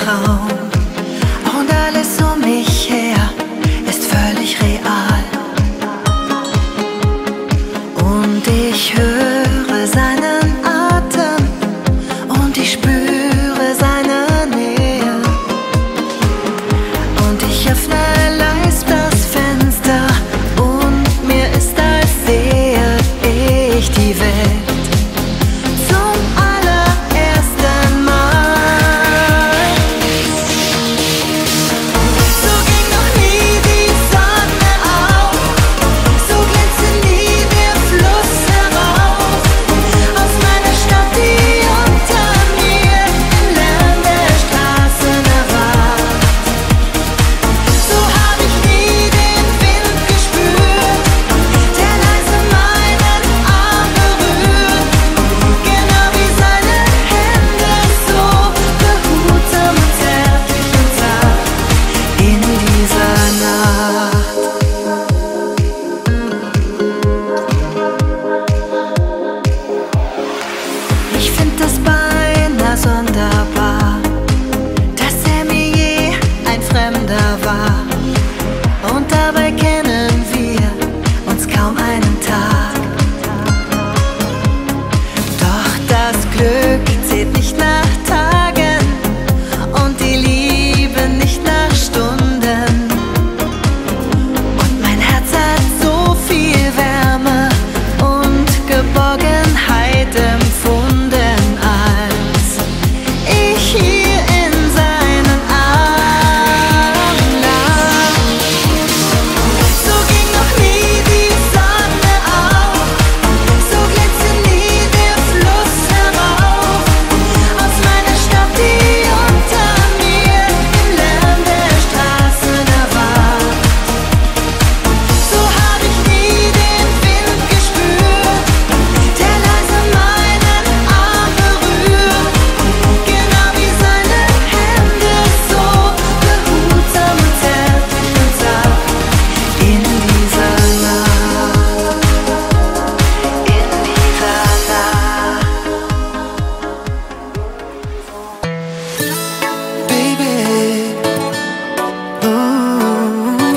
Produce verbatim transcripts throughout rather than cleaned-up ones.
Traum und alles um mich her ist völlig real. Und ich höre seinen Atem und ich spüre seine Nähe. Und ich öffne leis das Fenster und mir ist, als sehe ich die Welt zum allerersten Mal. So ging noch nie die Sonne auf, so glänzte nie der Fluss herauf aus meiner Stadt, die unter mir im Lärm der Straßen erwacht. So hab ich nie den Wind gespürt, der leise meinen Arm berührt, genau wie seine Hände, so behutsam und zärtlich und zart in dieser Nacht. Ich find das beinahe sonderbar, dass er mir je ein Fremder war. Und dabei kennen wir uns kaum einen Tag. Doch das Glück zählt nicht nach Tagen und die Liebe nicht nach Stunden. Und mein Herz hat so viel Wärme und Geborgenheit empfunden, als ich hier in seinen Armen lag. So ging noch nie die Sonne auf, so glänzte nie der Fluss herauf aus meiner Stadt, die unter mir im Lärm der Straßen erwacht. So hab ich nie den Wind gespürt, der leise meinen Arm berührt, genau wie seine Hände, so behutsam und zärtlich und zart in dieser Nacht, in dieser Nacht. Baby, oh,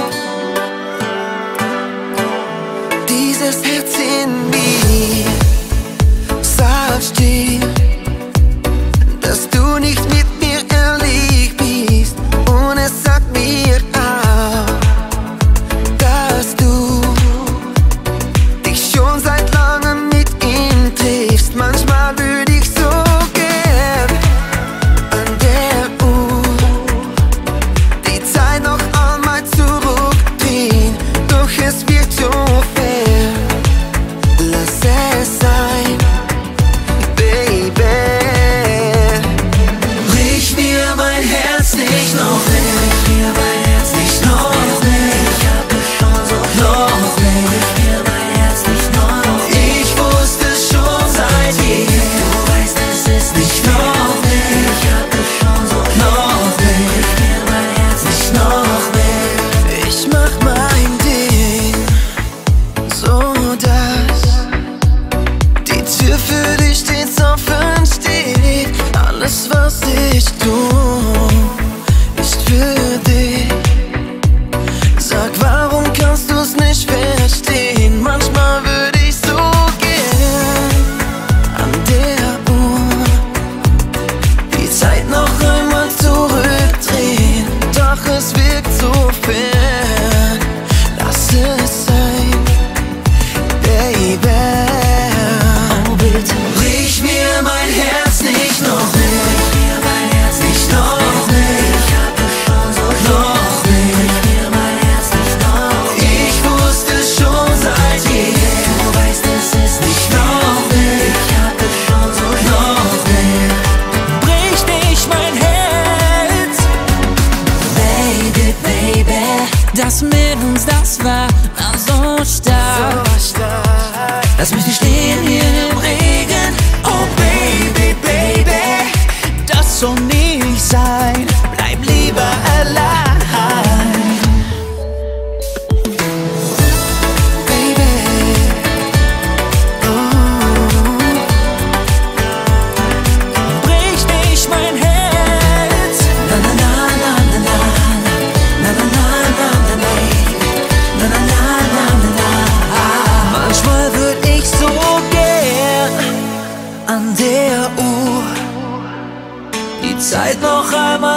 dieses Herz in mir sagt still, dass du nicht mit mir ehrlich bist, und es sagt mir auch, dass du dich schon seit langem mit ihm triffst. Manchmal würde ich so gern an der Uhr die Zeit noch einmal zurückdrehen, doch es wird so fern. Lass es sein, Baby. Brich mir mein Herz nicht noch nicht, brich mir mein Herz nicht noch nicht. Ich hab es schon so noch nicht, brich mir mein Herz nicht noch nicht. Ich wusste schon seit jeher, du weißt, es ist nicht noch nicht. Ich hab es schon so noch nicht, brich mir mein Herz nicht noch nicht. Ich mach mein Ding, so dass die Tür für dich stets offen steht. Alles, was ich tu, ist für dich. Sag, warum kannst du's nicht verstehen? Manchmal würde ich so gern an der Uhr die Zeit noch einmal zurückdrehen, doch es wirkt so fern. Lass es sein, Baby. Oh, bitte brich mir mein Herz nicht noch nicht, brich mir mein Herz nicht noch nicht. Ich hab es schon so noch nicht, brich mir mein Herz nicht noch nicht. Ich wusste schon seit jeher, du weißt, es ist nicht noch nicht. Ich hab es schon so noch nicht. Brich nicht mein Herz, Baby, Baby. Das mit uns, das war so stark. Lass mich nicht stehen hier im Regen. Oh Baby, Baby, das soll nicht sein. Bleib lieber allein. Baby, oh, brich nicht mein Herz. Na, na,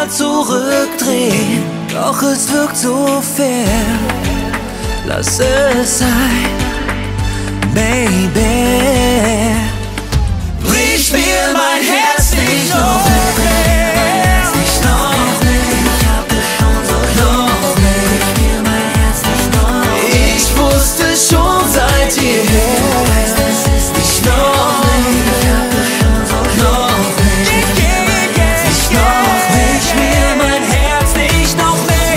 mal zurückdrehen, doch es wirkt so fern. Lass es sein, Baby. Brich mir mein Herz nicht noch mehr, nicht noch mehr. Ich hab es schon so noch mehr. Brich mir mein Herz nicht noch mehr. Ich wusste schon seit jeher, nicht noch mehr. Ich hab es schon so noch mehr. Nicht noch mehr. Brich mir mein Herz nicht noch mehr.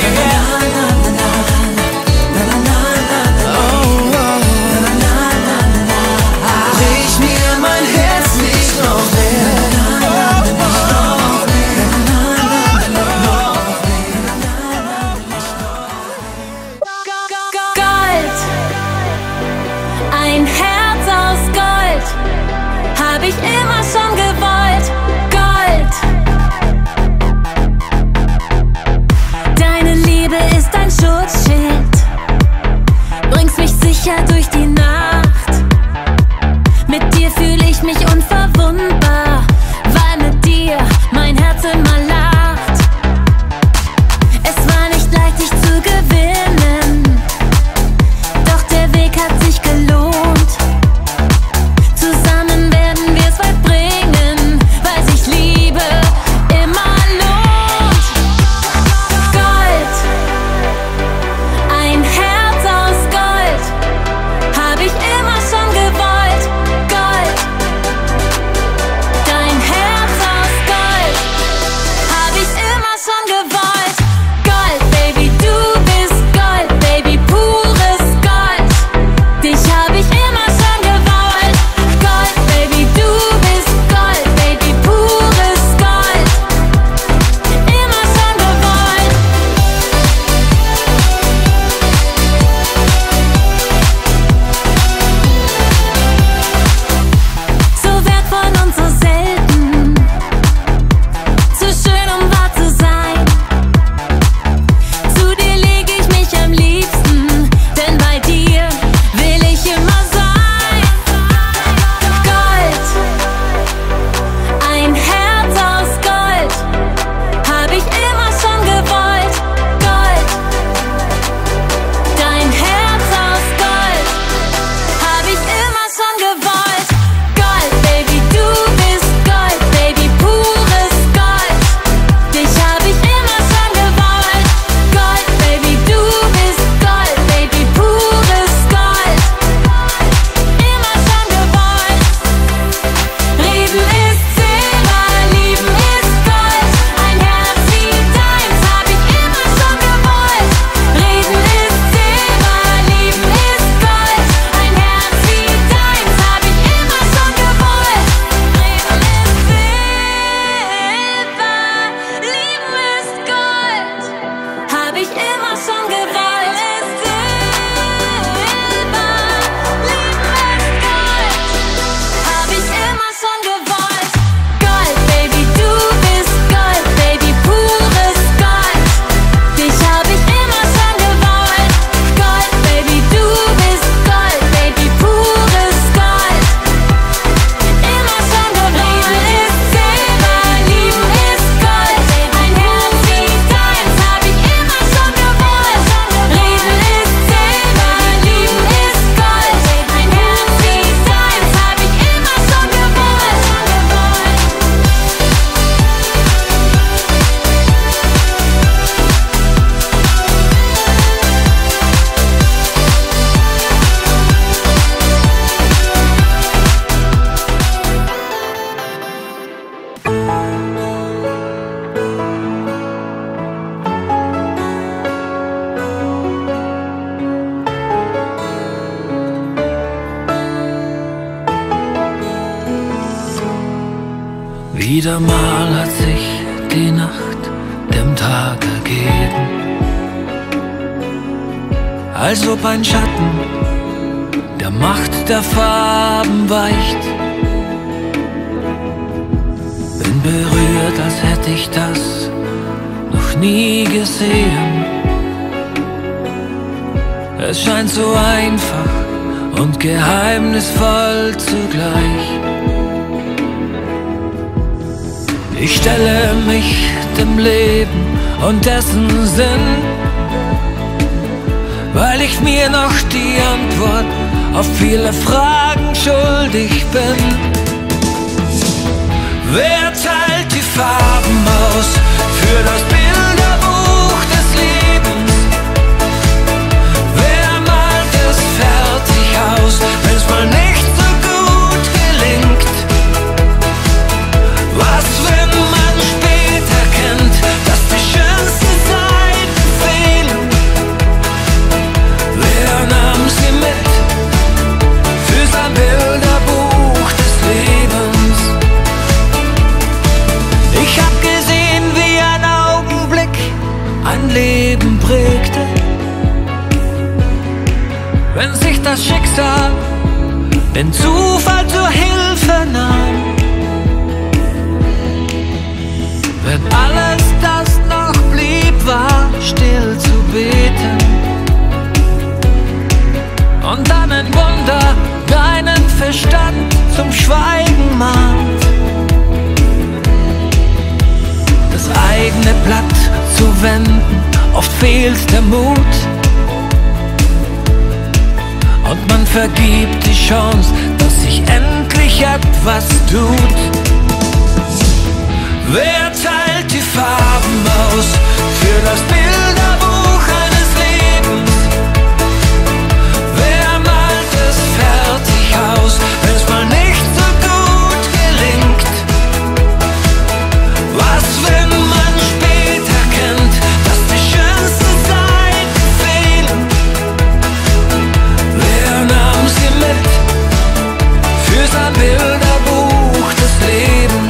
Brich mir mein Herz nicht noch mehr. Gold, ein Herz aus Gold, hab ich immer schon gewollt. Gold, deine Liebe ist ein Schutzschild, bringst mich sicher durch die Nacht. Mit dir fühle ich mich unverwundbar, weil mit dir mein Herz immer lacht. Es war nicht leicht, dich zu gewinnen, doch der Weg hat sich gelohnt. Zusammen werden wir's weit bringen, weil sich Liebe immer lohnt. Gold, ein Herz aus Gold, hab ich immer schon gewollt. Gold, dein Herz aus Gold, hab ich immer schon gewollt. Gold, Baby, du bist Gold, Baby, pures Gold. Dich hab ich immer schon gewollt. Gold, Baby, du bist Gold, Baby, pures Gold. Immer schon gewollt. So wertvoll und so selten, zu schön, um wahr zu sein. Zu dir leg ich mich am liebsten, denn bei dir will ich immer sein. Gold, ein Herz aus Gold, hab ich immer schon gewollt. Gold, dein Herz aus Gold, hab ich immer schon gewollt. Gold, Baby, du bist Gold, Baby, pures Gold. Dich hab ich immer schon gewollt. Gold, Baby, du bist Gold, Baby, pures Gold. Immer schon gewollt. Reden ist Silber, lieben ist Gold. Ein Herz wie deins hab ich immer schon gewollt. Reden ist Silber, lieben ist Gold. Ein Herz wie deins hab ich immer schon gewollt. Reden ist Silber, lieben ist Gold. Hab ich immer schon gewollt. Silber, lieben ist Gold. Hab ich immer schon gewollt. Gold, Baby, du bist Gold, Baby, pures Gold. Dich hab ich immer schon gewollt. Gold, Baby, du bist Gold, Baby, pures Gold. Immer schon gewollt. Reden ist Silber, lieben ist Gold. Ein Herz wie deins hab ich immer schon gewollt. Reden ist Silber, lieben ist Gold. Ein Herz wie deins hab ich immer schon gewollt. Wieder mal hat sich die Nacht dem Tag ergeben, als ob ein Schatten der Macht der Farben weicht. Bin berührt, als hätte ich das noch nie gesehen. Es scheint so einfach und geheimnisvoll zugleich. Ich stelle mich dem Leben und dessen Sinn, weil ich mir noch die Antwort auf viele Fragen schuldig bin. Wer teilt die Farben aus für das Bilderbuch des Lebens? Wer malt es fertig aus, wenn's mal nicht so gut gelingt? Was, wenn man später kennt, dass die schönsten Seiten fehlen? Wer nahm sie mit für sein Bilderbuch des Lebens? Ich hab gesehen, wie ein Augenblick ein Leben prägte, wenn sich das Schicksal den Zufall zur Hilfe nahm. Wenn alles, das noch blieb, war still zu beten und dann ein Wunder deinen Verstand zum Schweigen mahnt. Das eigene Blatt zu wenden, oft fehlt der Mut und man vergibt die Chance, dass sich endlich etwas tut. Wer teilt die Farben aus für das Bilderbuch eines Lebens? Wer malt es fertig aus, wenn's mal nicht so gut gelingt? Was, wenn man später kennt, dass die schönsten Seiten fehlen? Wer nahm sie mit für sein Bilderbuch des Lebens?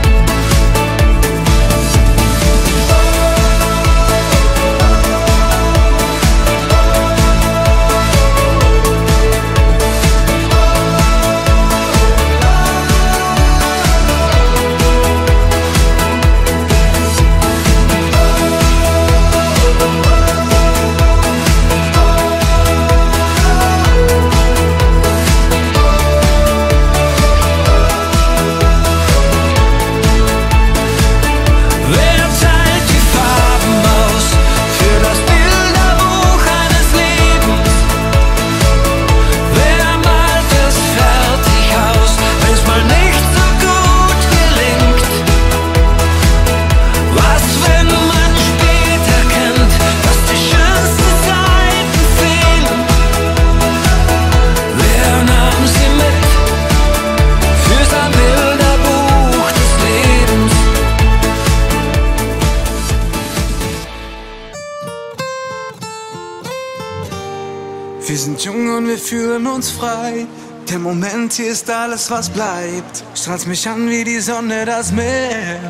Wir sind jung und wir fühlen uns frei. Der Moment hier ist alles, was bleibt. Strahlt mich an wie die Sonne, das Meer.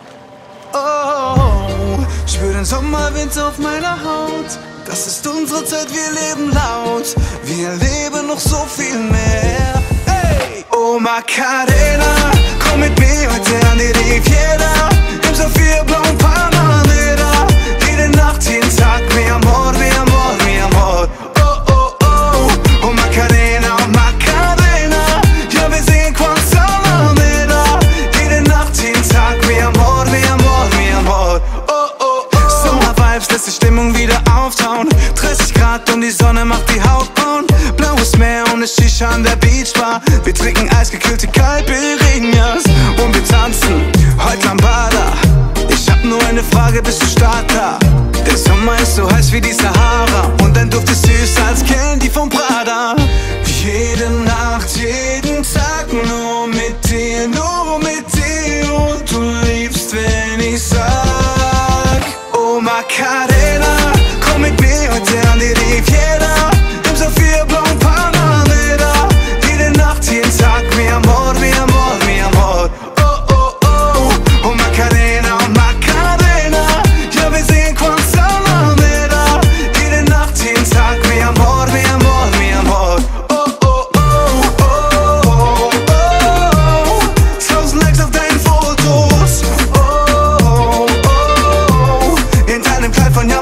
Oh, spür den Sommerwind auf meiner Haut. Das ist unsere Zeit, wir leben laut. Wir erleben noch so viel mehr. Hey! Oh Macarena, komm mit mir heute an die Riviera. Im saphirblauen Panamera. Jede Nacht, jeden Tag, mi amor, mi amor, mi amor. Oh Macarena, oh Macarena, ja wir singen Quanzamera. Jede Nacht, jeden Tag, mi amor, mi amor, mi amor. Oh, oh, oh. Sommervibes, lässt die Stimmung wieder auftauen. dreißig Grad und die Sonne macht die Haut braun. Blaues Meer und eine Shisha an der Beachbar. Wir trinken eisgekühlte Caipirinhas und wir tanzen heute Lambada. Ich hab nur eine Frage, bist du Starter? Der Sommer ist so heiß wie die Sahara und dein Duft ist süßer als Candy vom Prada. Jede Nacht, jeden Tag nur mit dir, nur mit dir. Und du liebst, wenn ich sag, oh Macarena, komm mit mir heute an die Riviera. Im saphirblauen Panamera. Jede Nacht, jeden Tag, mi amor, mi amor, mi amor. Oh, oh, oh, oh Macarena, oh Macarena, ja wir singen Quanzamera. Jede Nacht, jeden Tag, mi amor, mi amor, mi amor. Oh, oh, oh, oh, oh, oh. Tausend Likes auf deinen Fotos. Oh, oh, oh, in deinem Kleid von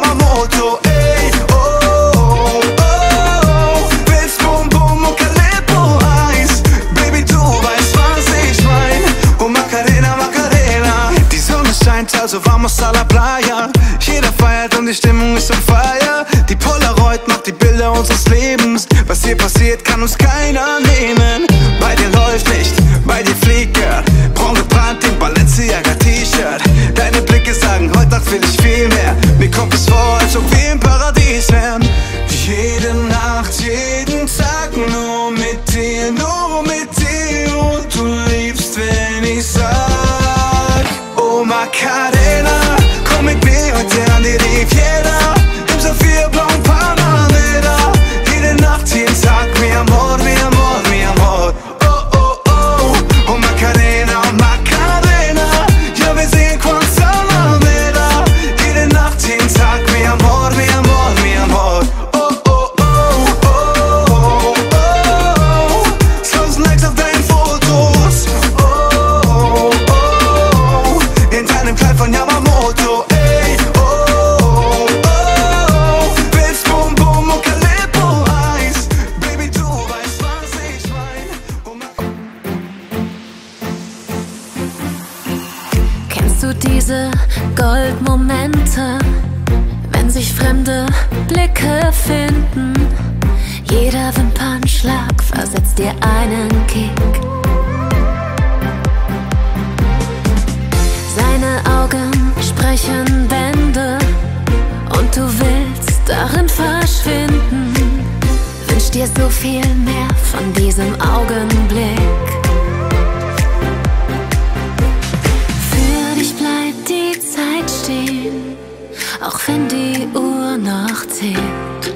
und die Stimmung ist on fire. Die Polaroid macht die Bilder unseres Lebens. Was hier passiert, kann uns keiner nehmen. Bei dir läuft nicht, bei dir fliegt Girl. Braun gebrannt im Balenciaga T-Shirt. Deine Blicke sagen, heute Nacht will ich viel mehr. Mir kommt es vor, als ob wir im Paradies wären. Jede Nacht, jeden Tag nur mit dir, nur mit dir. Und du liebst, wenn ich sag, oh Macarena, komm mit mir heute an die Riviera. Im saphirblauen Panamera. Jede Nacht, jeden Tag, mi amor, mi amor, mi amor. Oh, oh, oh, oh Macarena, Macarena. Ja, wir sehen Guantanamera. Jede Nacht, jeden Tag, mi amor, mi amor, mi amor. Oh, oh, oh, oh, oh, oh. Tausend Likes auf deinen Fotos. Oh, oh, oh. In deinem Kleid von Yamamoto. Ey, oh, oh, oh. Willst Bum Bum und Calippo Eis. Baby, du weißt, was ich mein. Oh, Ma- Kennst du diese Goldmomente, wenn sich fremde Blicke finden? Jeder Wimpernschlag versetzt dir einen Kick. Seine Augen sprechen Bände und du willst darin verschwinden. Wünsch dir so viel mehr von diesem Augenblick. Für dich bleibt die Zeit stehen, auch wenn die Uhr noch zählt.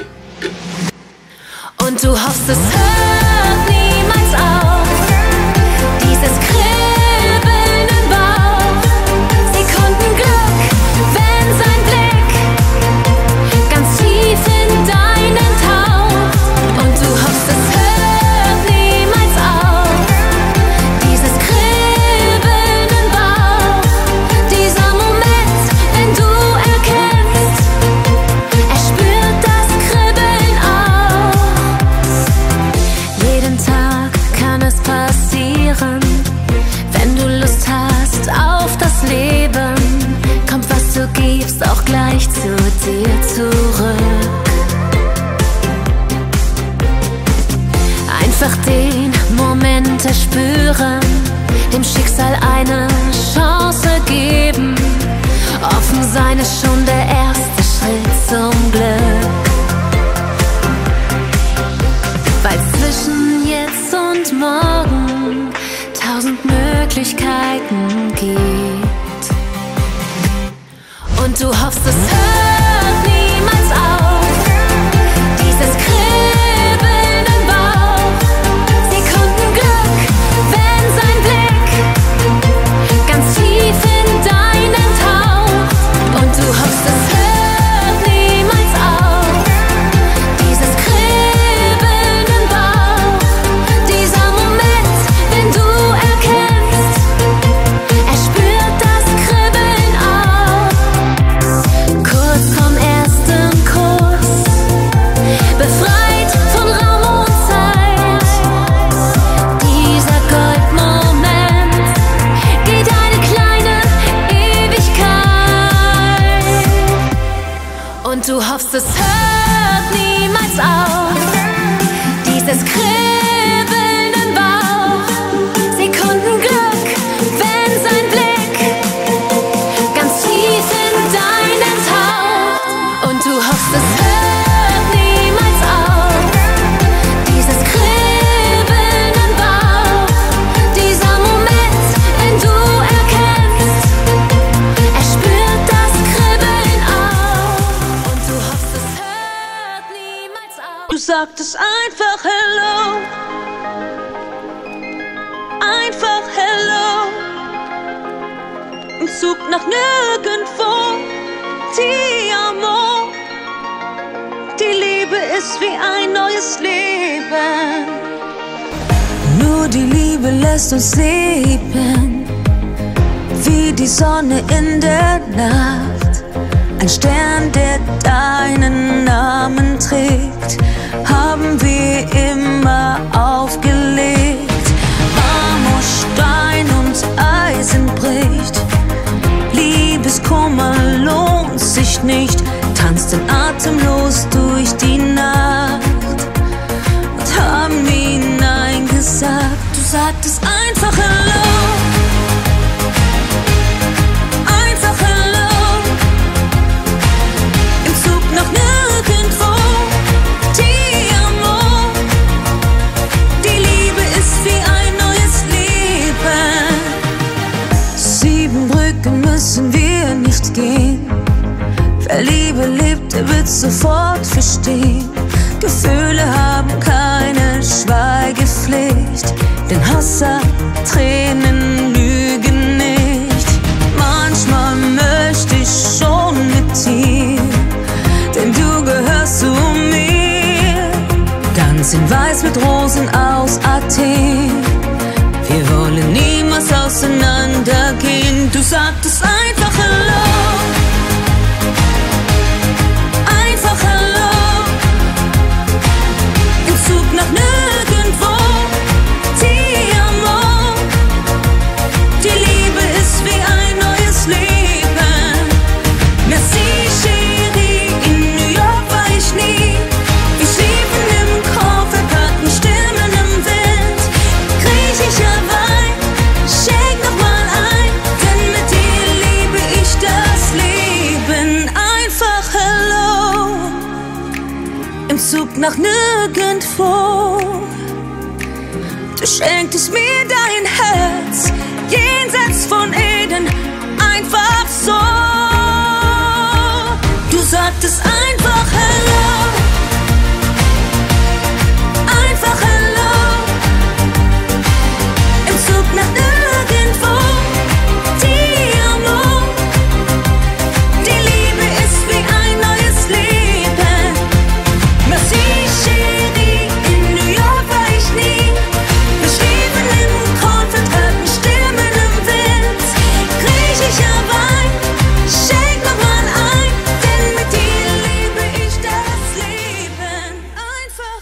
Und du hoffst, es hört niemals auf. Dieses Kribbeln im Bauch. Sekundenglück, wenn sein Blick ganz tief in deinen taucht. Und du hoffst, es hört niemals auf. Dieses Kribbeln im Bauch. Dieser Moment, den du erkennst. Er spürt das Kribbeln auch. Jeden Tag kann es passieren, wenn du Lust hast auf das Leben. Kommt, was du gibst, auch gleich zu dir zurück. Einfach den Moment erspüren, dem Schicksal eine Chance geben. Offen sein ist schon der erste Schritt zum Glück. Weil zwischen jetzt und morgen tausend Möglichkeiten gibt. Und du hoffst, es hört niemals auf. Dieses Kribbeln im Bauch. Sekundenglück, wenn sein Blick ganz tief in deinen taucht. Und du hoffst, es hört niemals auf. Dieses Kribbeln im Bauch. Dieser Moment, den du erkennst. Er spürt das Kribbeln auch. Kurz vorm ersten Kuss, befreit von Raum und Zeit. Dieser Goldmoment geht eine kleine Ewigkeit. Und du hoffst, es hört niemals auf. Dieses Kribbeln im Bauch. Sekundenglück, wenn sein Blick ganz tief in deinen taucht. Und du hoffst, es hört niemals auf. Dieses Kribbeln im Bauch. Dieser Moment, den du erkennst. Er spürt das Kribbeln auch. Und du hoffst, es hört niemals auf. Du sagtest einfach Hello, einfach Hello. Ein Zug nach nirgendwo, ti amo. Die Liebe ist wie ein neues Leben. Nur die Liebe lässt uns leben, wie die Sonne in der Nacht. Ein Stern, der deinen Namen trägt, haben wir immer aufgelegt. Marmor, Stein und Eisen bricht, Liebeskummer lohnt sich nicht, tanzten atemlos durch die Nacht und haben nie Nein gesagt. Du sagtest einfach Hello, einfach Hello, im Zug nach nirgendwo. Ti amo, die Liebe ist wie ein neues Leben. Sieben Brücken müssen wir nicht gehen. Wer Liebe liebt, der wird sofort verstehen. Gefühle haben keine Schweigepflicht, denn Hass hat Tränen, lügen nicht. Manchmal möchte ich schon mit dir, denn du gehörst zu mir. Ganz in Weiß mit Rosen aus Athen, wir wollen niemals auseinandergehen. Du sagtest einfach Hello, einfach Hello, im Zug nach nirgendwo. Ti amo, die Liebe ist wie ein neues Leben. Merci chérie, in New York war ich nie. Wir schliefen im Koffer, hatten Stimmen im Wind. Griechischer Wein, schenk noch mal ein, denn mit dir liebe ich das Leben. Einfach Hello, im Zug nach nirgendwo. Du schenktest mir dein Herz, jenseits von Eden, einfach so. Du sagtest einfach Hello, einfach Hello, im Zug nach nirgendwo. Ti amo, die Liebe ist wie ein neues Leben. Merci chérie, in New York war ich nie. Wir schliefen im Kronfeld, hatten Stimmen im Wind. Griechischer Wein, schenk noch mal ein, denn mit dir liebe ich das Leben. Einfach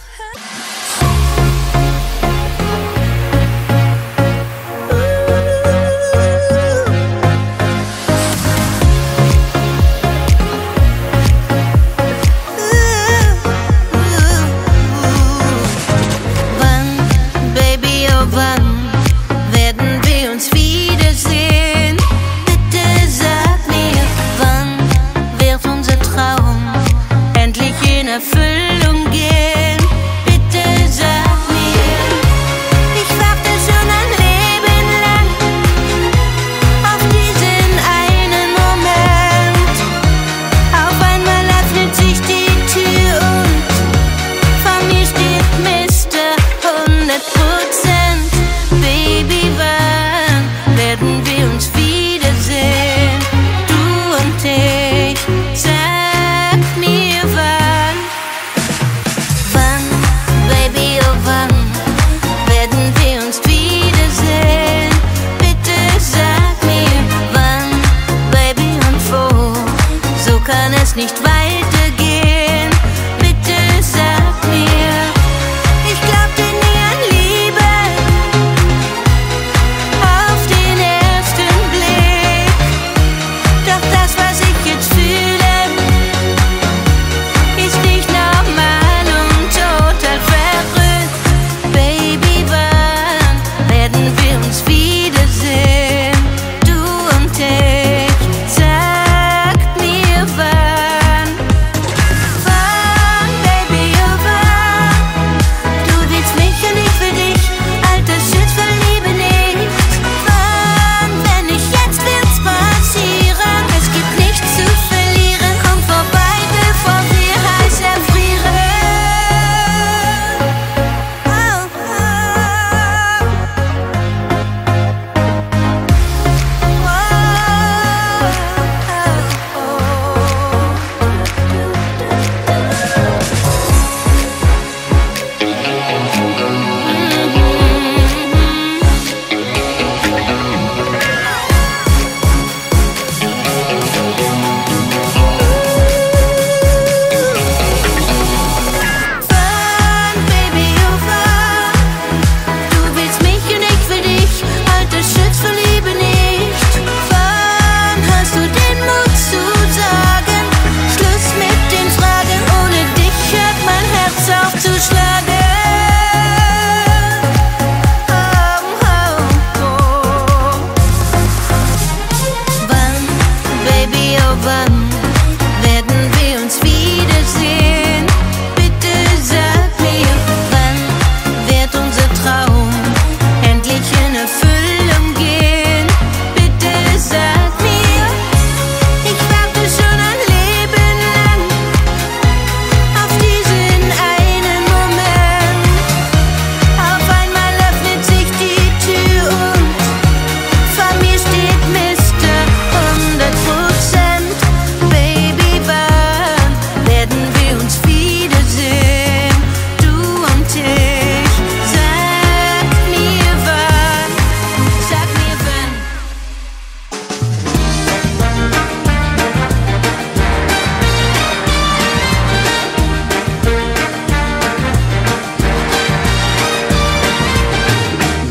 Wann, Baby, oh wann werden wir uns wiedersehen? Bitte sag mir, wann wird unser Traum endlich in Erfüllung gehen? Bitte sag mir, ich warte schon ein Leben lang auf diesen einen Moment. Auf einmal öffnet sich die Tür und vor mir steht Mister hundert Prozent. Baby, wann werden wir uns wiedersehen? Du und ich, sag mir wann. Wann, Baby, oh wann werden wir uns wiedersehen? Bitte sag mir wann, Baby, und wo? So kann es nicht weitergehen. Bitte sag mir, ich glaubte nie an Liebe auf den ersten Blick. Doch das, was ich jetzt fühle, ist nicht normal und total verrückt. Baby, wann werden wir uns wiedersehen? Du und ich, sag mir wann.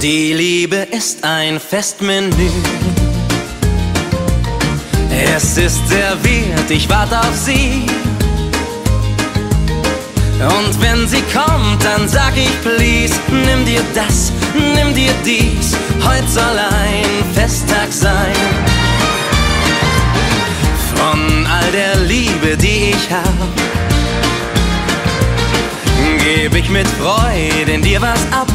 Die Liebe ist ein Festmenü. Es ist serviert, ich warte auf sie. Und wenn sie kommt, dann sag ich please, nimm dir das, nimm dir dies, heute soll ein Festtag sein. Von all der Liebe, die ich hab, geb ich mit Freude in dir was ab.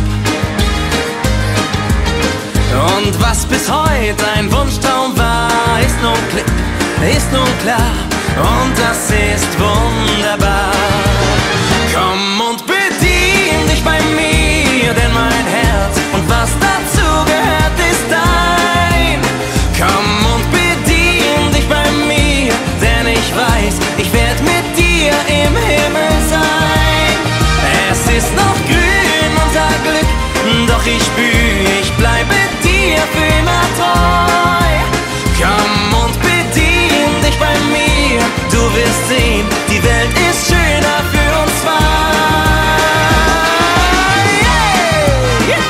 Und was bis heute ein Wunschtraum war, ist nun klipp, ist nun klar, und das ist wunderbar. Komm und bedien dich bei mir, denn mein Herz und was dazu gehört ist dein. Komm und bedien dich bei mir, denn ich weiß, ich werd mit dir im Himmel sein. Es ist noch grün, unser Glück, doch ich spür, ich bleibe dir für immer treu. Komm und bedien dich bei mir, du wirst sehen, die Welt ist schöner für uns zwei. Yeah.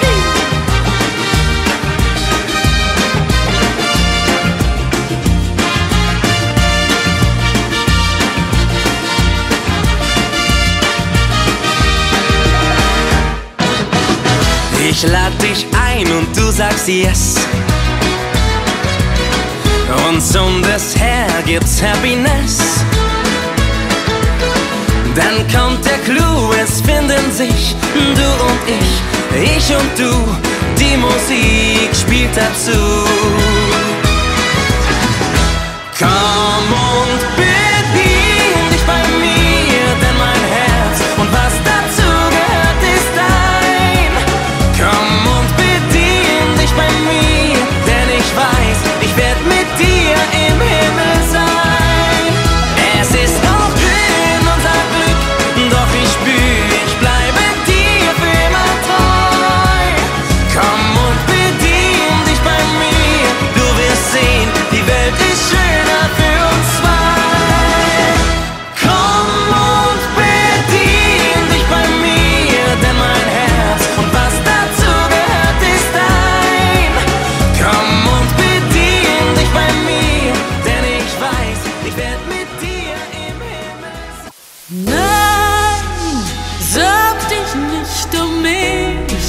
Ich lad dich ein und du sagst yes. Uns um das Her gibt's Happiness. Dann kommt der Clou, es finden sich du und ich, ich und du, die Musik spielt dazu. Komm und bedien dich bei mir, denn mein Herz und was dazu gehört ist dein. Komm und bedien dich bei mir, denn ich weiß, ich werd mit dir im Himmel sein. Es ist noch grün, unser Glück, doch ich spür, ich bleibe dir für immer treu. Komm und bedien dich bei mir, du wirst sehen, die Welt ist schöner für uns zwei. Komm und bedien dich bei mir, denn mein Herz und was dazu gehört ist dein. Komm und bedien dich bei mir, denn ich weiß, ich werd mit dir im Himmel sein. Nein, sorg dich nicht um mich.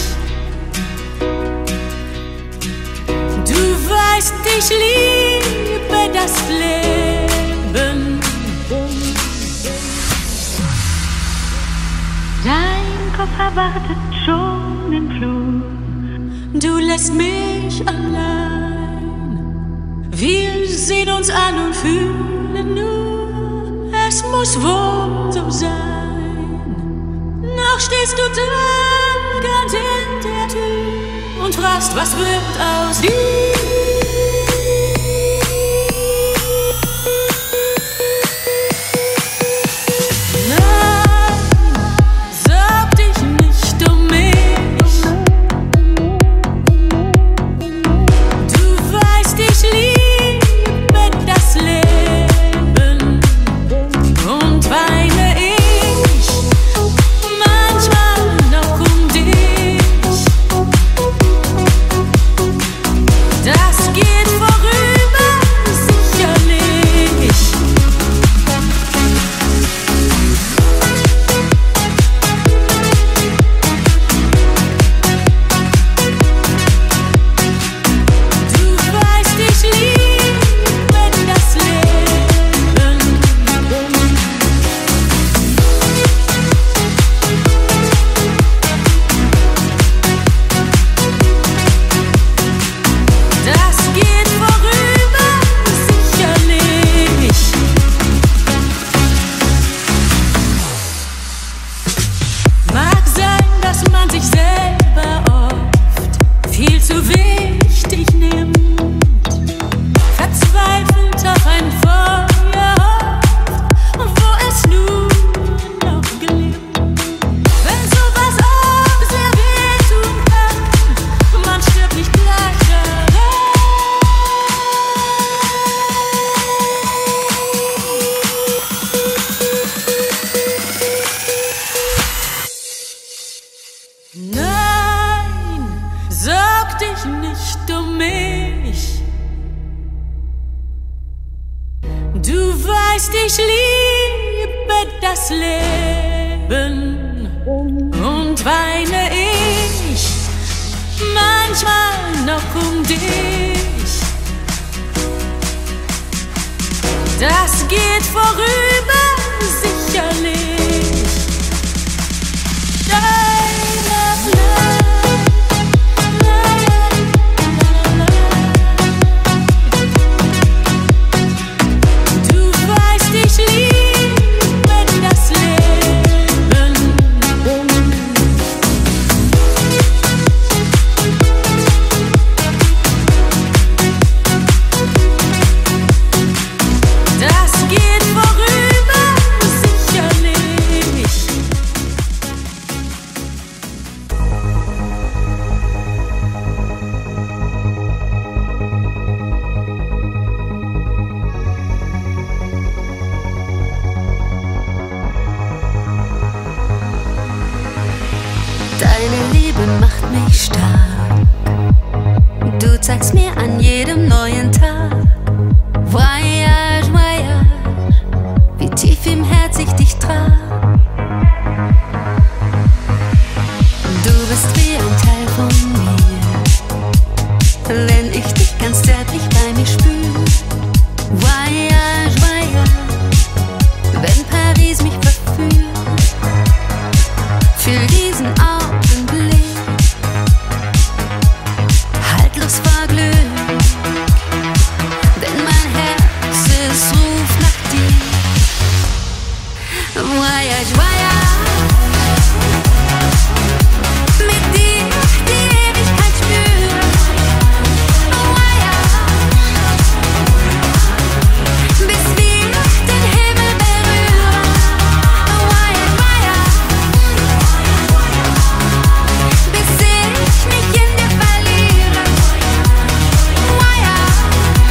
Du weißt, ich liebe das Leben. Dein Koffer wartet schon im Flur. Du lässt mich allein. Wir sehen uns an und fühlen nur, es muss wohl so sein. Noch stehst du da, ganz in der Tür, und fragst, was wird aus dir? Nein, sorg dich nicht um mich. Du weißt, ich liebe das Leben und weine ich manchmal noch um dich. Da das Leben und weine ich manchmal noch um dich. Das geht vorüber, sicherlich. Deine Du weißt, ich liebe das Leben. Das geht vorüber, sicherlich. Deine Liebe macht mich stark. Du zeigst mir an jedem neuen Tag. Voyage, voyage, wie tief im Herz ich dich trag. Du bist wie ein Teil von mir, wenn ich dich ganz zärtlich bei mir spür. Voyage, voyage, wenn Paris mich verführt. Fühl diesen Augenblick, haltlos vor Glück, denn mein Herz, es ruft nach dir. Voyage, voyage, mit dir die Ewigkeit spüren. Voyage, bis wir den Himmel berühren. Voyage, voyage, bis ich mich in dir verliere. Voyage,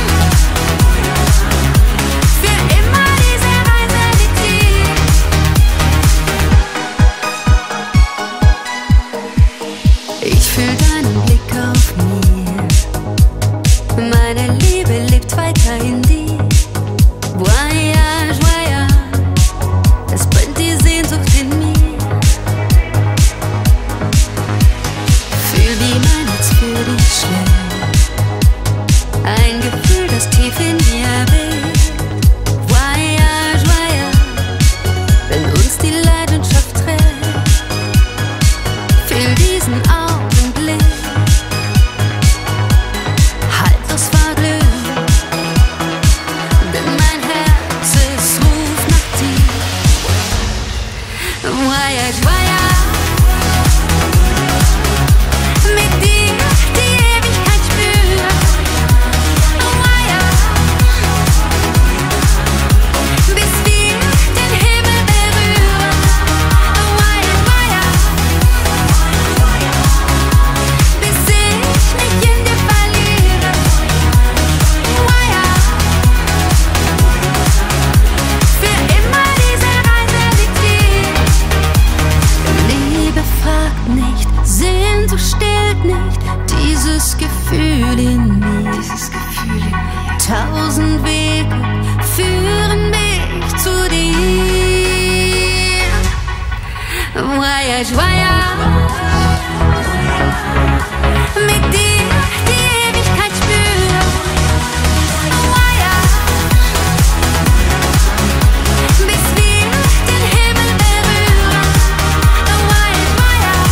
für immer diese Reise mit dir. Ich fühl deinen Blick auf mir, meine Liebe lebt weiter in dir. Voyage, voyage, es brennt die Sehnsucht in mir. Fühl, wie mein Herz für dich schlägt, ein Gefühl, das tief in mir weht. Voyage, voyage, wenn uns die Leidenschaft trägt. Fühl diesen Augenblick, haltlos vor Glück, denn mein Herz, es ruft nach dir. Voyage, voyage, mit dir die Ewigkeit spüren. Voyage, bis wir den Himmel berühren. Voyage, voyage, bis ich mich in dir verliere. Voyage, für immer diese Reise mit dir. Liebe fragt nicht, Sehnsucht stillt nicht dieses Gefühl in mir. Tausend Wege führen mich zu dir. Voyage, voyage, mit dir die Ewigkeit spüren. Voyage, bis wir den Himmel berühren. Voyage, voyage,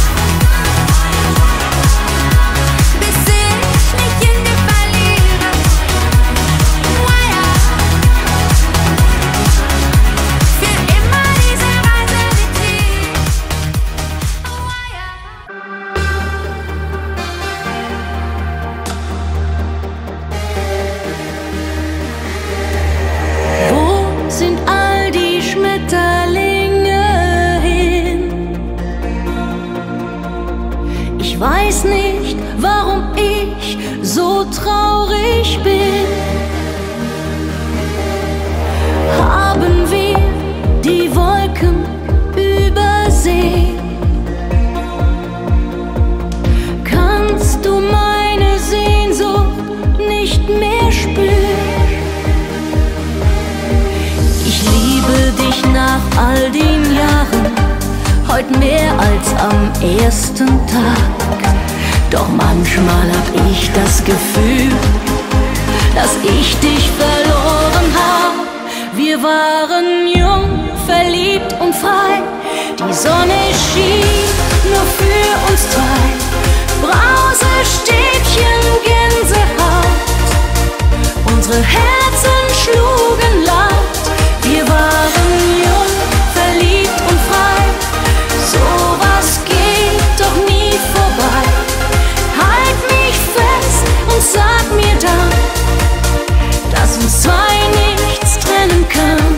bis ich mich in dir verliere. Voyage, für immer diese Reise mit dir. Voyage. all den Jahren, heut mehr als am ersten Tag. Doch manchmal hab ich das Gefühl, dass ich dich verloren hab. Wir waren jung, verliebt und frei, die Sonne schien nur für uns zwei. Brausestäbchen, Gänsehaut, unsere Herzen schlugen laut. Wir waren jung, verliebt und frei, sowas geht doch nie vorbei. Halt mich fest und sag mir dann, dass uns zwei nichts trennen kann.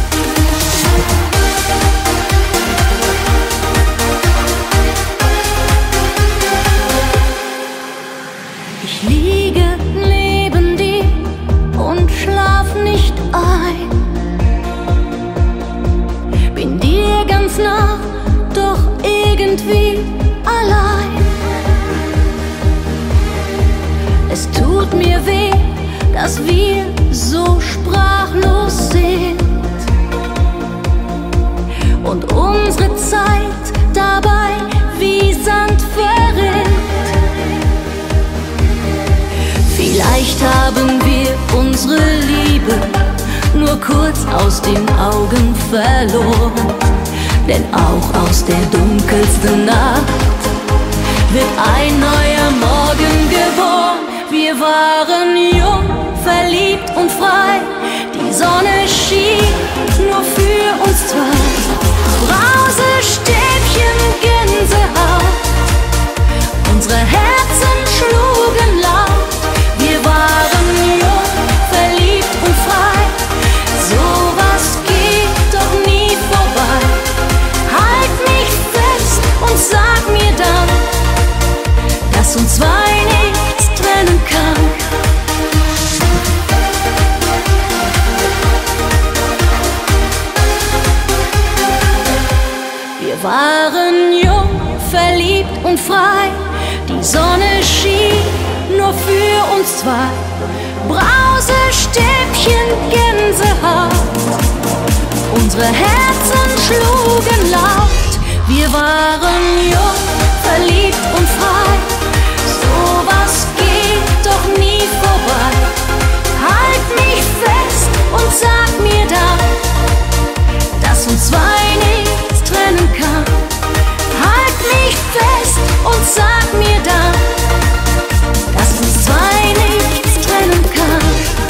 Ich liege neben dir und schlaf nicht ein. Bin dir ganz nah, doch irgendwie allein. Es tut mir weh, dass wir so sprachlos sind und unsere Zeit dabei wie Sand verrinnt. Vielleicht haben wir unsere Liebe nur kurz aus den Augen verloren, denn auch aus der dunkelsten Nacht wird ein neuer Morgen geboren. Wir waren jung, verliebt und frei, die Sonne schien nur für uns zwei. Brausestäbchen, Gänsehaut, unsere Herzen schlugen laut. Wir waren jung, verliebt und frei, sowas geht doch nie vorbei. Halt mich fest und sag mir dann, dass uns zwei nichts trennen kann. Wir waren jung, verliebt und frei, die Sonne schien nur für uns zwei. Brausestäbchen, Gänsehaut, unsere Herzen schlugen laut. Wir waren jung, verliebt und frei, sowas geht doch nie vorbei. Halt mich fest und sag mir dann, dass uns zwei nichts trennen kann. Halt mich fest und sag mir dann, dass uns zwei nichts trennen kann.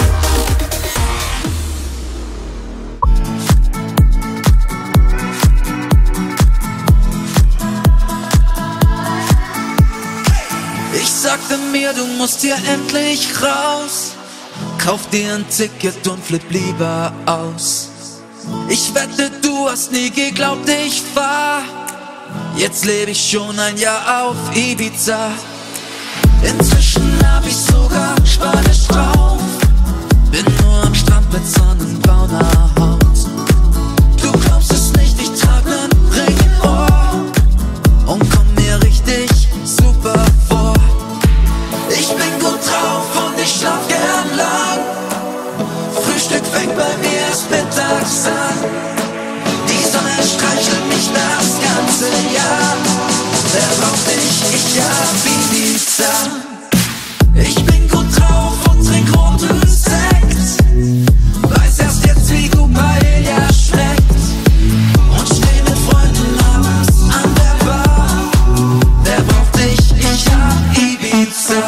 Ich sagte mir, du musst hier endlich raus. Kauf dir ein Ticket und flipp lieber aus. Ich wette, du hast nie geglaubt, ich fahr. Jetzt lebe ich schon ein Jahr auf Ibiza. Inzwischen hab ich sogar Spanisch drauf. Bin nur am Strand mit sonnenbrauner Haut. Du glaubst es nicht, ich trag nen Ring im Ohr und komm mir richtig super vor. Ich bin gut drauf und ich schlaf gern lang. Frühstück fängt bei mir erst mittags an. Die Sonne streichelt mich das ganze Jahr. Wer braucht dich? Ich hab Ibiza. Ich bin gut drauf und trink roten Sekt. Weiß erst jetzt, wie gut Paella schmeckt. Und steh mit Freunden abends an der Bar. Wer braucht dich? Ich hab Ibiza.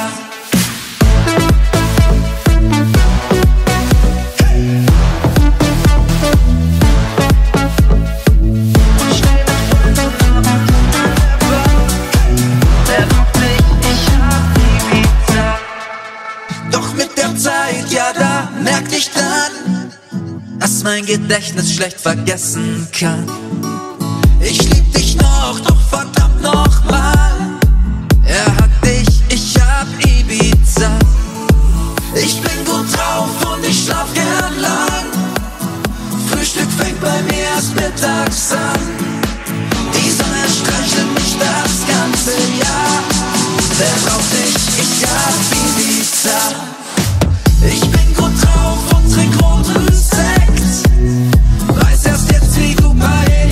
Dass mein Gedächtnis schlecht vergessen kann. Ich lieb dich noch, doch verdammt nochmal. Er hat dich, ich hab Ibiza. Ich bin gut drauf und ich schlaf gern lang. Frühstück fängt bei mir erst mittags an. Die Sonne streichelt mich das ganze Jahr. Wer braucht dich? Ich hab Ibiza. Ich bin gut drauf und trink roten Sekt. Weiß erst jetzt, wie gut Paella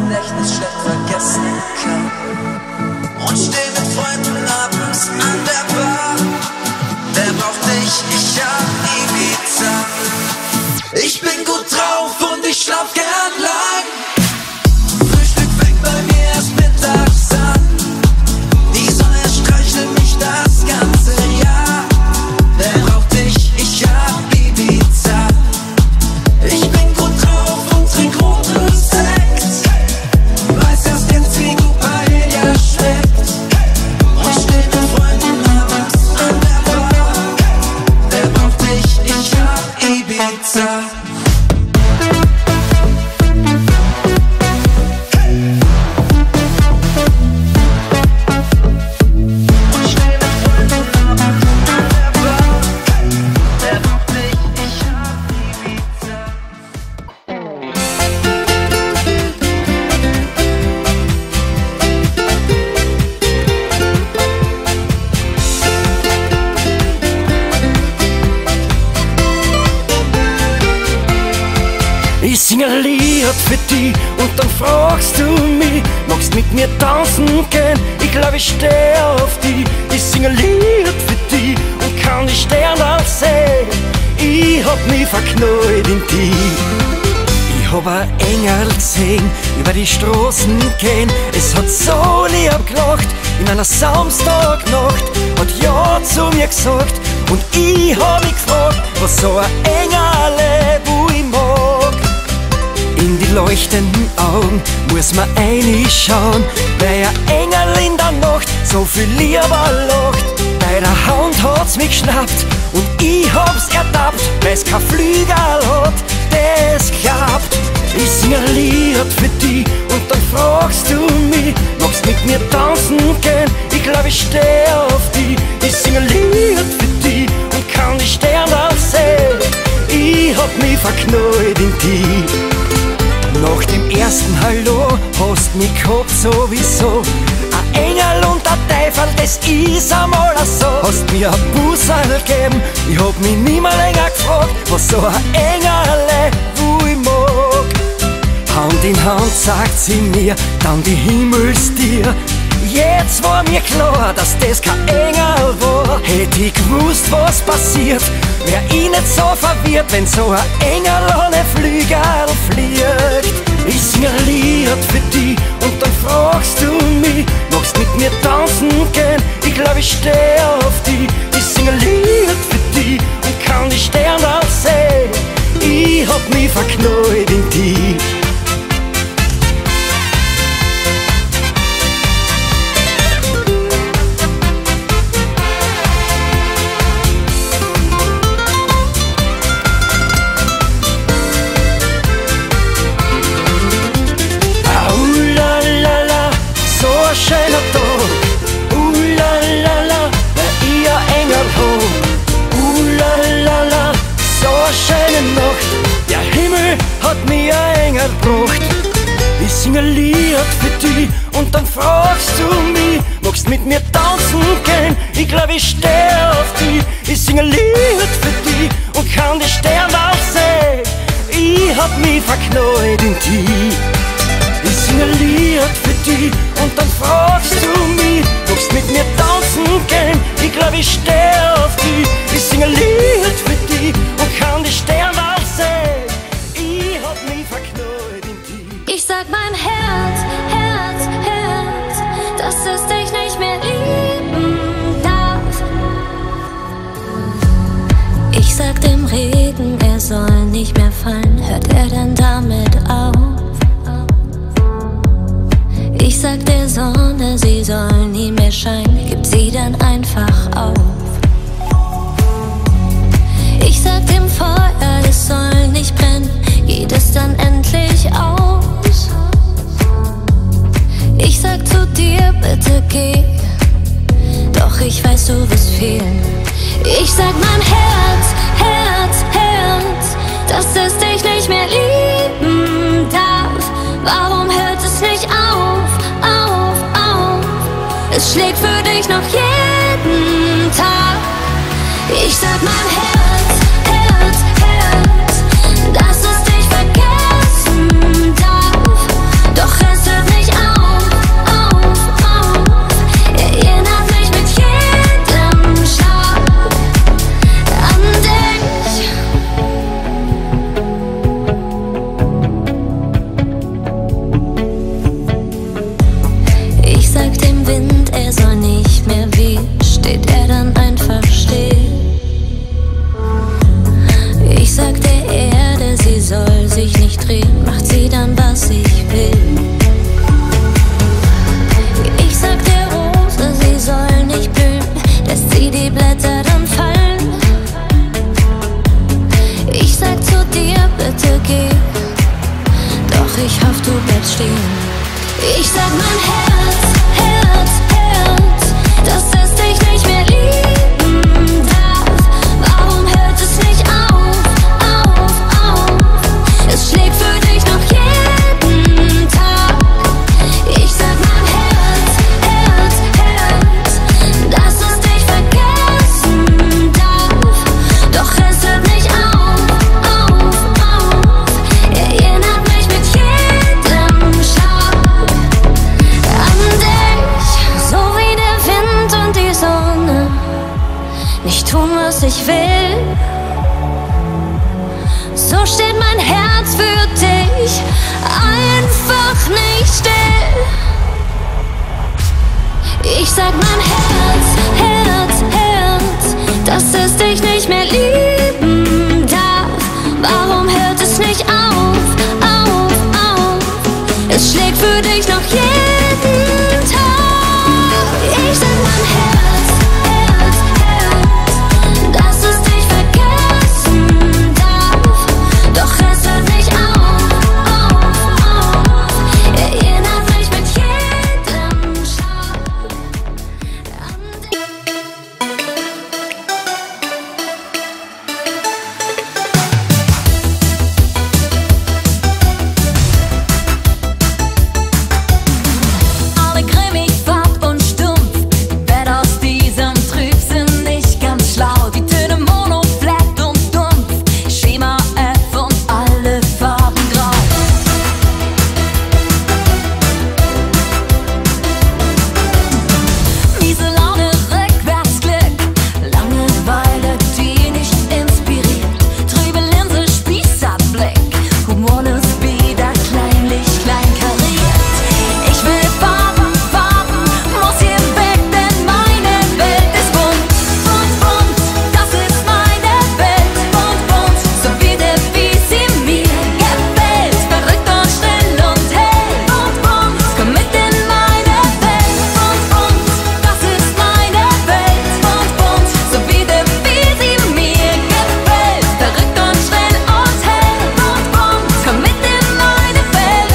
Gedächtnis schlecht vergessen kann. Und steh mit Freunden abends an der Bar. Wer braucht dich? Ich hab Ibiza. Ich bin gut drauf und ich schlaf gern lang. Frühstück fängt bei mir erst mittags an. Die Sonne streichelt mich das ganze Jahr. Wer braucht dich? Ich hab Ibiza. Ich bin gut drauf und trink rotes Sekt. Weiß erst jetzt, wie gut Paella schmeckt. Und steh mit Freunden abends an der Bar. Wer braucht dich? Ich hab Ibiza. Ich sing ein Lied für dich und dann fragst du mich, magst mit mir tanzen gehen? Ich glaube, ich steh auf dich. Ich sing ein Lied für dich und kann die Sterne sehen. Ich hab mich verknallt in dich. Ich hab ein Engel gesehen, über die Straßen gehen. Es hat so lieb gelacht, in einer Samstagnacht hat ja zu mir gesagt. Und ich hab mich gefragt, was so ein Engel, wo ich mag. In die leuchtenden Augen muss man reinschauen, weil ein Engel in der Nacht so viel lieber lacht. Bei der Hand hat's mich geschnappt und ich hab's ertappt, weil's kein Flügel hat, das klappt. Ich sing ein Lied für dich und dann fragst du mich, magst mit mir tanzen gehen? Ich glaub, ich steh auf dich. Ich sing ein Lied für dich und kann die Sterne sehen. Ich hab mich verknallt in dich. Nach dem ersten Hallo hast mich gehabt sowieso. Ein Engel und ein Teufel, das ist einmal so. Hast mir ein Busserl gegeben, ich hab mich nie mehr länger gefragt, was so ein Engel, wo ich mag. Hand in Hand sagt sie mir, dann die Himmelstier. Jetzt war mir klar, dass das kein Engel war. Hätte ich gewusst, was passiert, wär ich nicht so verwirrt, wenn so ein Engel ohne Flügel fliegt. Ich sing ein Lied für dich und dann fragst du mich, magst mit mir tanzen gehen? Ich glaub, ich steh auf dich. Ich sing ein Lied für dich und kann die Sterne sehen. Ich hab mich verknallt in dich. Schöner Tag, uh la la la, weil ich ein Engel hab. Uh la la la, so eine schöne Nacht, der Himmel hat mir ein Engel gebracht. Ich sing ein Lied für dich und dann fragst du mich, magst mit mir tanzen gehen? Ich glaub, ich steh auf dich. Ich sing ein Lied für dich und kann die Sterne sehen. Ich hab mich verknallt in dich. Ich sing ein Lied für dich und dann fragst du mich, magst mit mir tanzen gehen? Ich glaub, ich steh auf dich. Ich sing ein Lied für dich und kann die Sterne sehen. Ich hab mich verknallt in dich. Ich sag mein Herz, Herz, Herz, dass es dich nicht mehr lieben darf. Ich sag dem Regen, er soll nicht mehr fallen, hört er denn damit auf? Ich sag der Sonne, sie soll nie mehr scheinen, gib sie dann einfach auf. Ich sag dem Feuer, es soll nicht brennen, geht es dann endlich aus? Ich sag zu dir, bitte geh, doch ich weiß, du wirst fehlen. Ich sag mein Herz, Herz, Herz, dass es dich nicht mehr lieben darf. Warum hört es nicht auf, auf, auf? Es schlägt für dich noch jeden Tag. Ich sag mein Herz, Herz, Herz, dass es dich vergessen darf. Doch es Ich sag mein Herz, Herz, Herz, dass es dich nicht mehr lieben darf. Warum hört es nicht auf, auf, auf? Es schlägt für dich noch jeden Tag. Ich sag mein Herz, Herz, Herz, dass es dich vergessen darf. Doch es hört nicht auf, auf, auf. Erinnert mich mit jedem Schlag an dich. So wie der Wind und die Sonne, nicht tun, was ich will. So steht mein Herz für dich einfach nicht still. Ich sag mein Herz, Herz, Herz, dass es dich nicht mehr lieben darf. Warum hört es nicht auf, auf, auf? Es schlägt für dich noch jeden Tag. Ich sag mein Herz, Herz, Herz, dass es dich vergessen darf. Doch es hört nicht auf, auf, auf. Erinnert mich mit jedem Schlag an dich. Alle grimmig, fad und stumpf, werd aus diesem Trübsinn nicht ganz schlau. Die Töne mono, flat und dumpf, Schema F und alle Farben grau. Miese Laune, Rückwärtsglück, Langeweile, die nicht inspiriert. Trübe Linse, Spießerblick, humorlos wieder kleinlich, kleinkariert. Ich will Farben, Farben, muss hier weg, denn meine Welt ist bunt, bunt, bunt. Das ist meine Welt, bunt, bunt, so wie der, wie sie mir gefällt. Verrückt und schnell und hell, bunt, bunt. Komm mit in meine Welt, bunt, bunt. Das ist meine Welt, bunt, bunt, so wie der, wie sie mir gefällt. Verrückt und schnell und hell, bunt, bunt. Komm mit in meine Welt.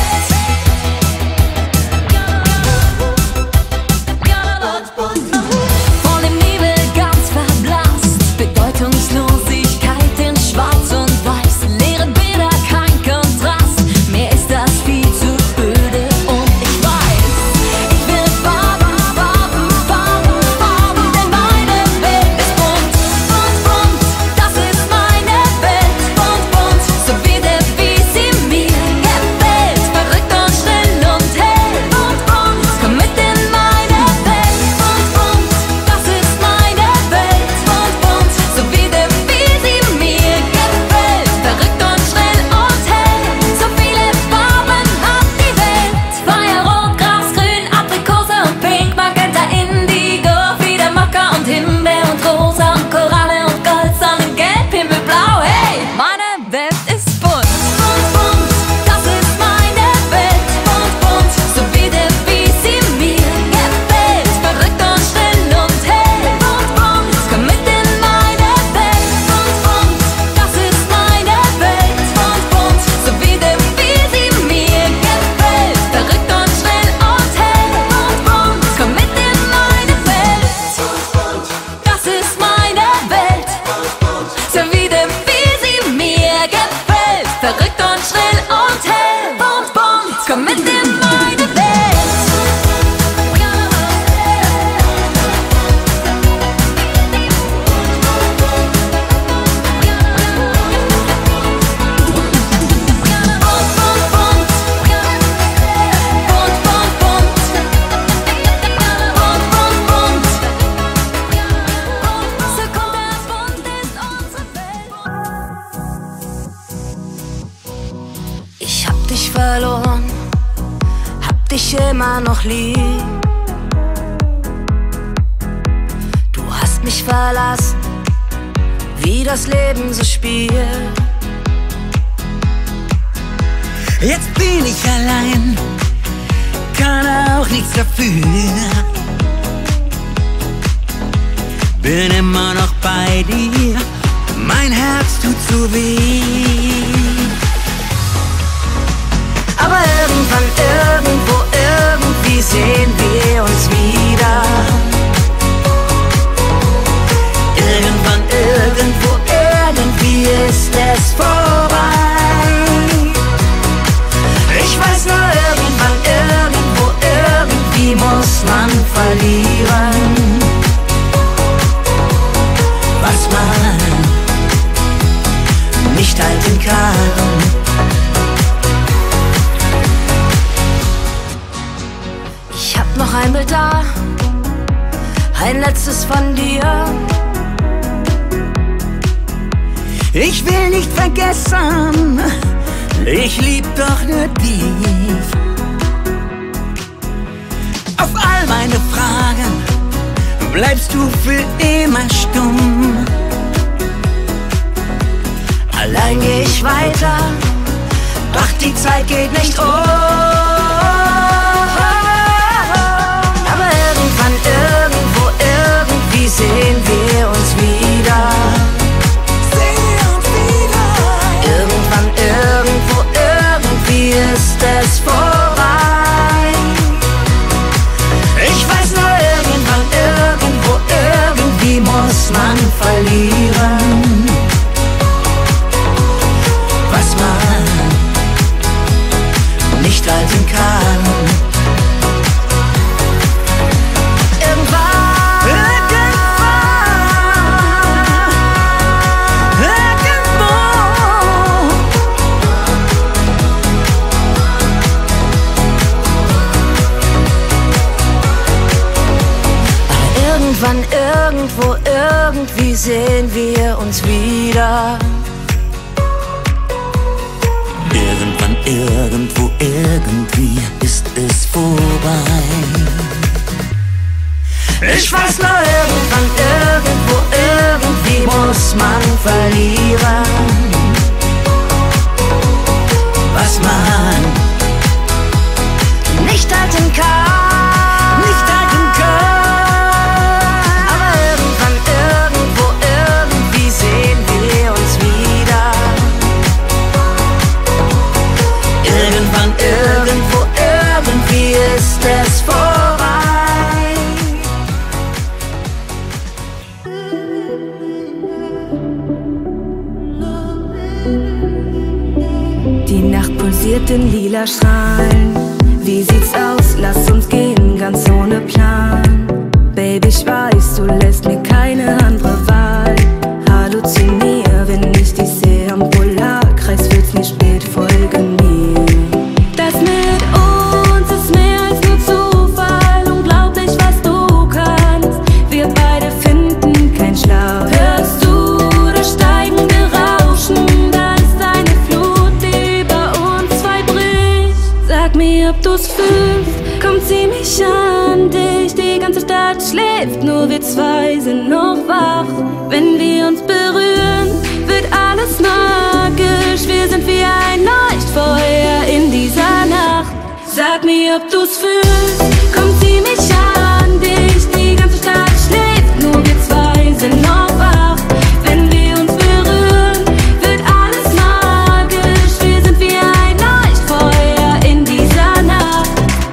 Von dem Nebel ganz verblasst, Bedeutungslosigkeit in Schwarz und Weiß, leere Bilder, kein Kontrast, mir ist das viel zu öde und ich weiß, ich will Farben, Farben, Farben, Farben, denn meine Welt ist bunt, bunt, bunt, das ist meine Welt, bunt, bunt, so wie der, wie sie mir gefällt, verrückt und schnell und hell, bunt, bunt, komm mit in meine Welt, bunt, bunt, das ist meine Welt, bunt, bunt, so wie der, wie sie mir gefällt, verrückt und schnell und hell, so viele Farben hat die Welt. Feuer, Rot, Gras, Grün, Aprikose und Pink, Magenta, Indigo, wieder Mokka und Himbeer und Rosa und Koralle und Gold, Sonnengelb, Himmelblau, hey, meine Welt ist bunt, bunt, bunt, das ist meine Welt, bunt, bunt, so wie der, wie sie mir gefällt, verrückt und schnell und hell, bunt, bunt, komm mit in meine Welt, bunt, bunt, das ist meine Welt, bunt, bunt, so wie der, wie sie mir gefällt, verrückt und schnell und hell, bunt, bunt, komm mit in meine Welt, das ist meine Welt, so wie der, wie sie mir gefällt, verrückt und schnell und hell, bunt, bunt, komm mit in meine Welt. Bunt, bunt, bunt, bunt, bunt, bunt, bunt, bunt, bunt. So kunterbunt ist unsere Welt. Ich hab dich verloren, hab dich immer noch lieb. Du hast mich verlassen, wie das Leben so spielt. Jetzt bin ich allein, kann auch nichts dafür. Bin immer noch bei dir, mein Herz tut so weh. Aber irgendwann, irgendwo, irgendwo muss man verlieren, was man nicht halten kann. Ich hab noch ein Bild da, ein letztes von dir. Ich will nicht vergessen, ich lieb doch nur dich. Auf all meine Fragen bleibst du für immer stumm. Allein geh ich weiter, doch die Zeit geht nicht um. Aber irgendwann, irgendwo, irgendwie sehen wir uns wieder. Irgendwann, irgendwo, irgendwie ist es vorbei. Ich weiß nur, irgendwann, irgendwo, irgendwie muss man verlieren, was man nicht halten kann. Irgendwann, irgendwann, irgendwo. Aber irgendwann, irgendwo, irgendwie sehen wir uns wieder. Irgendwann, irgendwo, irgendwie ist es vorbei. Ich weiß nur, irgendwann, irgendwo, irgendwie muss man verlieren, was man nicht halten kann, nicht halten kann. Aber irgendwann, irgendwo, irgendwie sehen wir uns wieder. Irgendwann, irgendwo, irgendwie ist es vorbei. Die Nacht pulsiert in lila Strahlen. Wie sieht's aus? Lass uns gehen, ganz ohne Plan. Baby, ich weiß, du lässt mir keine andere Wahl. Halluzinier, wenn ich dich sehe am Polarkreis, wird's nie spät, folge mir. Das mit uns ist mehr als nur Zufall. Unglaublich, was du kannst. Wir beide finden kein Schlaf. Hörst du das steigende Rauschen? Da ist eine Flut, die über uns zwei bricht. Sag mir, ob du's fühlst. Komm, zieh mich an dich. Die ganze Stadt schläft, nur wir zwei sind noch wach. Wenn wir uns berühren, wird alles magisch. Wir sind wie ein Leuchtfeuer in dieser Nacht. Sag mir, ob du's fühlst. Komm, zieh mich an dich. Die ganze Stadt schläft, nur wir zwei sind noch wach. Wenn wir uns berühren, wird alles magisch. Wir sind wie ein Leuchtfeuer in dieser Nacht.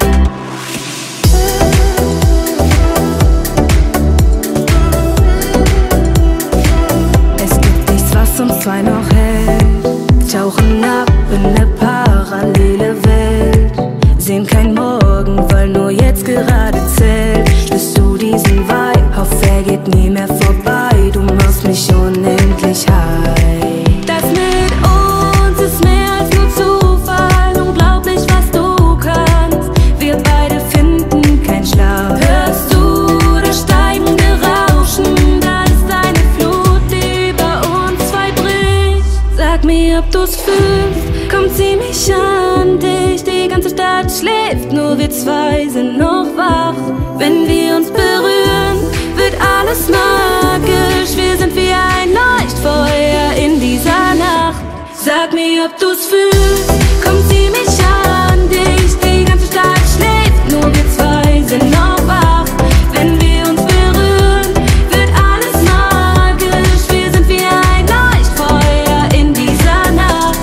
Es gibt nichts, was uns zwei noch hält. Tauchen ab in eine parallele Welt. Sehen kein Morgen, weil nur jetzt gerade zählt. Spürst du diesen Vibe? Hoff, er geht nie mehr vorbei. Du machst mich unendlich high. Das mit uns ist mehr als nur Zufall. Unglaublich, was du kannst. Wir beide finden kein Schlaf. Hörst du das steigende Rauschen? Da ist eine Flut, die über uns zwei bricht. Sag mir, ob du's fühlst. Komm, zieh mich an dich. Die ganze Stadt schläft, nur wir zwei sind noch wach. Wenn wir uns berühren, wird alles magisch. Wir sind wie ein Leuchtfeuer in dieser Nacht. Sag mir, ob du's fühlst. Komm, zieh mich an dich. Die ganze Stadt schläft, nur wir zwei sind noch wach. Wenn wir uns berühren, wird alles magisch. Wir sind wie ein Leuchtfeuer in dieser Nacht.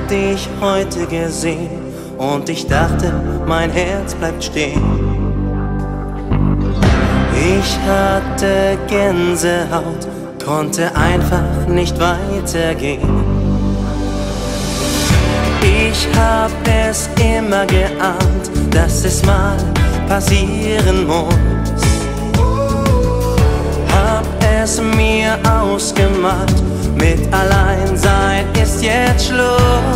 hab dich heute gesehen und ich dachte, mein Herz bleibt stehen. Ich hatte Gänsehaut, konnte einfach nicht weitergehen. Ich hab es immer geahnt, dass es mal passieren muss. Hab es mir ausgemacht, mit Alleinsein ist jetzt Schluss.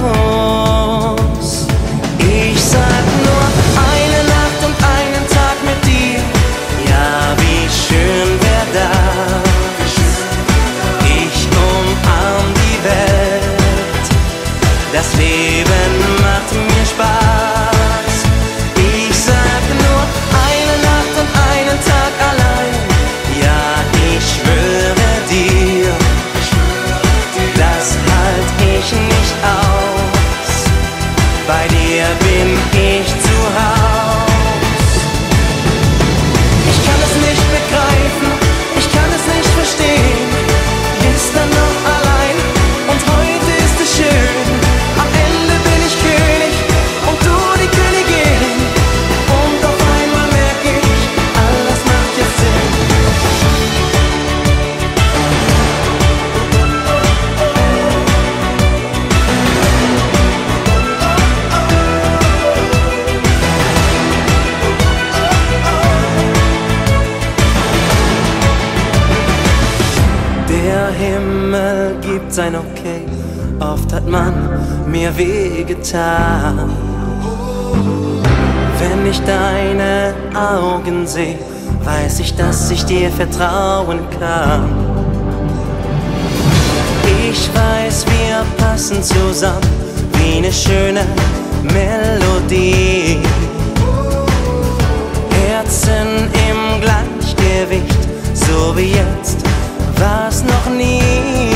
Ich sag nur eine Nacht und einen Tag mit dir, ja, wie schön wär das. Ich umarm die Welt, das Leben macht mir Spaß. Ich sag nur eine Nacht und einen Tag allein, ja, ich schwöre dir, das halt ich nicht aus. Bei dir bin ich zu Haus. Ich kann es nicht begreifen, ich kann es nicht verstehen. Gestern noch allein und heute ist es schön. Am Ende bin ich König und du die Königin. Und auf einmal merke ich, alles macht jetzt Sinn. Der Himmel gibt sein Okay, oft hat man mir wehgetan. Wenn ich deine Augen sehe, weiß ich, dass ich dir vertrauen kann. Ich weiß, wir passen zusammen wie eine schöne Melodie. Herzen im Gleichgewicht, so wie jetzt war's noch nie.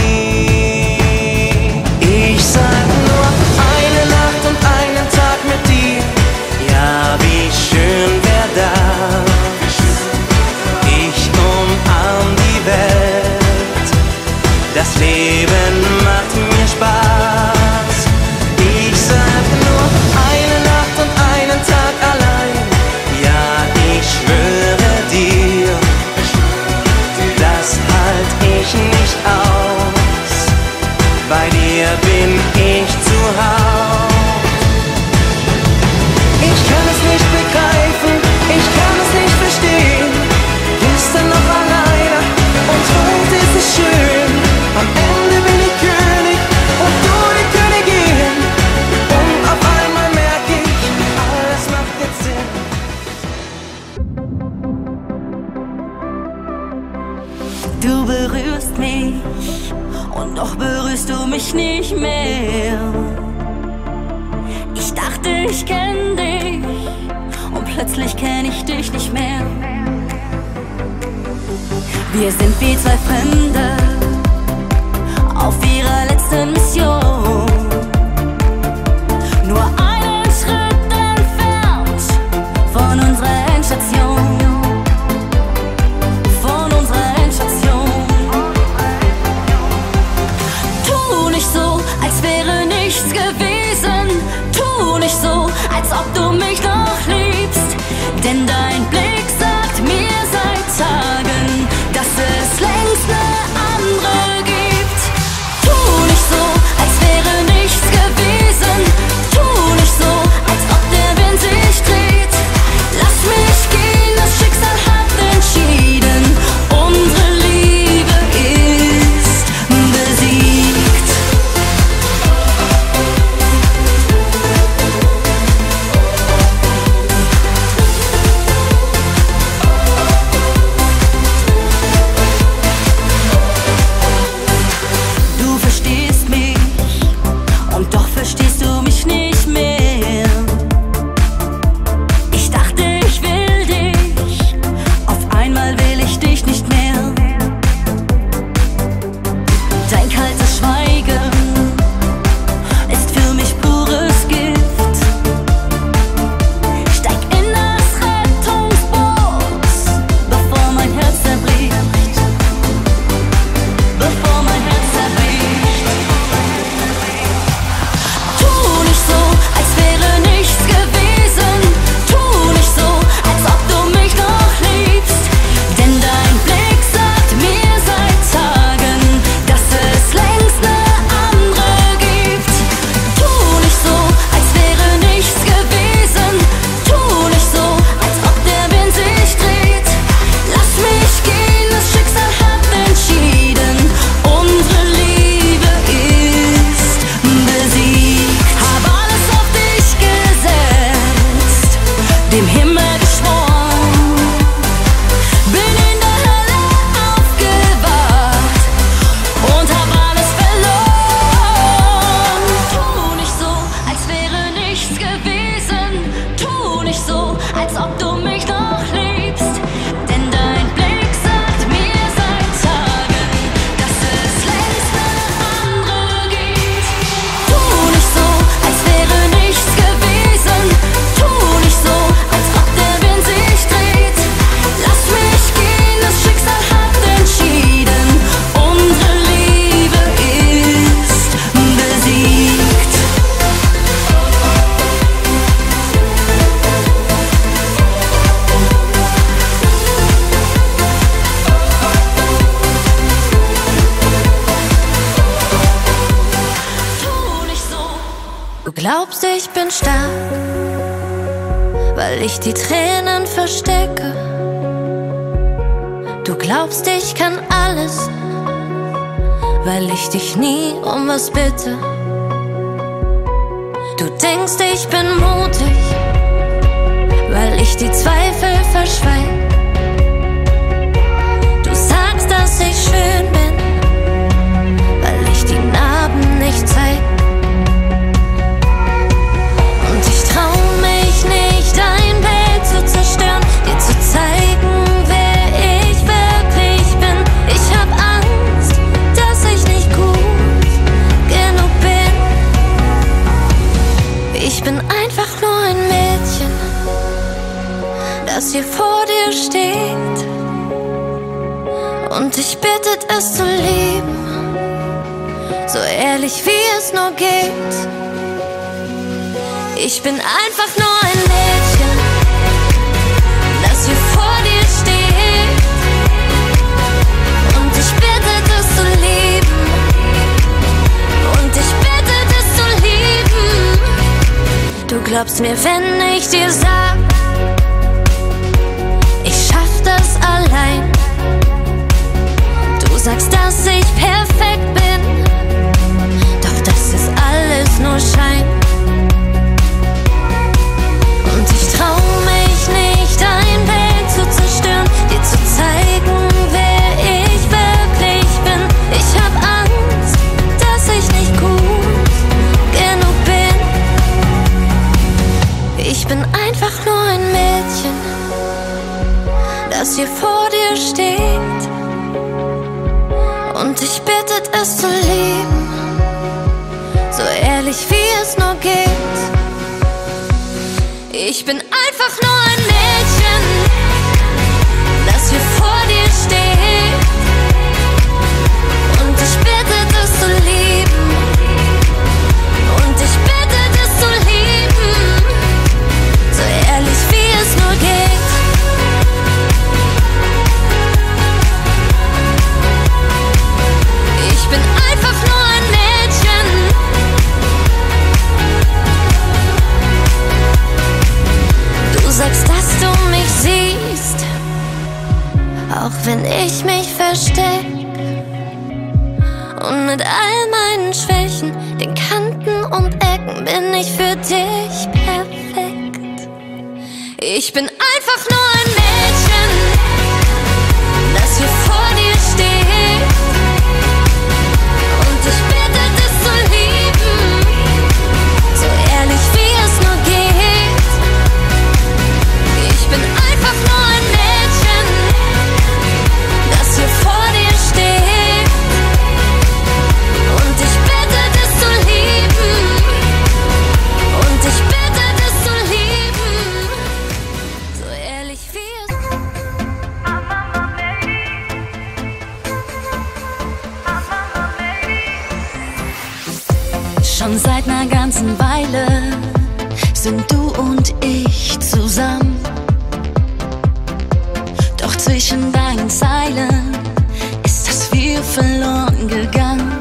Ich sag nur eine Nacht und einen Tag mit dir, ja, wie schön wär das. Ich umarm die Welt, das Leben macht mir Spaß. Ich sag nur eine Nacht und einen Tag allein, ja, ich schwöre dir, das halt ich nicht aus. Bei dir bin ich zu Haus. Ich kann es nicht begreifen, ich kann es nicht verstehen. Gestern noch alleine und heute ist es schön. Am Ende bin ich König und du die Königin. Und auf einmal merke ich, alles macht jetzt Sinn. Du berührst mich und doch berührst du mich nicht mehr. Ich dachte, ich kenn dich und plötzlich kenn ich dich nicht mehr. Wir sind wie zwei Fremde auf ihrer letzten Mission. Nur einen Schritt entfernt von unserer Endstation. Von unserer Endstation. Tu nicht so, als wäre nichts gewesen. Tu nicht so, als ob du mich noch liebst. Denn dein Blick sagt mir seit Tagen, dass es längst eine andere gibt. Tu nicht so, als wäre nichts gewesen. Tu nicht so, als ob der Wind sich dreht. Lass mich gehen, das Schicksal hat entschieden. Unsere Liebe ist besiegt. glaubst, ich bin stark, weil ich die Tränen verstecke. Du glaubst, ich kann alles, weil ich dich nie um was bitte. Du denkst, ich bin mutig, weil ich die Zweifel verschweig. Du sagst, dass ich schön bin, weil ich die Narben nicht zeig. Und ich trau mich nicht, dein Bild zu zerstören, dir zu zeigen, wer ich wirklich bin. Ich hab Angst, dass ich nicht gut genug bin. Ich bin einfach nur ein Mädchen, das hier vor dir steht und dich bittet, es zu lieben, so ehrlich wie es nur geht. Ich bin einfach nur ein Mädchen, das hier vor dir steht und dich bittet, es zu lieben, und dich bittet, es zu lieben. Du glaubst mir, wenn ich dir sag, ich schaff das allein. Du sagst, dass ich perfekt bin, doch das ist alles nur Schein. Und ich trau mich nicht, dein Bild zu zerstören, dir zu zeigen, wer ich wirklich bin. Ich hab Angst, dass ich nicht gut genug bin. Ich bin einfach nur ein Mädchen, das hier vor dir steht und dich bittet, es zu lieben, so ehrlich wie es nur geht. Ich bin einfach nur ein Mädchen, das hier vor dir steht und dich bittet, es zu lieben, und dich bittet, es zu lieben, so ehrlich wie es nur geht. Ich bin einfach nur ein Mädchen, du sagst, dass du mich siehst, auch wenn ich mich versteck, und mit all meinen Schwächen, den Kanten und Ecken bin ich für dich perfekt. Ich bin einfach nur ein Mädchen, das hier vor dir steht und dich bittet, es zu lieben, so ehrlich wie es nur geht. Ich bin einfach nur ein Mädchen, das hier vor dir steht und dich bittet, es zu lieben, und dich bittet, es zu lieben, so ehrlich wie es. Schon seit ner ganzen Weile sind du und ich zusammen. Doch zwischen deinen Zeilen ist das viel verloren gegangen.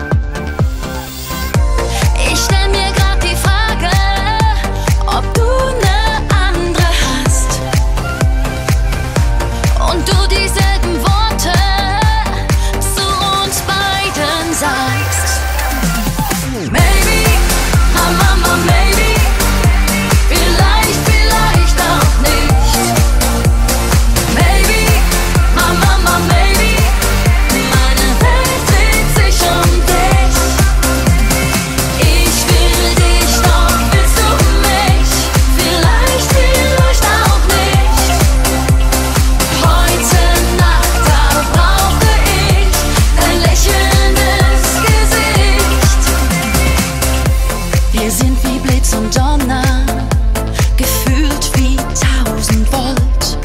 Ich stell mir grad die Frage, ob du ne andere hast und du dieselben Worte zu uns beiden sagst. Maybe, ah Mama, maybe, vielleicht, vielleicht auch nicht. Maybe, ah Mama, maybe, meine Welt dreht sich um dich. Ich will dich, doch willst du mich? Vielleicht, vielleicht auch nicht. Heute Nacht, da brauche ich dein lächelndes Gesicht. Wir sind wie Blitz und Donner, gefühlt wie tausend Volt.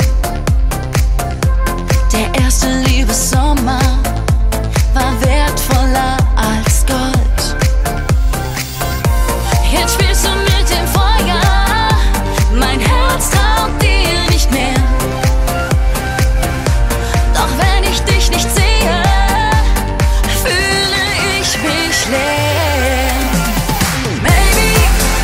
Der erste Liebessommer war wertvoller als Gold. Jetzt spielst du mit dem Feuer, mein Herz traut dir nicht mehr. Doch wenn ich dich nicht sehe, fühle ich mich leer. Maybe,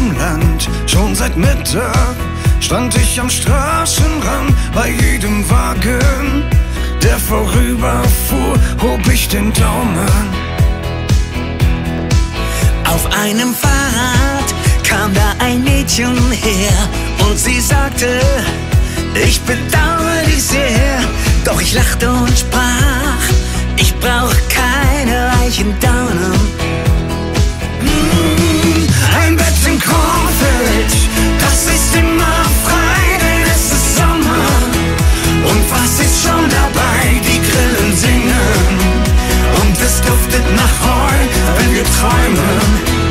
meinem Land. Schon seit Mittag stand ich am Straßenrand. Bei jedem Wagen, der vorüberfuhr, hob ich den Daumen. Auf einem Fahrrad kam da ein Mädchen her und sie sagte, ich bedauere dich sehr. Doch ich lachte und sprach, ich brauch keine reichen Daunen. Mmh, ein Bett im Kornfeld, das ist immer frei, denn es ist Sommer. Und was ist schon dabei? Die Grillen singen und es duftet nach Heu, wenn wir träumen.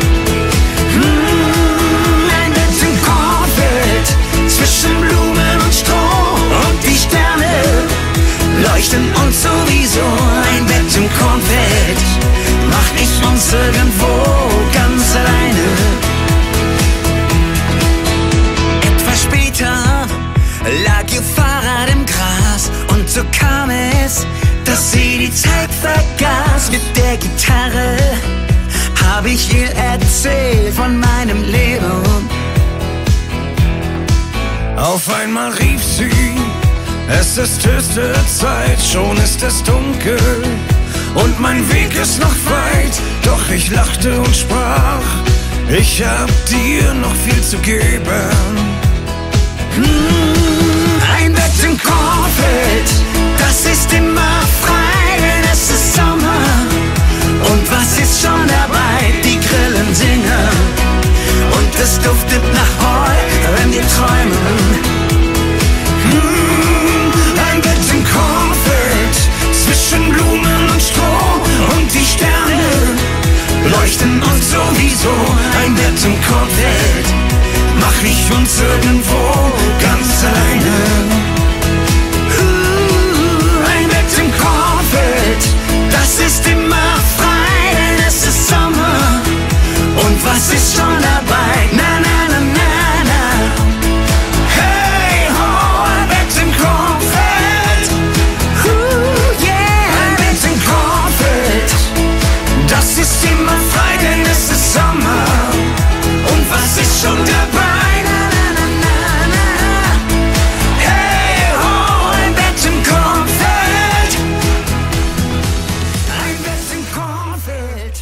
Mmh, ein Bett im Kornfeld, zwischen Blumen und Stroh und die Sterne leuchten uns sowieso. Ein Bett im Kornfeld macht nicht uns irgendwo ganz alleine. Etwas später lag ihr Fahrrad im Gras und so kam es, dass sie die Zeit vergaß. Mit der Gitarre hab ich ihr erzählt von meinem Leben. Auf einmal rief sie, es ist höchste Zeit, schon ist es dunkel und mein Weg ist noch weit. Doch ich lachte und sprach, ich hab dir noch viel zu geben. Mmh, ein Bett im Kornfeld, das ist immer frei, denn es ist Sommer. Und was ist schon dabei? Die Grillen singen und es duftet nach Heu, wenn wir träumen. Mmh, ein Bett im Kornfeld, zwischen Blumen und Stroh und die Sterne leuchten uns sowieso. Ein Bett im Kornfeld, mach nicht uns irgendwo ganz alleine. Uh, ein Bett im Kornfeld, das ist immer frei, denn es ist Sommer. Und was ist schon dabei? Na, na, na, na, na. Hey, ho, ein Bett im Kornfeld. Uh, yeah, ein Bett im Kornfeld, das ist immer frei, denn es ist Sommer. Und was ist schon dabei? Na, na, na, na, na. Hey, ho, ein Bett im Kornfeld. Ein Bett im Kornfeld.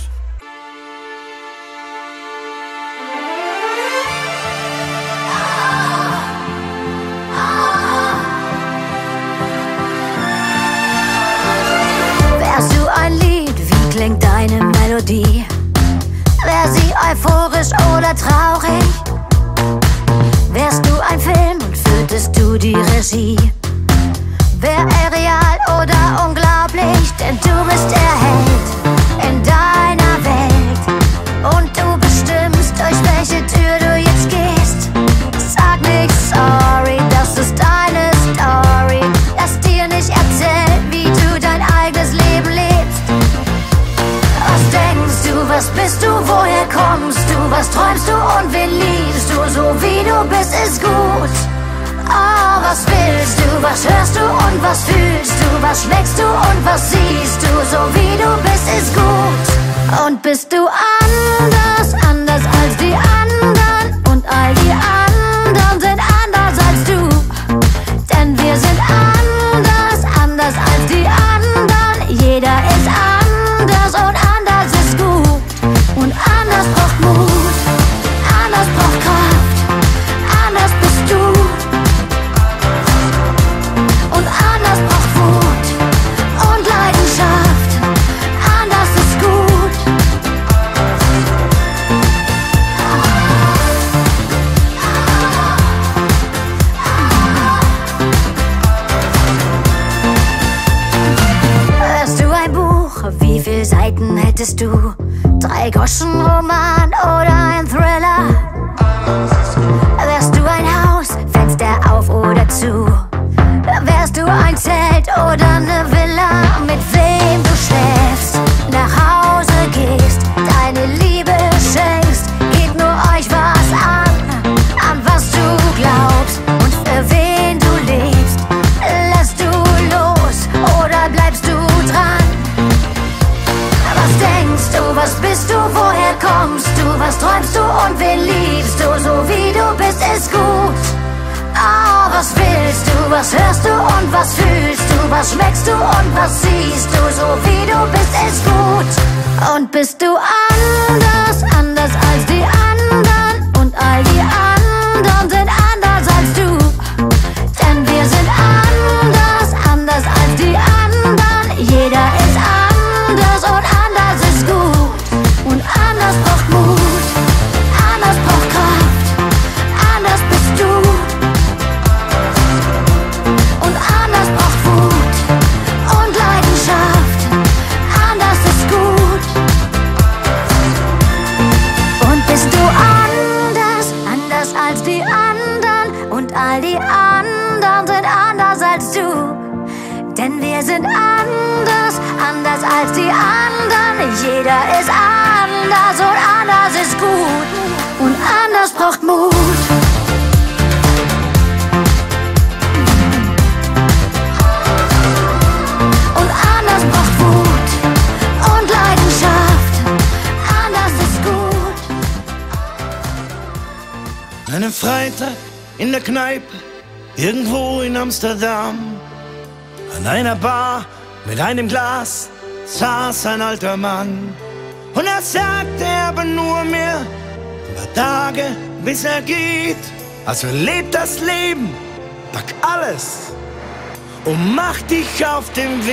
Wärst du ein Lied, wie klingt deine Melodie? Wär sie euphorisch oder traurig? Wärst du ein Film und führtest du die Regie? Wär er real oder unglaublich? Denn du bist der Held in deiner Welt und du bestimmst, durch welche Tür du jetzt gehst. Sag nicht sorry, das ist deine Story. Lass dir nicht erzählen, wie du dein eigenes Leben lebst. Was denkst du, was bist du, woher kommst du, was träumst du und wen liebst du? So wie du bist, ist gut. Oh, was willst du, was hörst du und was fühlst du? Was schmeckst du und was siehst du? So wie du bist, ist gut. Und bist du anders, anders als die anderen? Und all die anderen sind anders als du. Denn wir sind anders, anders als die anderen. Jeder ist anders und anders ist gut. Und anders braucht Mut, anders braucht Kraft, anders bist du. Und anders braucht Wut und Leidenschaft, anders ist gut. Wärst du ein Buch, wie viele Seiten hättest du? Drei Groschen Roman oder ein Thriller? Wärst du ein Haus, Fenster auf oder zu? Wärst du ein Zelt oder eine Villa? Mit wem du schläfst, nach Hause gehst, deine Liebe schenkst, geht nur euch was an, an was du glaubst und für wen du lebst. Lässt du los oder bleibst du dran? Was denkst du, was bist du, woher kommst bist, ist gut. Oh, was willst du, was hörst du und was fühlst du, was schmeckst du und was siehst du, so wie du bist, ist gut. Und bist du anders, anders als die anderen und all die anderen sind anders als du. Denn wir sind anders, anders als die anderen, jeder ist anders und anders ist gut. Und anders braucht Mut, anders braucht Kraft, anders bist du. Und anders braucht Wut und Leidenschaft, anders ist gut. Und bist du anders, anders als die anderen und all die anderen sind anders als du. Denn wir sind anders, anders als die anderen, jeder ist anders und anders ist gut. Und anders braucht Mut. Und anders braucht Wut und Leidenschaft, anders ist gut. Einen Freitag in der Kneipe, irgendwo in Amsterdam. An einer Bar mit einem Glas saß ein alter Mann. Und er sagte aber nur mir, ein paar Tage bis er geht. Also lebt das Leben, pack alles und mach dich auf den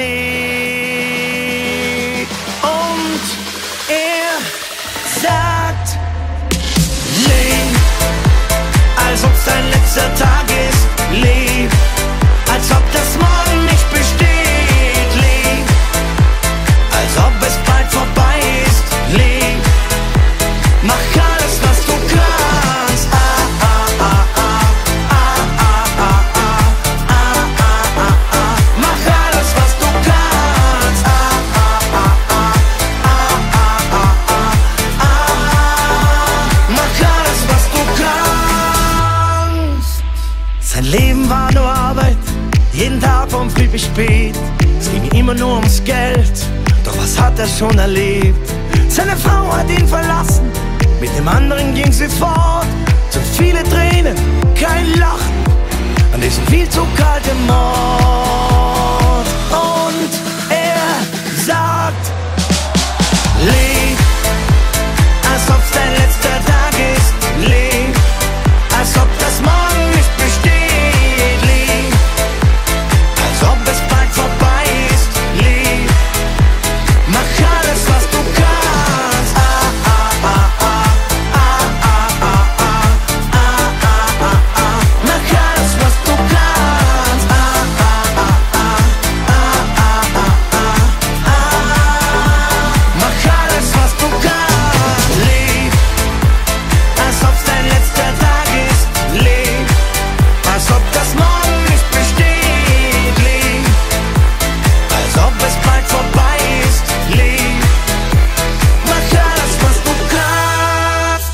Weg. Und er sagt, leb, als ob's dein letzter Tag ist. Leb, als ob das Morgen nicht besteht. Leb, als ob es bald vorbei ist. Leb, mach alles, was du kannst. Ah, ah, ah, ah, ah, ah, ah, ah, ah, ah, ah, ah. Mach alles, was du kannst. Ah, ah, ah, ah, ah, ah, ah, ah, ah. Mach alles, was du kannst. Sein Leben war nur Arbeit, jeden Tag vom früh bis spät. Es ging immer nur ums Geld, doch was hat er schon erlebt? Seine Frau hat ihn verlassen, mit dem anderen ging sie fort. Zu viele Tränen, kein Lachen, an diesem viel zu kalten Mord. Und er sagt, leb, als ob's dein letzter Tag ist. Leb, als ob das Morgen nicht besteht. Leb, als ob es bald vorbei ist. Leb, mach alles, was du kannst. Ah, ah, ah, ah, ah, ah, ah, ah, ah, ah, ah, ah. Mach alles, was du kannst. Ah, ah, ah, ah, ah, ah, ah, ah, ah. Mach alles, was du kannst. Leb, als ob's dein letzter Tag ist. Leb, als ob das Morgen nicht besteht. Leb, als ob es bald vorbei ist. Leb, mach alles, was du kannst.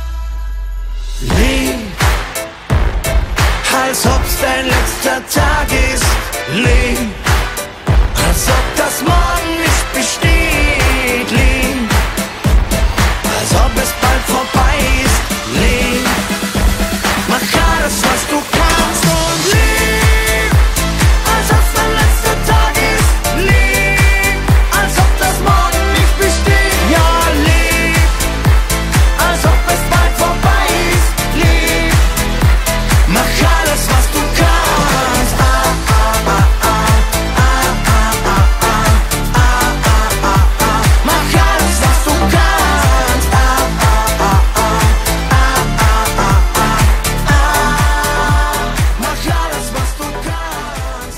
Leb, als ob's dein letzter Tag ist. Leb, als ob das Morgen nicht besteht. Leb, als ob es bald vorbei ist. Leb, mach alles, was du kannst und leb, als ob's dein letzter Tag ist. Leb, als ob das Morgen nicht besteht. Ja, leb, als ob es bald vorbei ist. Leb, mach alles, was du kannst. Ah, ah, ah, ah, ah, ah, ah, ah, ah, ah, ah. Mach alles, was du kannst. Ah, ah, ah, ah, ah, ah, ah, ah, ah. Mach alles, was du kannst.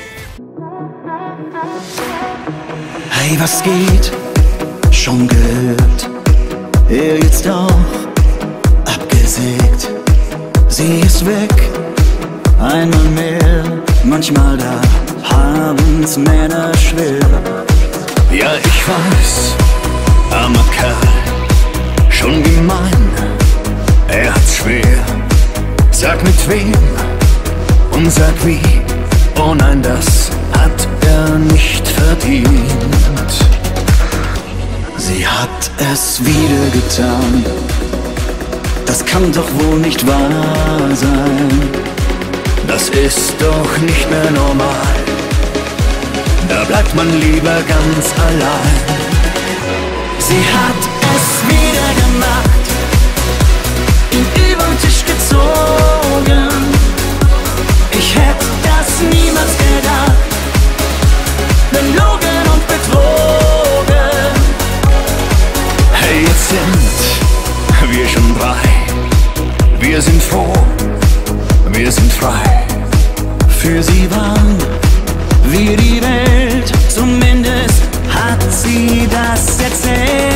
Hey, was geht? Schon gehört, er jetzt auch abgesägt. Sie ist weg, einmal mehr, manchmal da haben's Männer schwer. Ja, ich weiß, armer Kerl, schon gemein, er hat's schwer. Sag mit wem und sag wie, oh nein, das hat er nicht verdient. Sie hat es wieder getan, Das kann doch wohl nicht wahr sein. Das ist doch nicht mehr normal. Da bleibt man lieber ganz allein. Sie hat es wieder gemacht, ihn über den Tisch gezogen. Ich hätte das niemals gedacht, belogen und betrogen. Hey, jetzt sind wir schon drei. Wir sind froh, wir sind frei. Für sie waren wir die Welt, zumindest hat sie das erzählt.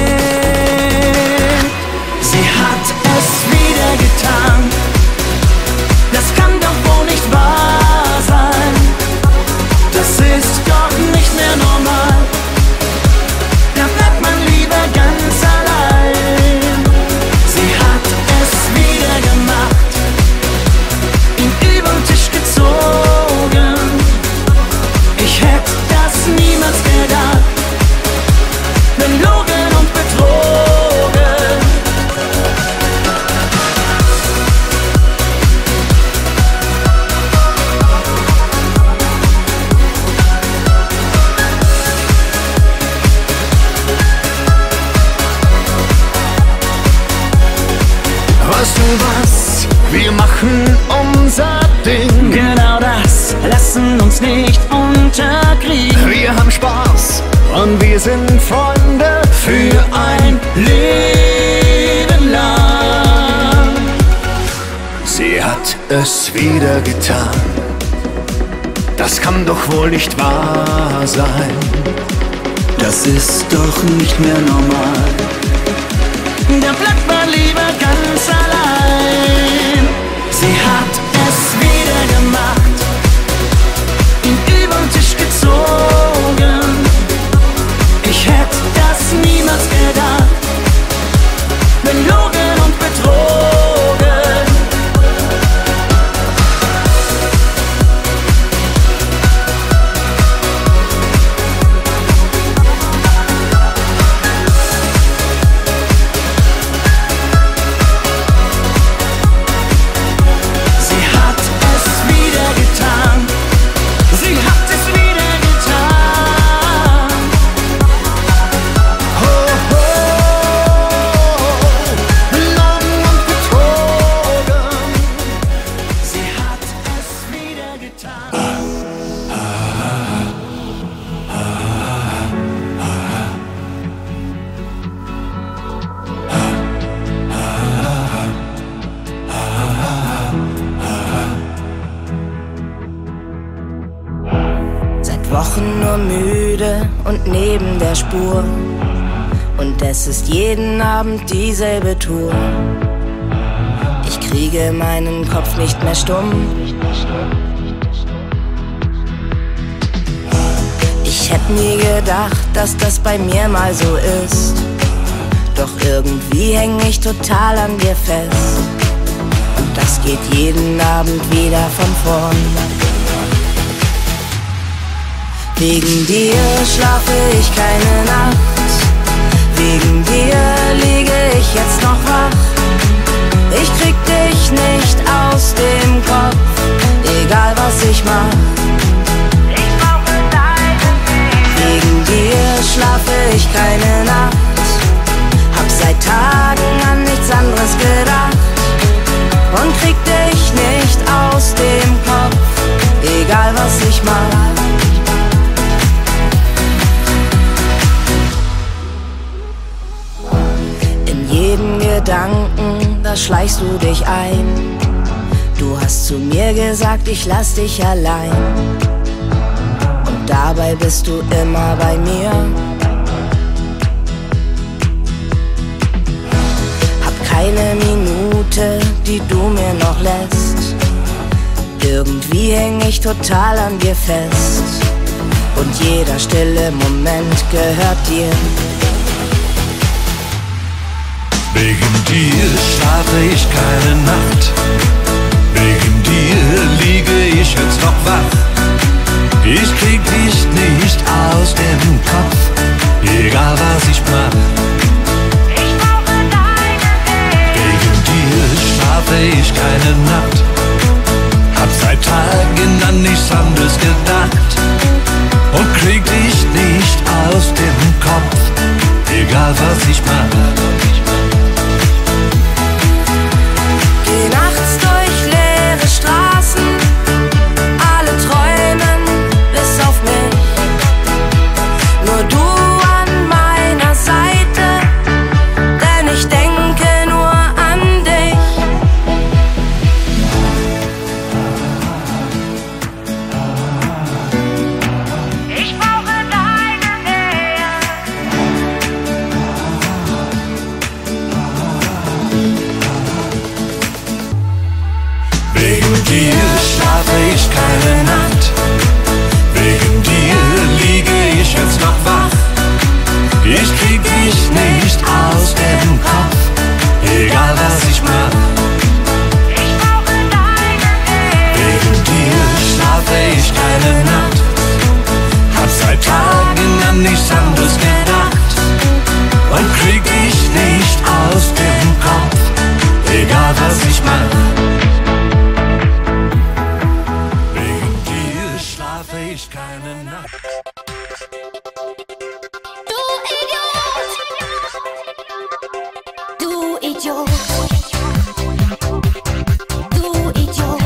Sie hat es wieder getan, das kann doch wohl nicht wahr sein. Das ist doch nicht mehr normal, da bleibt man lieber ganz allein. Sie hat es wieder gemacht, ihn über den Tisch gezogen. Ich hätte das niemals gedacht, belogen und betrogen. Weißt du was? Wir machen unser Ding. Genau das, lassen uns nicht unterkriegen. Wir haben Spaß und wir sind Freunde Für ein Leben lang. Sie hat es wieder getan. Das kann doch wohl nicht wahr sein. Das ist doch nicht mehr normal. Da bleibt man lieber ganz allein. Sie hat es wieder gemacht, ihn über den Tisch gezogen. Ich hätte das niemals gedacht, belogen und betrogen. Sie hat es wieder getan, sie hat es wieder getan. Ho, ho, belogen und betrogen. Sie hat es wieder getan. Seit Wochen nur müde und neben der Spur. Und es ist jeden Abend dieselbe Tour. Ich kriege meinen Kopf nicht mehr stumm. Ich hätte nie gedacht, dass das bei mir mal so ist. Doch irgendwie häng ich total an dir fest. Und das geht jeden Abend wieder von vorn. Wegen dir schlafe ich keine Nacht. Wegen dir liege ich jetzt noch wach. Ich krieg dich nicht aus dem Kopf, egal was ich mach. Ich brauche deine Nähe. Wegen dir schlafe ich keine Nacht. Hab seit Tagen an nichts anderes gedacht. Und krieg dich nicht aus dem Kopf, egal was ich mach. Jeden Gedanken, da schleichst du dich ein. Du hast zu mir gesagt, ich lass dich allein. Und dabei bist du immer bei mir. Hab keine Minute, die du mir noch lässt. Irgendwie häng ich total an dir fest. Und jeder stille Moment gehört dir. Wegen dir schlafe ich keine Nacht. Wegen dir liege ich jetzt noch wach. Ich krieg dich nicht aus dem Kopf, egal was ich mach. Ich brauche deine Nähe. Wegen dir ich keine Nacht. Hab seit Tagen an nichts anderes gedacht und krieg dich nicht aus dem Kopf, egal was ich mach. Geh nachts durch leere Straßen, alle träumen bis auf mich. Nur du an meiner Seite, denn ich denke nur an dich. Ich brauche deine Nähe. Wegen dir schlafe ich keine Nacht, wegen dir liege ich jetzt noch wach. Ich krieg dich nicht aus dem Kopf, egal was ich mach. Ich brauche deine Nähe. Wegen dir schlafe ich keine Nacht, hab seit Tagen an nichts anderes gedacht und krieg dich nicht aus dem Kopf, egal was ich mach. Wegen dir schlafe ich keine Nacht. Du Idiot. Du Idiot.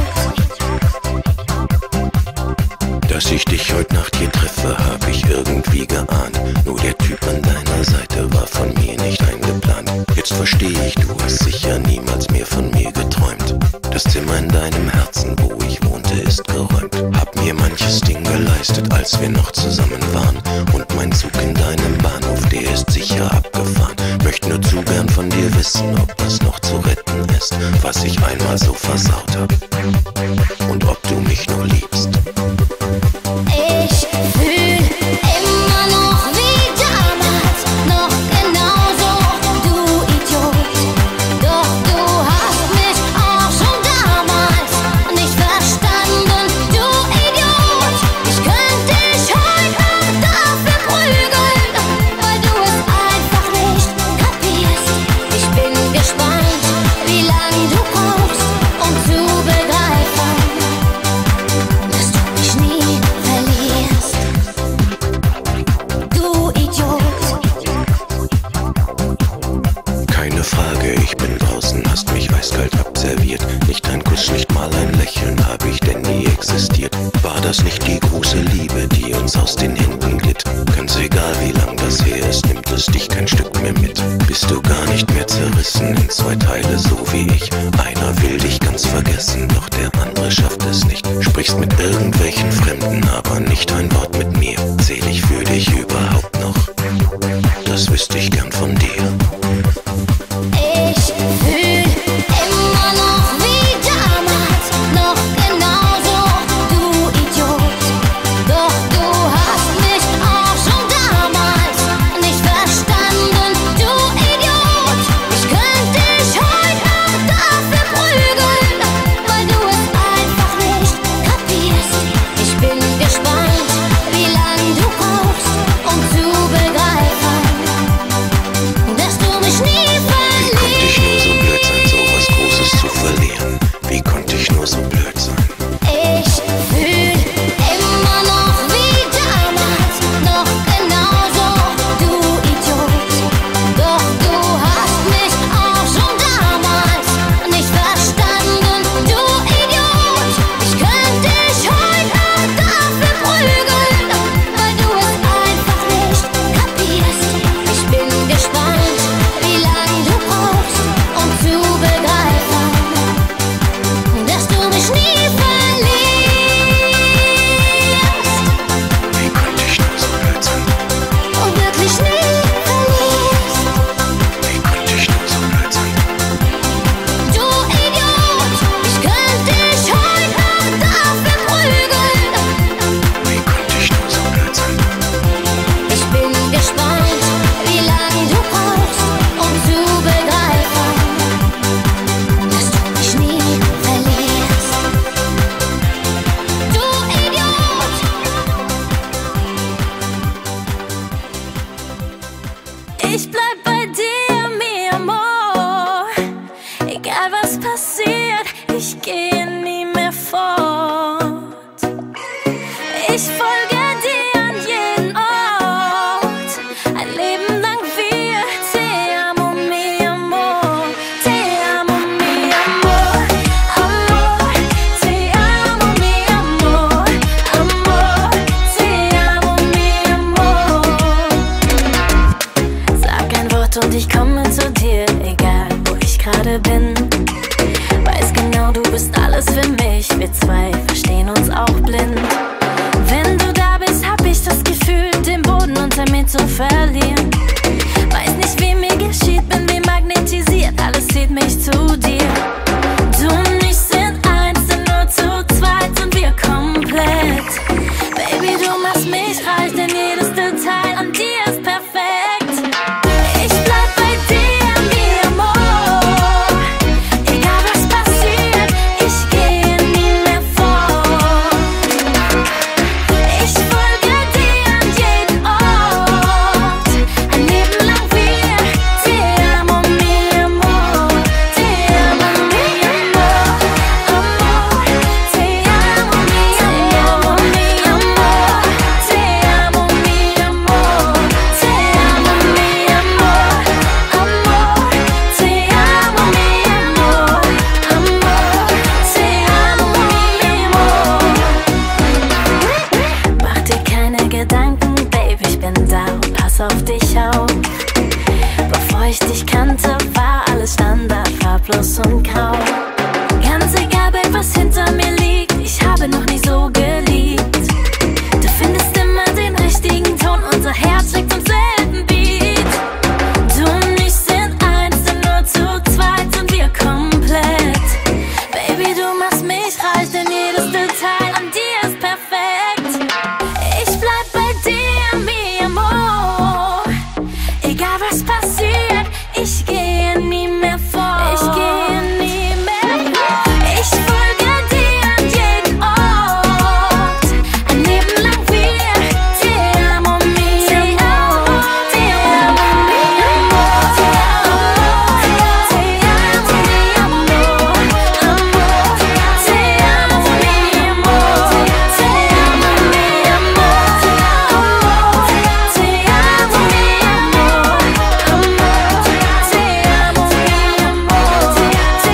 Dass ich dich heute Nacht hier treffe, hab ich irgendwie geahnt. Nur der Typ an deiner Seite war von mir nicht eingeplant. Jetzt versteh ich, du hast sicher niemals mehr von mir geträumt. Das Zimmer in deinem Herzen, wo ich wohnte, ist geräumt. Hab mir manches Ding geleistet, als wir noch zusammen waren. Und mein Zug in deinem Bahnhof, der ist sicher abgefahren. Möcht nur zu gern von dir wissen, ob das noch zu retten ist, was ich einmal so versaut hab. Und ob du mich noch liebst. Ich fühl immer noch wie damals, noch genauso, du Idiot. Doch du hast mich auch schon damals nicht verstanden, du Idiot. Ich könnte dich heute noch dafür prügeln, weil du es einfach nicht kapierst. Ich bin gespannt, wie lange du brauchst, um zu begreifen, dass du mich nie verlierst. Du Idiot. Keine Frage, ich bin draußen, hast mich eiskalt abserviert. Nicht ein Kuss, nicht mal ein Lächeln, hab ich denn nie existiert. War das nicht die große Liebe, die uns aus den Händen glitt? Ganz egal, wie lang das her ist, nimmt es dich kein Stück mehr mit. Bist du gar nicht mehr zerrissen in zwei Teile, so wie ich. Einer will dich ganz vergessen, doch der andere schafft es nicht. Sprichst mit irgendwelchen Fremden, aber nicht ein Wort mit mir. Zähl ich für dich überhaupt noch? Das wüsste ich gern von dir. Ich fühl immer noch wie damals, noch genauso, du Idiot. Doch du hast mich auch schon damals nicht verstanden, du Idiot. Ich könnte dich heute noch dafür prügeln, weil du es einfach nicht kapierst. Ich bin gespannt, wie lange du brauchst, um zu begreifen, dass du mich nie Wie konnte ich nur so blöd sein, so was Großes zu verlieren? Wie konnte ich nur so blöd sein? Ich fühl immer noch wie damals, noch genauso, du Idiot. Doch du hast mich auch schon damals nicht verstanden, du Idiot. Ich könnte dich heute noch dafür prügeln, weil du es einfach nicht kapierst. Ich bin gespannt, wie lange du brauchst, um zu begreifen, dass du mich nie ich gehe nie mehr fort. Ich folge dir an jeden Ort, ein Leben lang wir. Te amo, mi amor, te amo, mi amor, amor. Te amo, mi amor, amor. Te amo, mi amor. Sag ein Wort und ich komme zu dir, egal wo ich gerade bin. Weiß genau, du bist alles für mich. Wir zwei verstehen uns auch blind. Wenn du da bist, hab ich das Gefühl, den Boden unter mir zu verlieren. Weiß nicht, wie mir geschieht, bin wie magnetisiert. Alles zieht mich zu dir. Du und ich sind eins, denn nur zu zweit sind wir komplett. Baby, du machst mich reich, denn jedes Detail an dir ist perfekt. Ich bleib bei dir, mi amor. Egal was passiert, ich gehe nie mehr fort. Ich folge dir an jeden Ort, ein Leben lang wir. Te amo, mi amor, te amo, mi amor, amor. Te amo, mi amor, mi amor. Te amo, mi amor, te amo, mi amor, amor. Te amo, mi amor, amor. Te amo, mi amor. Mach dir keine Gedanken, Baby, ich bin da und pass auf dich auf. Bevor ich dich kannte, war alles Standard, farblos und grau. Ganz egal, Babe, was hinter mir liegt, ich habe noch nie so geliebt. Du findest immer den richtigen Ton, unser Herz schlägt zum selben Beat. Du und ich sind eins, denn nur zu zweit sind wir komplett. Baby, du machst mich reich, denn jedes Detail an dir ist perfekt. Ich bleib bei dir, mi amor. Egal was passiert, ich gehe nie mehr fort. Ich gehe nie mehr fort. Ich folge dir an jeden Ort, ein Leben lang wir. Te amo, mi amor, te amo, mi amor, amor. Te amo, mi amor, amor. Te amo, mi amor, te amo, mi amor, amor. Te amo, mi amor, amor. Te amo, mi amor, te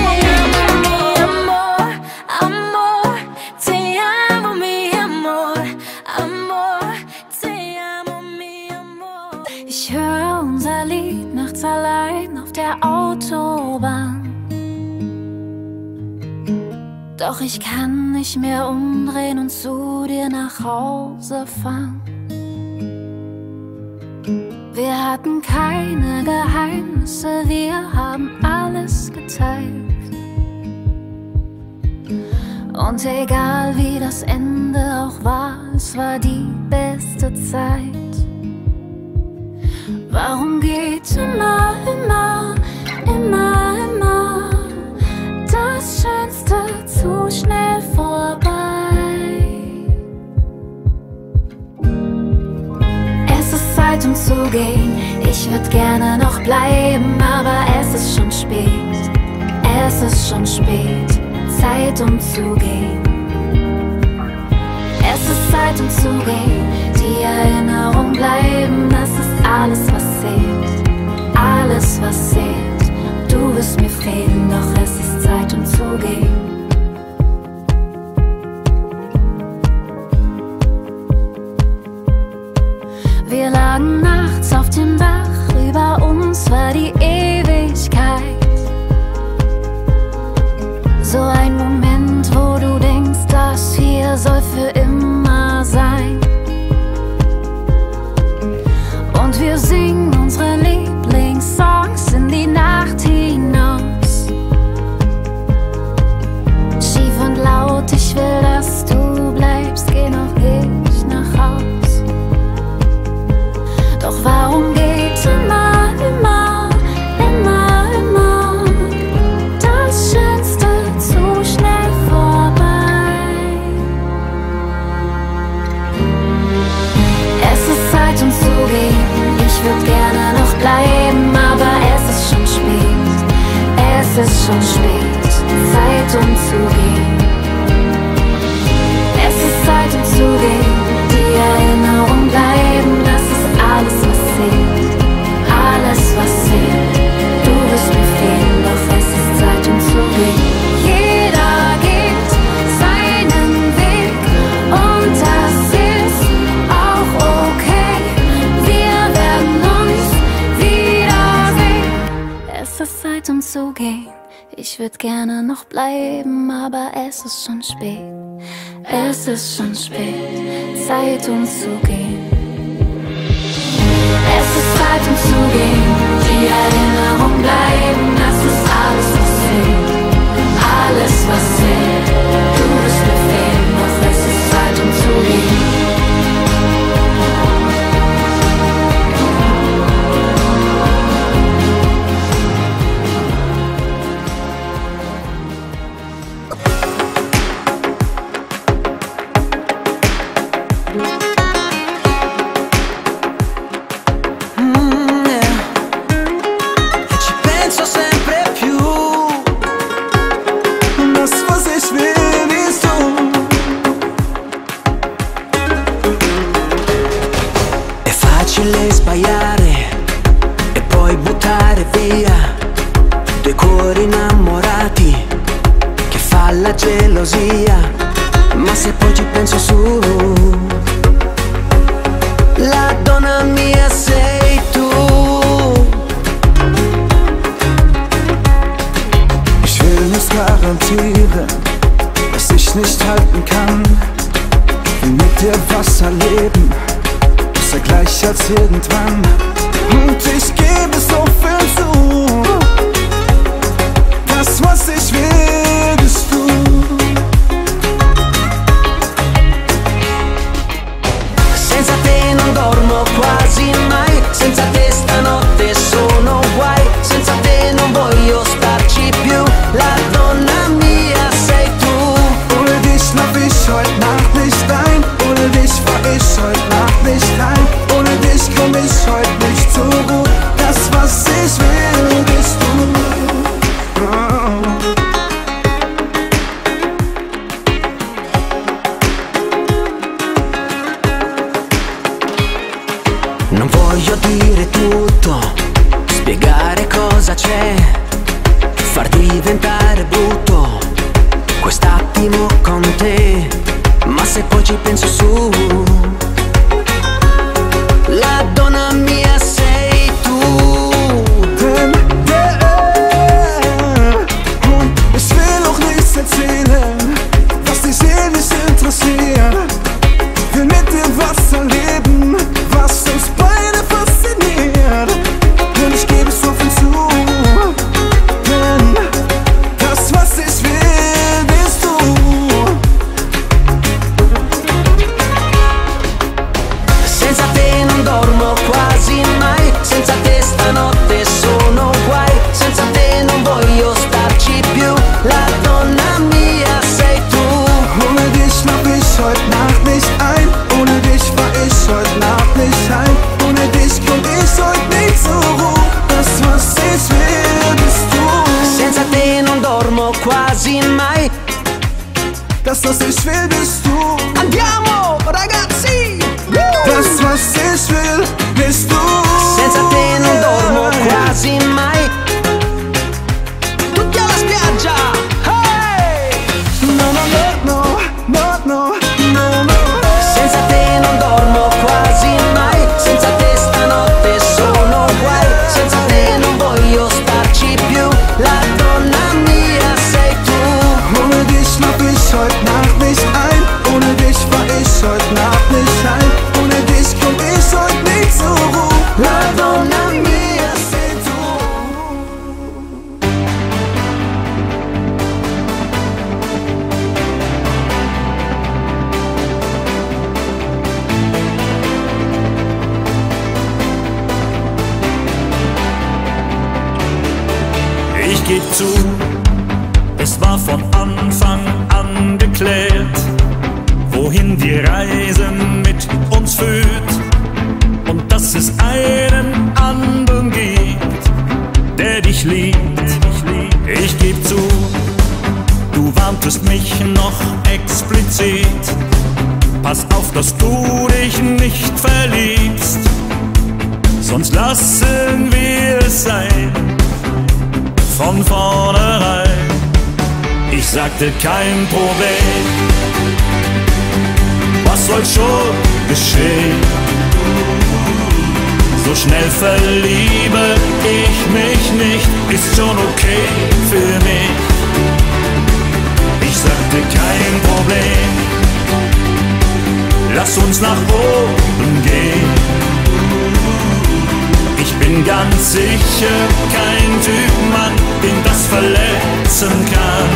amo, mi amor, amor. Te amo, mi amor, amor. Te amo, mi amor. Ich höre unser Lied nachts allein auf der Autobahn. Doch ich kann nicht mehr umdrehen und zu dir nach Hause fahren. Wir hatten keine Geheimnisse, wir haben alles geteilt. Und egal wie das Ende auch war, es war die beste Zeit. Warum geht immer, immer, immer, immer das Schönste zu schnell vorbei? Es ist Zeit, um zu gehen. Ich würd gerne noch bleiben, aber es ist schon spät. Es ist schon spät. Zeit, um zu gehen. Es ist Zeit, um zu gehen. Die Erinnerungen bleiben. Das ist alles, was zählt. Alles, was zählt. Du wirst mir fehlen, doch es ist Zeit, um zu gehen. Wir lagen nachts auf dem Dach, über uns war die Ewigkeit. So ein Moment, wo du denkst, das hier soll für immer sein. Und wir singen unsere Lieblingssongs in die Nacht hinaus. Schief und laut, ich will, dass du bleibst, geh noch nicht nach Haus. Doch warum geht immer, immer, immer, immer das Schönste zu schnell vorbei? Es ist Zeit, um zu gehen. Ich würd gerne noch bleiben, aber es ist schon spät. Es ist schon spät. Zeit, um zu umzugehen. Es ist Zeit umzugehen, die Erinnerungen bleiben, das ist alles, was zählt, alles, was zählt. Du wirst mir fehlen, doch es ist Zeit umzugehen. Jeder geht seinen Weg und das ist auch okay. Wir werden uns wiedersehen. Es ist Zeit umzugehen. Ich würd gerne noch bleiben, aber es ist schon spät. Es ist schon spät, Zeit umzugehen. Es ist Zeit umzugehen, die Erinnerungen bleiben, das ist alles, was zählt, alles, was zählt. Du wirst mir fehlen, doch es ist Zeit umzugehen. Ma se poi ci penso su, la donna mia sei tu. Ich will nicht garantieren, was ich nicht halten kann. Will mit dir was erleben, besser gleich als irgendwann. Und ich gebe so viel zu, das was ich will bist du. Senza te non dormo quasi mai, senza te stanotte sono guai, senza te non voglio starci più, la donna mia sei tu. Ohne dich schlaf ich heute Nacht nicht ein, ohne dich fahr ich heute Nacht nicht rein, ohne dich komm ich heute nicht zur Ruhe, das was ich will bist du. Oh. Non voglio dire tutto, spiegare cosa c'è, far diventare brutto quest'attimo con te. Ma se poi ci penso su, la donna mia sei tu. Denn, yeah. Und ich will auch nichts erzählen, was dich eh nicht interessiert. Will mit dir was erleben, was uns beide fasziniert. Und ich gebe so viel zu, denn das was ich will bist du. Senza te non dormo quasi mai, senza te stanotte sono guai, senza te non voglio starci più, la donna mia sei tu. Ohne dich schlaf ich heute Nacht nicht ein, ohne dich fahr ich heute Nacht nicht heim, ohne dich komm ich heute nicht zur Ruhe, das was ich will bist du. Senza te non dormo quasi mai, Das was ich will bist du. andiamo ragazzi! Das was ich will bist du. Senza te non dormo quasi mai, tutti alla spiaggia! Hey! No, no, no, no, no, no, no. Senza te non dormo quasi mai, senza te stanotte sono guai, senza te non voglio starci più, la donna mia sei tu. Ohne dich schlaf ich heute Nacht nicht ein, ohne dich fahr ich heute Nacht nicht heim, ohne dich komm ich heute nicht zur Ruhe, La donna mia sei tu. Ich geb zu, es war von Anfang an geklärt, wohin die Reise mit uns führt und dass es einen anderen gibt, der dich liebt. Ich geb zu, du warst warntest mich noch explizit. Pass auf, dass du dich nicht verliebst, sonst lassen wir es sein, von vornherein. Ich sagte kein Problem, was soll schon geschehen? So schnell verliebe ich mich nicht, ist schon okay für mich. Ich sagte kein Problem, lass uns nach oben gehen. Ich bin ganz sicher kein Typ Mann, den das verletzen kann.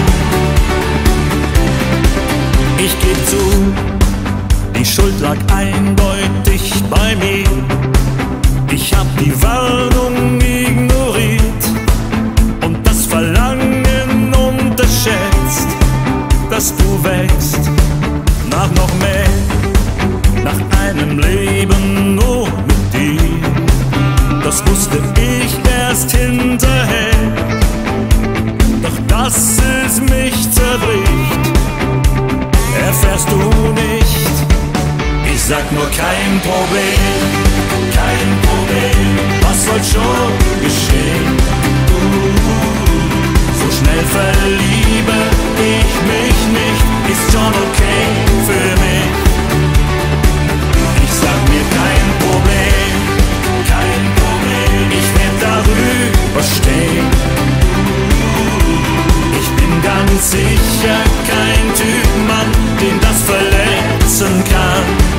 Ich geb zu, die Schuld lag eindeutig bei mir. Ich hab die Warnung ignoriert und das Verlangen unterschätzt, dass du wächst nach noch mehr, nach einem Leben nur mit dir. Das wusste ich erst hinterher, doch dass es mich zerbricht, erfährst du nicht. Ich sag nur kein Problem, kein Problem, was soll schon geschehen? So schnell verliebe ich mich nicht, ist schon okay für mich. Ich sag mir kein Problem, kein Problem, ich werd darüber stehen. Ich bin ganz sicher kein Typ Mann, den das verletzen kann.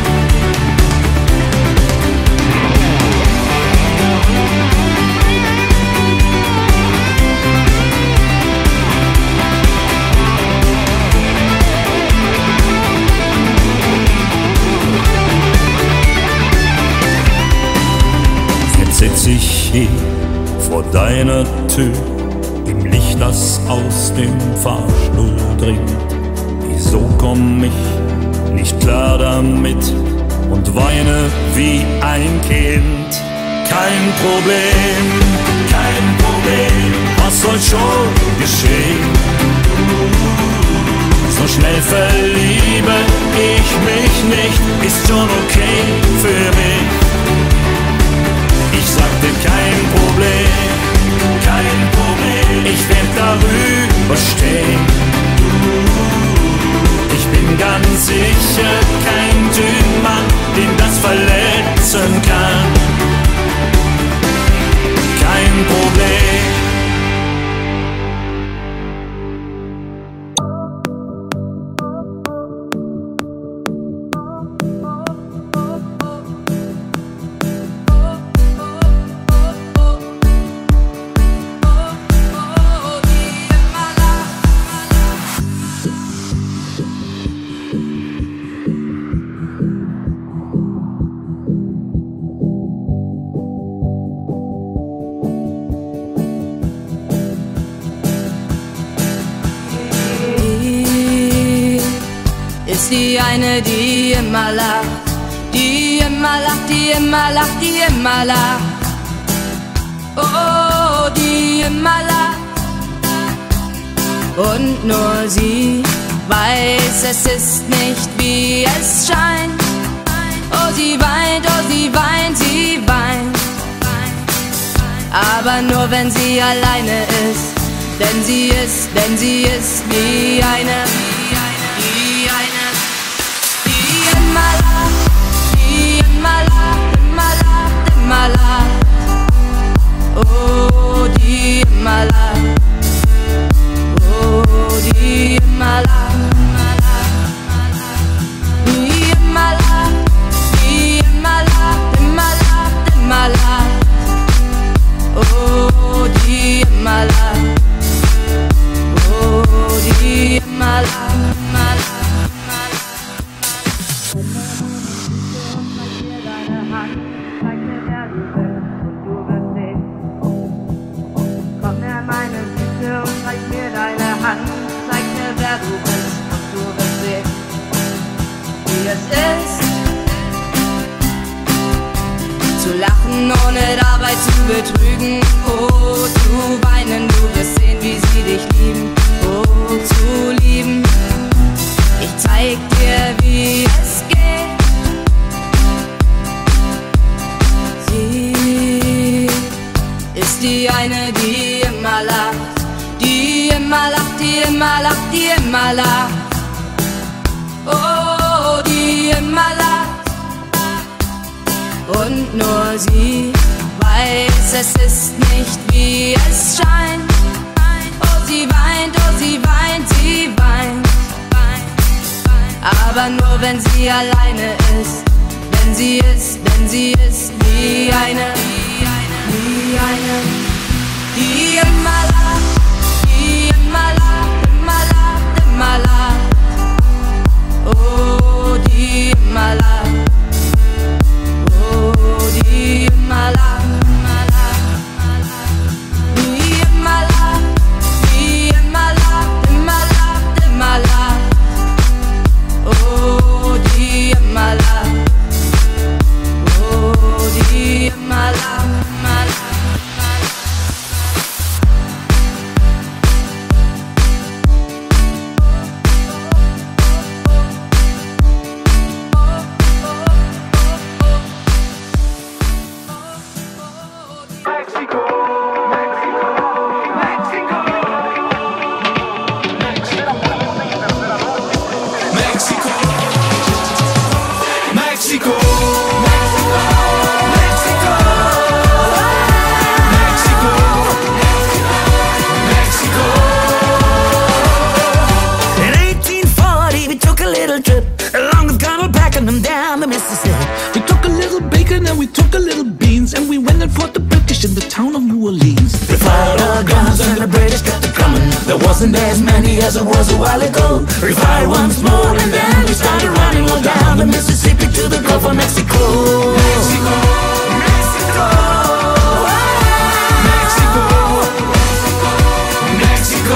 Sitz ich hier vor deiner Tür, im Licht, das aus dem Fahrstuhl dringt. Wieso komm ich nicht klar damit und weine wie ein Kind? Kein Problem, kein Problem, was soll schon geschehen? So schnell verliebe ich mich nicht, ist schon okay für mich. Ich sagte kein Problem, kein Problem, ich werd darüber stehen. Ich bin ganz sicher kein Typ Mann, den das verletzen kann. Kein Problem. Die eine, die immer lacht, die immer lacht, die immer lacht, die immer lacht. Oh, die immer lacht. Und nur sie weiß, es ist nicht, wie es scheint. Oh, sie weint, oh, sie weint, sie weint. Aber nur wenn sie alleine ist, denn sie ist, denn sie ist wie eine, wie eine. Immer lacht, die immer lacht, immer lacht, immer lacht. Oh, die immer lacht. Oh, die immer lacht, immer lacht. Die immer lacht, die immer lacht, immer lacht, immer lacht. Oh, die immer lacht. Oh, die immer lacht, immer lacht. Zu lachen, ohne dabei zu betrügen. Oh, zu weinen, du wirst sehen, wie sie dich lieben. Oh, so zu lieben. Ich zeig dir, wie es geht. Sie ist die eine, die immer lacht, die immer lacht, die immer lacht, die immer lacht. Oh, die immer lacht. Und nur sie weiß, es ist nicht, wie es scheint. Oh, sie weint, oh, sie weint, sie weint. Aber nur, wenn sie alleine ist. Wenn sie ist, wenn sie ist wie eine, wie eine, die immer lacht, die immer lacht, immer lacht, immer lacht. Oh, die immer lacht. Oh, die immer lacht, immer lacht. Die immer lacht, die immer lacht, immer lacht, immer lacht. Oh, die immer lacht. Oh, die immer lacht, immer lacht. Wasn't as many as it was a while ago. We fired once more and then we started running all down the Mississippi to the Gulf of Mexico. Mexico, Mexico, Mexico, Mexico.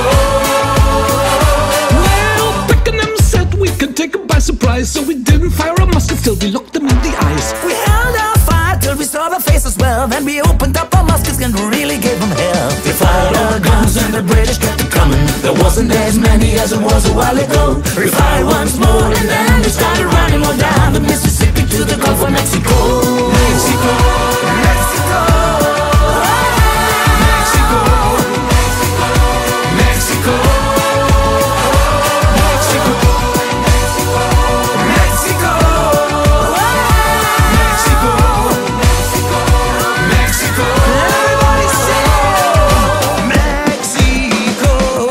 Well, picking them said we could take them by surprise, so we didn't fire a musket till we looked them in the eyes. We held our fire till we saw the faces well, then we opened up our muskets and really gave them hell. We fired our guns and the British kept it coming. There wasn't as many as it was a while ago. We fired once more and then we started running all down the Mississippi to the Gulf of Mexico. Mexico, Mexico, Mexico, Mexico, Mexico, Mexico, Mexico, Mexico. Everybody say Mexico.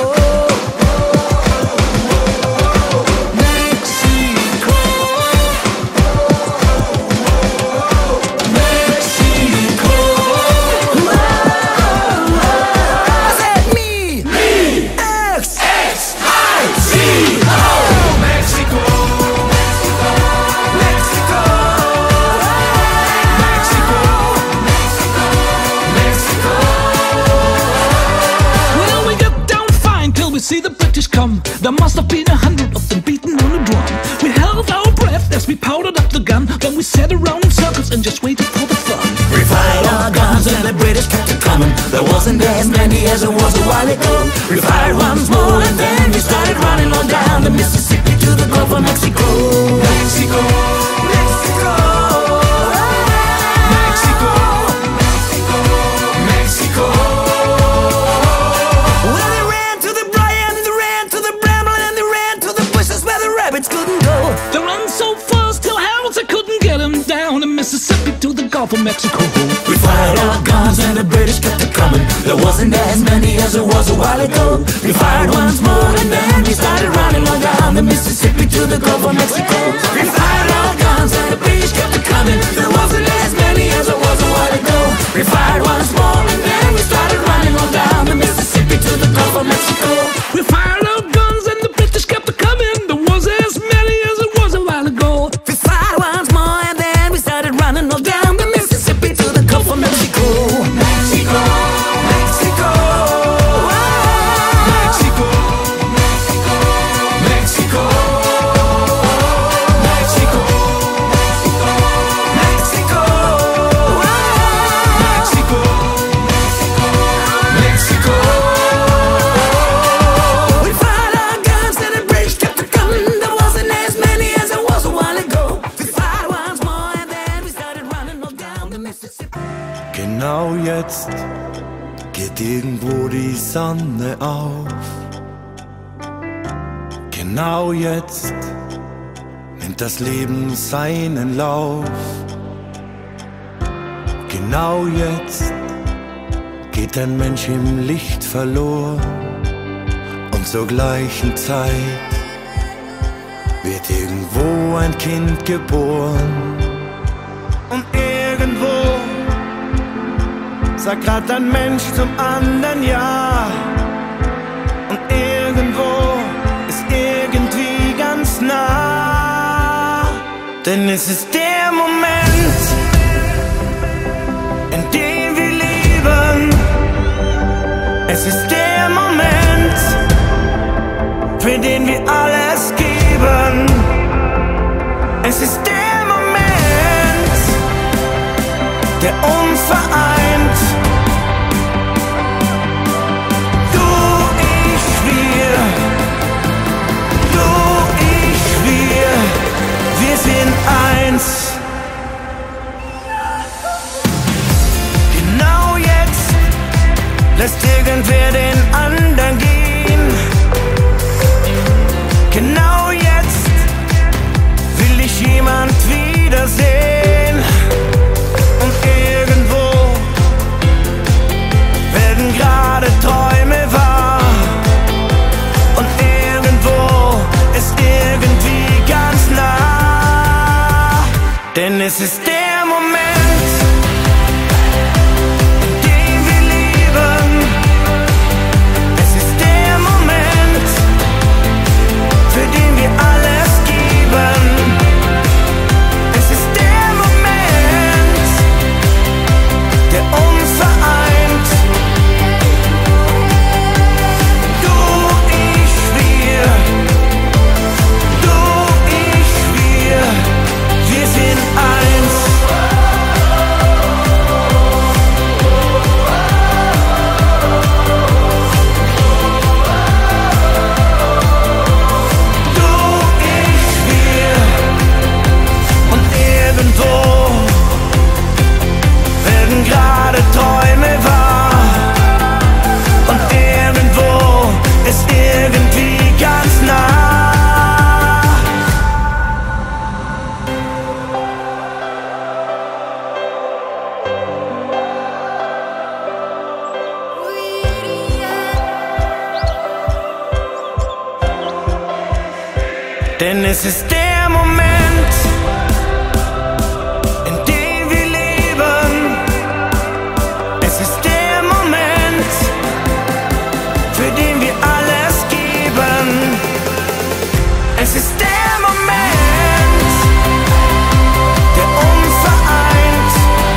See the British come. There must have been a hundred of them beating on a drum. We held our breath as we powdered up the gun. Then we sat around in circles and just waited for the fun. We fired our guns and the British kept it coming. There wasn't as many as it was a while ago. We fired once more and then we started running on down the Mississippi to the Gulf of Mexico. Mexico, Mexico, Mexico, Mexico, Mexico. Well, they ran to the Brian, they ran to the bramble, and they ran to the bushes where the rabbits couldn't go. They ran so fast till Harold they couldn't get them down the Mississippi to the Gulf of Mexico. We fired our guns and the British kept it coming. There wasn't as many as it was a while ago. We fired once more and then we started running on down the Mississippi to the Gulf of Mexico. We fired our guns and the British kept it coming. There wasn't as many as it was a while ago. We fired once more and then we started running on down the Mississippi to the Gulf of Mexico. We fired our guns and the British kept it coming. There was as many as it was a while ago. We fired once more and then we started running all down the Mississippi to the Gulf of Mexico. Mexico, Mexico, Mexico, Mexico, Mexico, Mexico. jetzt geht irgendwo die Sonne auf. Genau jetzt nimmt das Leben seinen Lauf. Genau jetzt geht ein Mensch im Licht verloren. Und zur gleichen Zeit wird irgendwo ein Kind geboren. Und irgendwo sagt grad ein Mensch zum anderen Ja. Und irgendwo ist irgendwie ganz nah. Denn es ist der Moment, in dem wir leben. Es ist der Moment, für den wir alles geben. Es ist der Moment, der uns vereint. Du, ich, wir. Du, ich, wir. Wir sind eins. Genau jetzt lässt irgendwer den anderen gehen. Genau jetzt will ich jemand wiedersehen. Und irgendwo werden gerade Träume wahr. Und irgendwo ist irgendwie ganz nah. Denn es ist der Moment, in dem wir leben. Es ist der Moment, für den wir alles geben. Es ist der Moment, der uns vereint. Du, ich, wir. Du, ich, wir. Wir sind eins. Werden gerade Träume wahr. Und irgendwo ist irgendwie ganz nah. Denn es ist der Moment, in dem wir leben. Es ist der Moment, für den wir alles geben. Es ist der Moment, der uns vereint.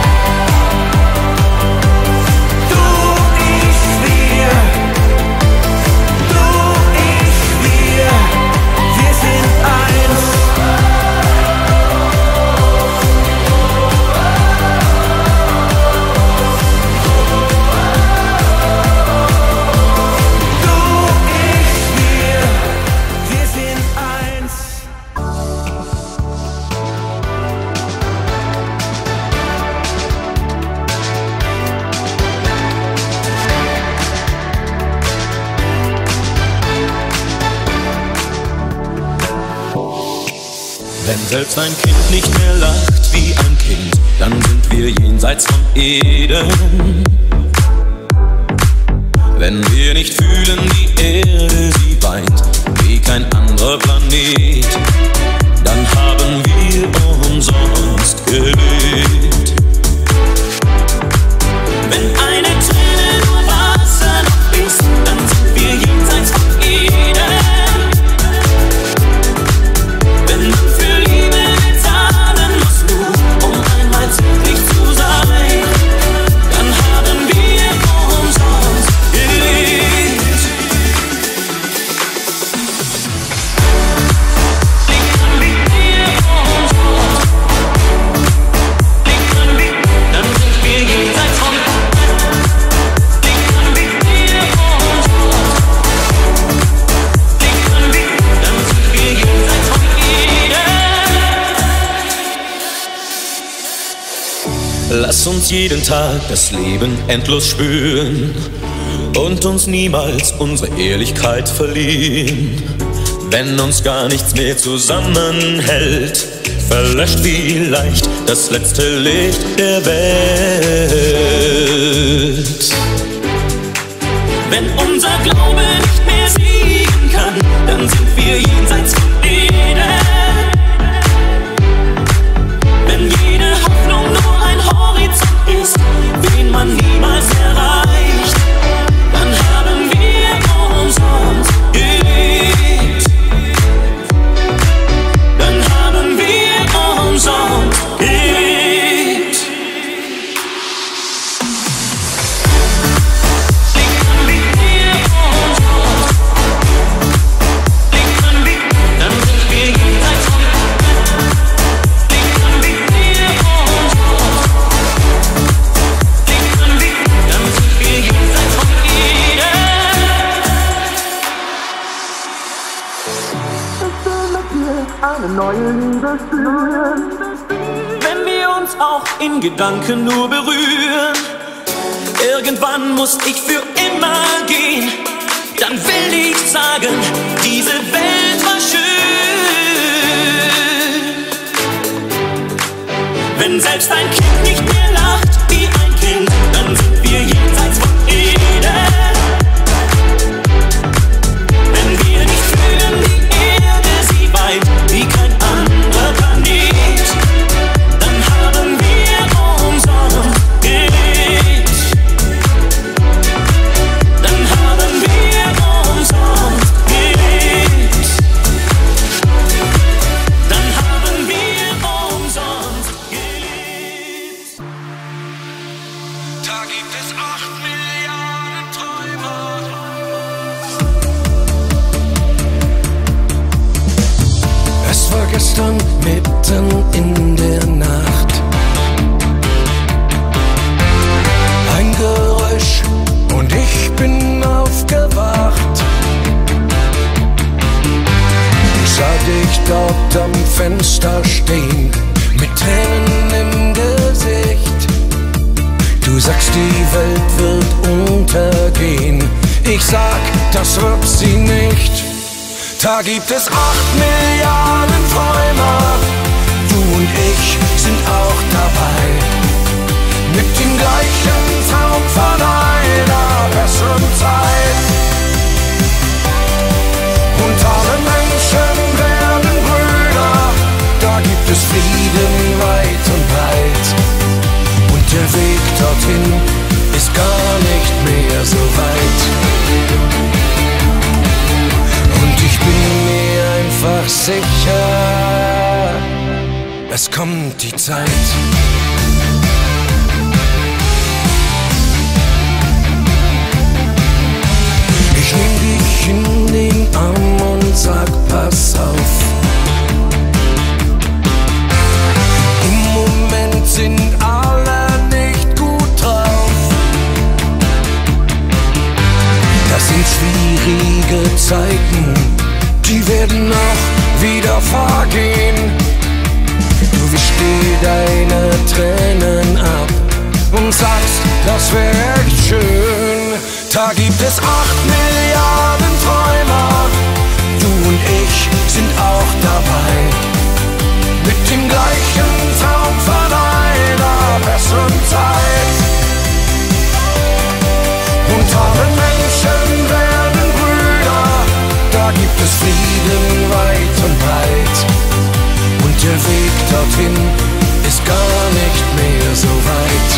Du, ich, wir. Du, ich, wir. Wir sind eins. Du, ich, wir. Wir sind eins. Wenn selbst ein Kind nicht mehr lacht wie ein Kind, dann sind wir jenseits von Eden. Wenn wir nicht fühlen, die Erde, sie weint wie kein anderer Planet, dann haben wir umsonst gelebt. Wenn eine Träne nur Wasser noch ist, dann sind wir jenseits von Eden. Wenn man für Liebe bezahlen muss, nur um einmal glücklich zu sein, dann haben wir umsonst gelebt. Dann haben wir umsonst Lass uns jeden Tag das Leben endlos spüren und uns niemals unsere Ehrlichkeit verlieren. Wenn uns gar nichts mehr zusammenhält, verlöscht vielleicht das letzte Licht der Welt. Wenn unser Glaube nicht mehr siegen kann, dann sind wir jenseits von Eden. Wenn jede Hoffnung nur ein Horizont ist, den man niemals erreicht, dann haben wir umsonst gelebt. Dann haben wir umsonst gelebt. Dann sind wir jenseits von eine neue Liebe spüren. wenn wir uns auch in Gedanken nur berühren. Irgendwann muss ich für immer gehen, dann will ich sagen, diese Welt war schön. Wenn selbst ein Kind nicht mehr lacht wie ein Kind, dann sind wir jenseits von Eden. Wenn wir nicht fühlen, die Erde, sie weint wie kein anderer Planet, dann haben wir umsonst gelebt. Dann haben wir umsonst gelebt. Dann haben wir umsonst gelebt. Da gibt es acht Milliarden Träumer. Es war gestern mitten in der Nacht. Ein Geräusch und ich bin aufgewacht. Sah dich dort am Fenster stehen, mit Tränen im Gesicht. Du sagst, die Welt wird untergehen. Ich sag, das wird sie nicht. Da gibt es acht Milliarden Träumer. Du und ich sind auch dabei. Mit dem gleichen Traum von einer besseren Zeit. Und alle Menschen werden Brüder. Da gibt es Frieden weit und breit. Und der Weg dorthin ist gar nicht mehr so weit. Und ich bin mir einfach sicher, es kommt die Zeit. Ich nehm dich in den Arm und sag, pass auf. Im Moment sind alle nicht gut drauf. Das sind schwierige Zeiten, die werden auch wieder vergehen. Du wischst dir deine Tränen ab und sagst, das wär echt schön. Da gibt es acht Milliarden Träumer. Du und ich sind auch dabei. Mit dem gleichen Traum von einer besseren Zeit. Und alle Menschen werden Brüder. Da gibt es Frieden weit und breit. Und der Weg dorthin ist gar nicht mehr so weit.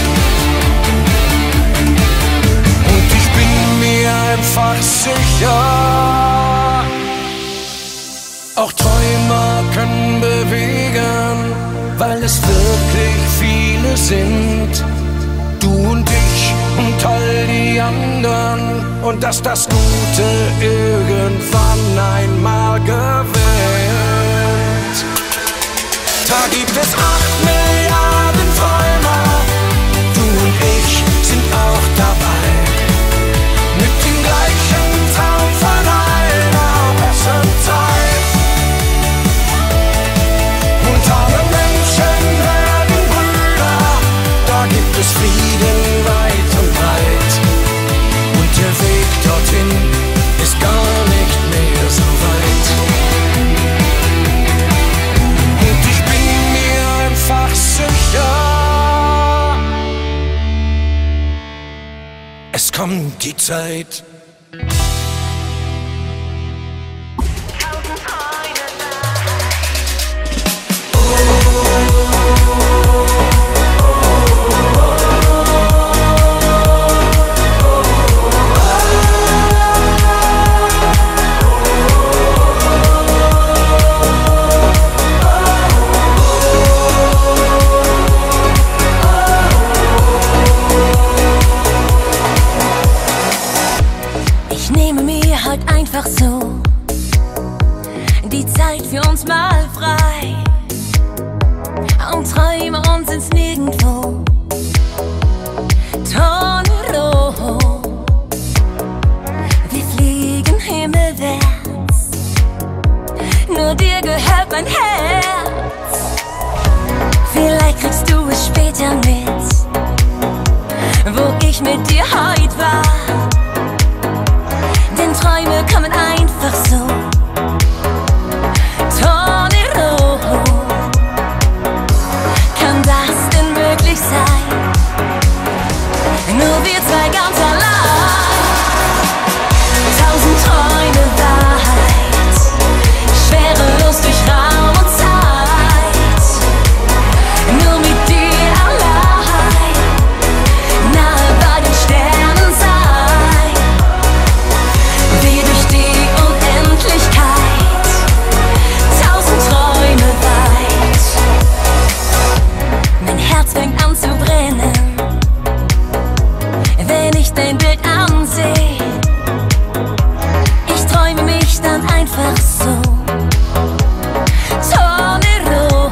Und ich bin mir einfach sicher, auch Träumer können bewegen, weil es wirklich viele sind. Du und ich und all die anderen. Und dass das Gute irgendwann einmal gewinnt. Da gibt es acht Milliarden Träumer. Du und ich sind auch dabei. Mit dem gleichen Traum von einer besseren Zeit. Und alle Menschen werden Brüder. Da gibt langsam die Zeit. Ich nehme mir halt einfach so die Zeit für uns mal frei und träume uns ins Nirgendwo. Tornado, wir fliegen himmelwärts, nur dir gehört mein Herz. Vielleicht kriegst du es später mit, wo ich mit dir heute war. Denn Träume kommen einfach so. Tornado, kann das denn möglich sein? Nur wir zwei ganz allein. Tausend Träume Wahrheit, schwerelos durch Raum und Zeit. Nur mit dir allein, nahe bei den Sternen sein. Wir durch die Unendlichkeit, tausend Träume weit. Mein Herz fängt an zu brennen, wenn ich dein Bild ansehe. Ich träume mich dann einfach so. Tornado,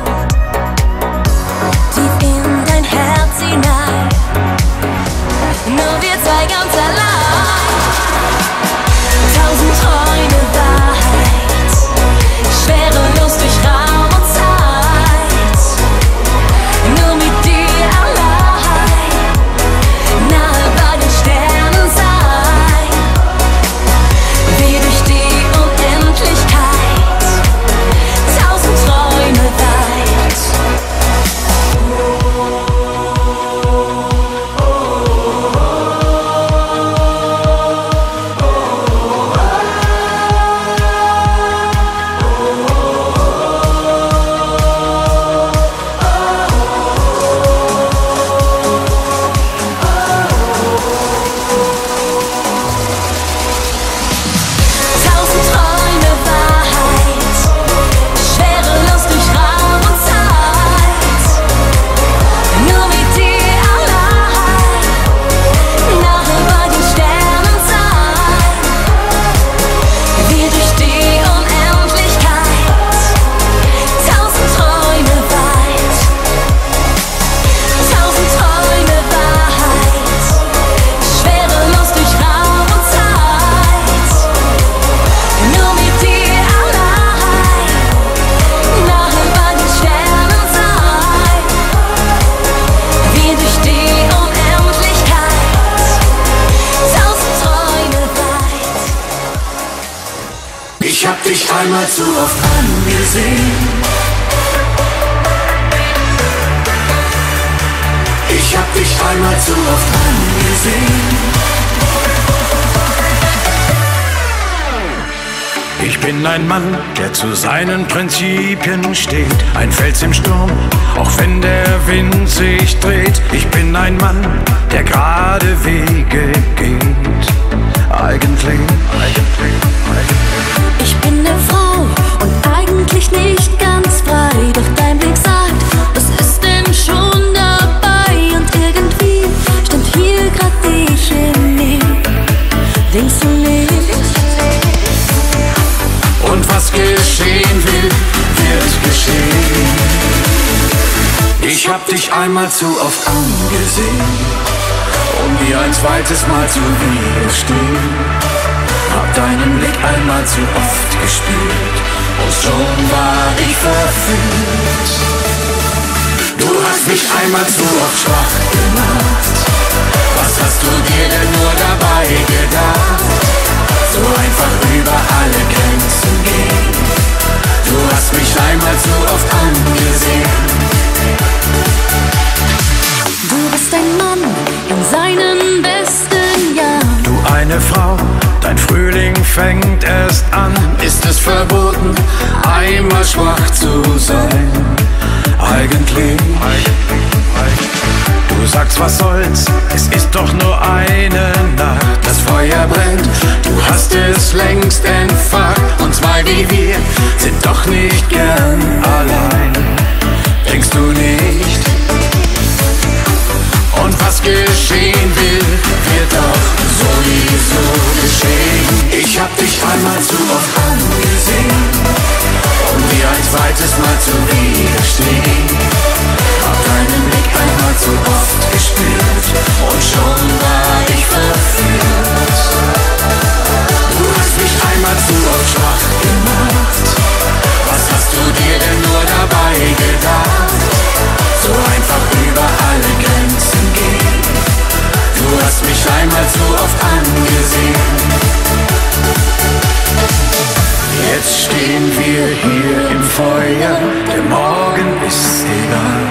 tief in dein Herz hinein. Nur wir zwei ganz allein. Tausend Träume Wahrheit, schwerelos durch Raum und Zeit. Nur mit dir allein, nahe bei den Sternen sein. Wir durch die Unendlichkeit, tausend Träume weit. Tausend Träume Wahrheit, schwerelos durch Raum und Zeit. Nur mit dir allein, nahe bei den Sternen sein. Wir durch die Unendlichkeit, tausend Träume weit. Tausend Träume Wahrheit, schwerelos durch Raum und Zeit. Nur mit dir allein, nahe bei den Sternen sein. Wir durch die Unendlichkeit, tausend Träume weit. Ich hab dich einmal zu oft angesehen. Ich hab dich einmal zu oft angesehen. Ich bin ein Mann, der zu seinen Prinzipien steht. Ein Fels im Sturm, auch wenn der Wind sich dreht. Ich bin ein Mann, der gerade Wege geht. Eigentlich, eigentlich, eigentlich. Ich bin eine Frau und eigentlich nicht ganz frei. Doch dein Blick sagt, was ist denn schon dabei? Und irgendwie stimmt hier grad die Chemie. Denkst du nicht? Und was geschehen will, wird geschehen. Ich hab dich einmal zu oft angesehen, um dir ein zweites Mal zu widerstehen. Hab deinen Blick einmal zu oft gespielt und schon war ich verführt. Du hast mich einmal zu oft schwach gemacht. Was hast du dir denn nur dabei gedacht? So einfach über alle Grenzen gehen. Du hast mich einmal zu oft angesehen. Du bist ein Mann in seinen besten Ein Frühling fängt erst an. Ist es verboten, einmal schwach zu sein? Eigentlich, du sagst, was soll's, es ist doch nur eine Nacht. Das Feuer brennt, du hast es längst entfacht. Und zwei wie wir sind doch nicht gern allein. Denkst du nicht? Und was geschehen will, wird doch sowieso geschehen. Ich hab dich einmal zu oft angesehen, um dir ein zweites Mal zu widerstehen. Hab deinen Blick einmal zu oft gespürt und schon war ich verführt. Du hast mich einmal zu oft schwach gemacht. Was hast du dir denn nur dabei gedacht? So einfach über alle Grenzen gehen. Du hast mich einmal zu oft angesehen. Jetzt stehen wir hier im Feuer, der Morgen ist egal.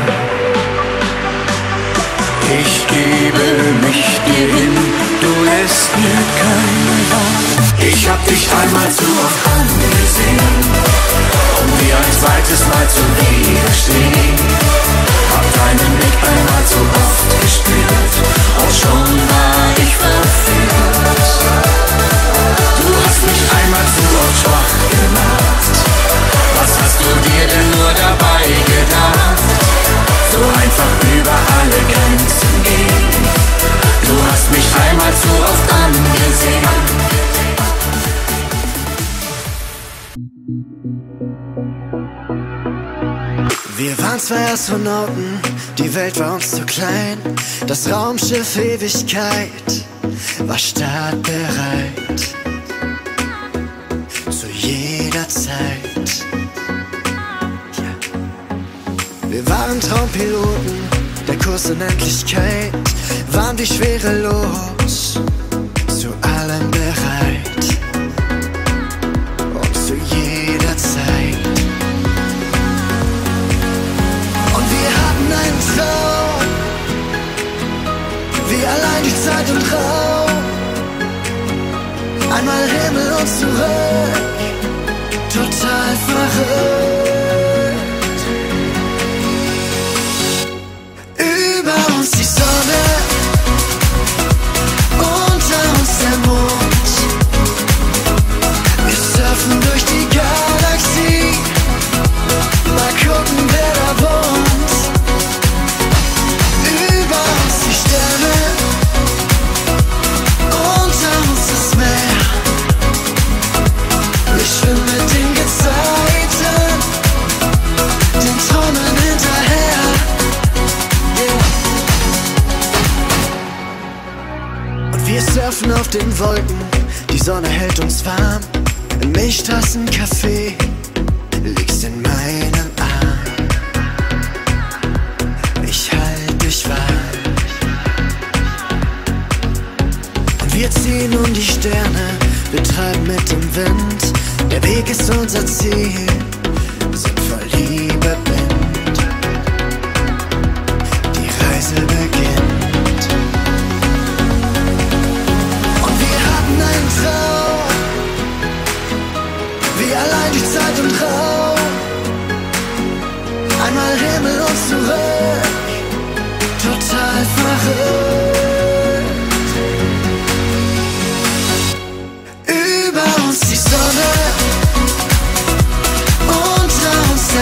Ich gebe mich dir hin, du lässt mir keine Wahl. Ich hab dich einmal zu oft angesehen, um dir ein zweites Mal zu widerstehen. Hab deinen Blick einmal zu oft gespürt und schon war ich verführt. Du hast mich einmal zu oft schwach gemacht. Was hast du dir denn nur dabei gedacht? So einfach über alle Grenzen gehen. Du hast mich einmal zu oft angesehen. Wir waren zwei Astronauten, die Welt war uns zu klein. Das Raumschiff Ewigkeit war startbereit. Zu jeder Zeit. Ja. Wir waren Traumpiloten, der Kurs Unendlichkeit. Waren wie schwerelos, zu allem bereit. Und zu jeder Zeit. Ein Traum, wie allein die Zeit und Raum. Einmal Himmel und zurück, total verrückt. Über uns die Sonne, unter uns der Mond. Wir surfen durch die Galaxie, mal gucken, wer da wohnt. Surfen auf den Wolken, die Sonne hält uns warm. Ein Milchtassen-Kaffee, liegst in meinem Arm. Ich halt dich warm. Und wir ziehen um die Sterne, wir treiben mit dem Wind. Der Weg ist unser Ziel, sind voll Liebe blind. Die Reise beginnt. Ein Traum, wie allein die Zeit und Raum. Einmal Himmel und zurück, total verrückt. Über uns die Sonne, unter uns der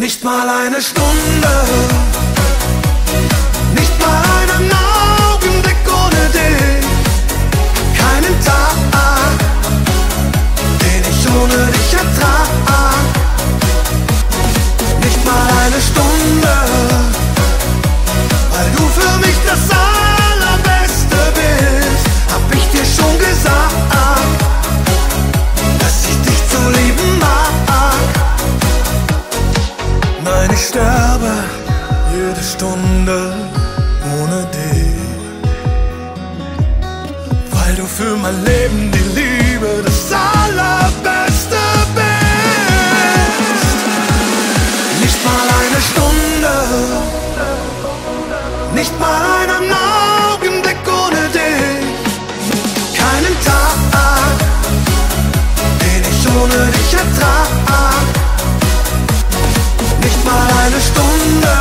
Nicht mal eine Stunde, nicht mal einen Augenblick ohne dich. Keinen Tag, den ich ohne dich ertrag. Nicht mal eine Stunde, weil du für mich das Allerbeste bist. Hab ich dir schon gesagt, dass ich dich zu lieben mag. Nein, ich sterbe jede Stunde ohne dich, weil du für mein Leben die Liebe, das Allerbeste bist. Nicht mal eine Stunde, nicht mal einen Augenblick ohne dich. Keinen Tag, den ich ohne dich ertrag. Nicht mal eine Stunde,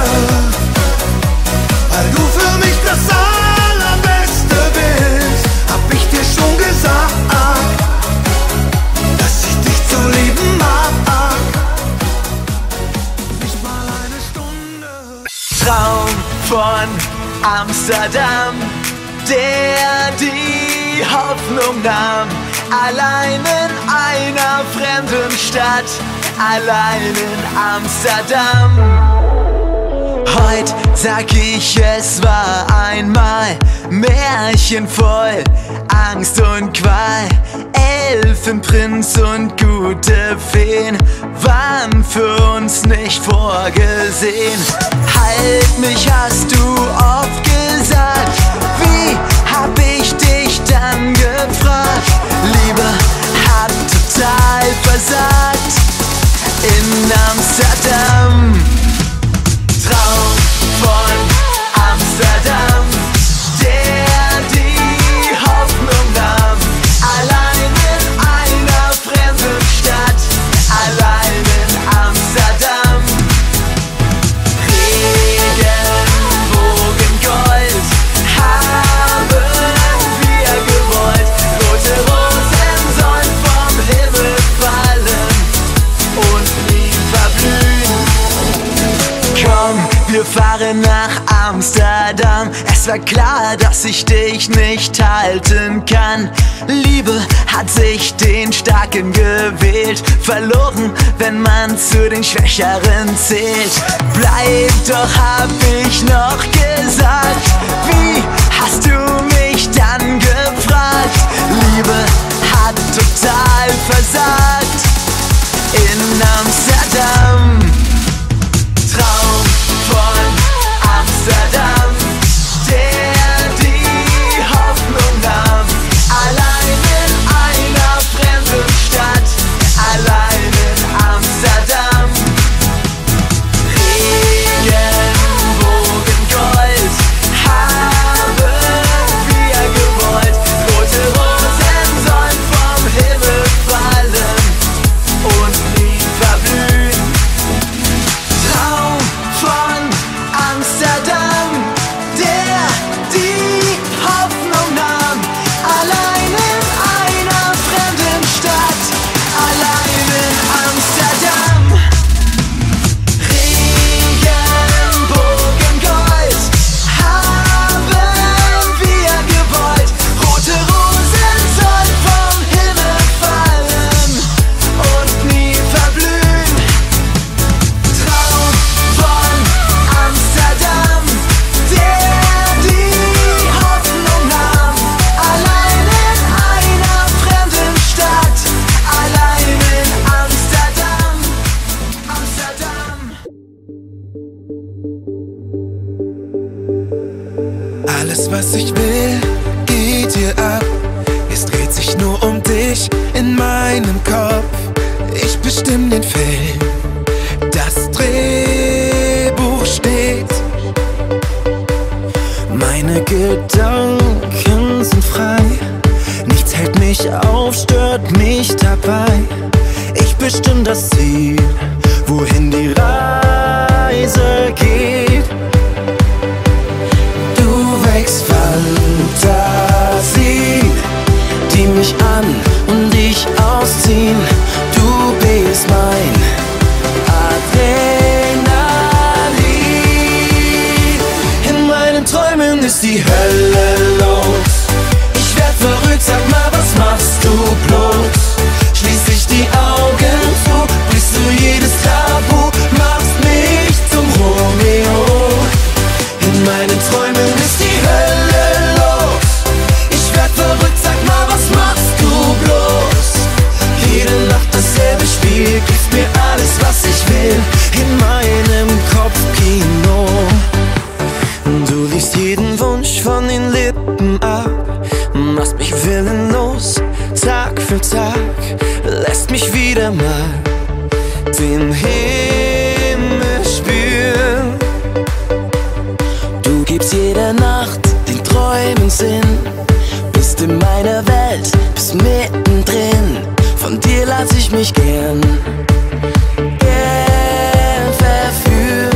weil du für mich das Allerbeste bist. Hab ich dir schon gesagt, dass ich dich zu lieben mag. Nicht mal eine Stunde. Traum von Amsterdam, der die Hoffnung nahm. Allein in einer fremden Stadt, allein in Amsterdam. Heut sag ich, es war einmal märchenvoll, Angst und Qual. Elfenprinz und gute Feen waren für uns nicht vorgesehen. Halt mich, hast du oft gesagt, wie hab ich dich dann gefragt? Liebe hat total versagt in Amsterdam. Traum von Amsterdam, der die Hoffnung nahm. Allein in einer fremden Stadt, allein in Amsterdam. Regenbogen Gold haben wir gewollt. Rote Rosen sollen vom Himmel fallen und nie verblühen. Komm, wir fahren nach Amsterdam. Es war klar, dass ich dich nicht halten kann. Liebe hat sich den Starken gewählt. Verloren, wenn man zu den Schwächeren zählt. Bleib doch, hab ich noch gesagt. Wie hast du mich dann gefragt? Liebe hat total versagt in Amsterdam. Traum von Amsterdam, der die Hoffnung nahm. Allein in einer fremden Stadt, allein in Amsterdam. Regenbogen Gold haben wir gewollt. Rote Rosen sollen vom Himmel fallen und nie verblühen. Traum von Amsterdam, der die Hoffnung nahm. Allein in einer fremden Stadt, allein in Amsterdam. Regenbogen Gold haben wir gewollt. Rote Rosen sollen vom Himmel fallen und nie verblühen. Traum von Amsterdam, der die Hoffnung nahm. Allein in einer fremden Stadt, allein in Amsterdam. Amsterdam. Alles, was ich will, geht hier ab. Es dreht sich nur um dich in meinem Kopf. Ich bestimm den Film, das Drehbuch steht. Meine Gedanken sind frei. Nichts hält mich auf, stört mich dabei. Ich bestimm das Ziel, wohin die Reise geht. Du wächst Fantasien, die mich an und dich ausziehen. Du bist mein Adrenalin. ist die Hölle los. Ich werd verrückt, sag mal, was machst du bloß? Schließ ich die Augen zu, brichst du jedes Tabu, machst mich zum Romeo. In meinen Träumen ist die Hölle los. Ich werd verrückt, sag mal, was machst du bloß? Jede Nacht dasselbe Spiel, gibst mir alles, was ich will. In meinem Kopfkino. Du liest jeden Wunsch von den Lippen ab, machst mich willenlos, Tag für Tag, lässt mich wieder mal den Himmel spüren. Du gibst jeder Nacht den Träumen Sinn, bist in meiner Welt, bist mittendrin. Von dir lass ich mich gern, gern verführen.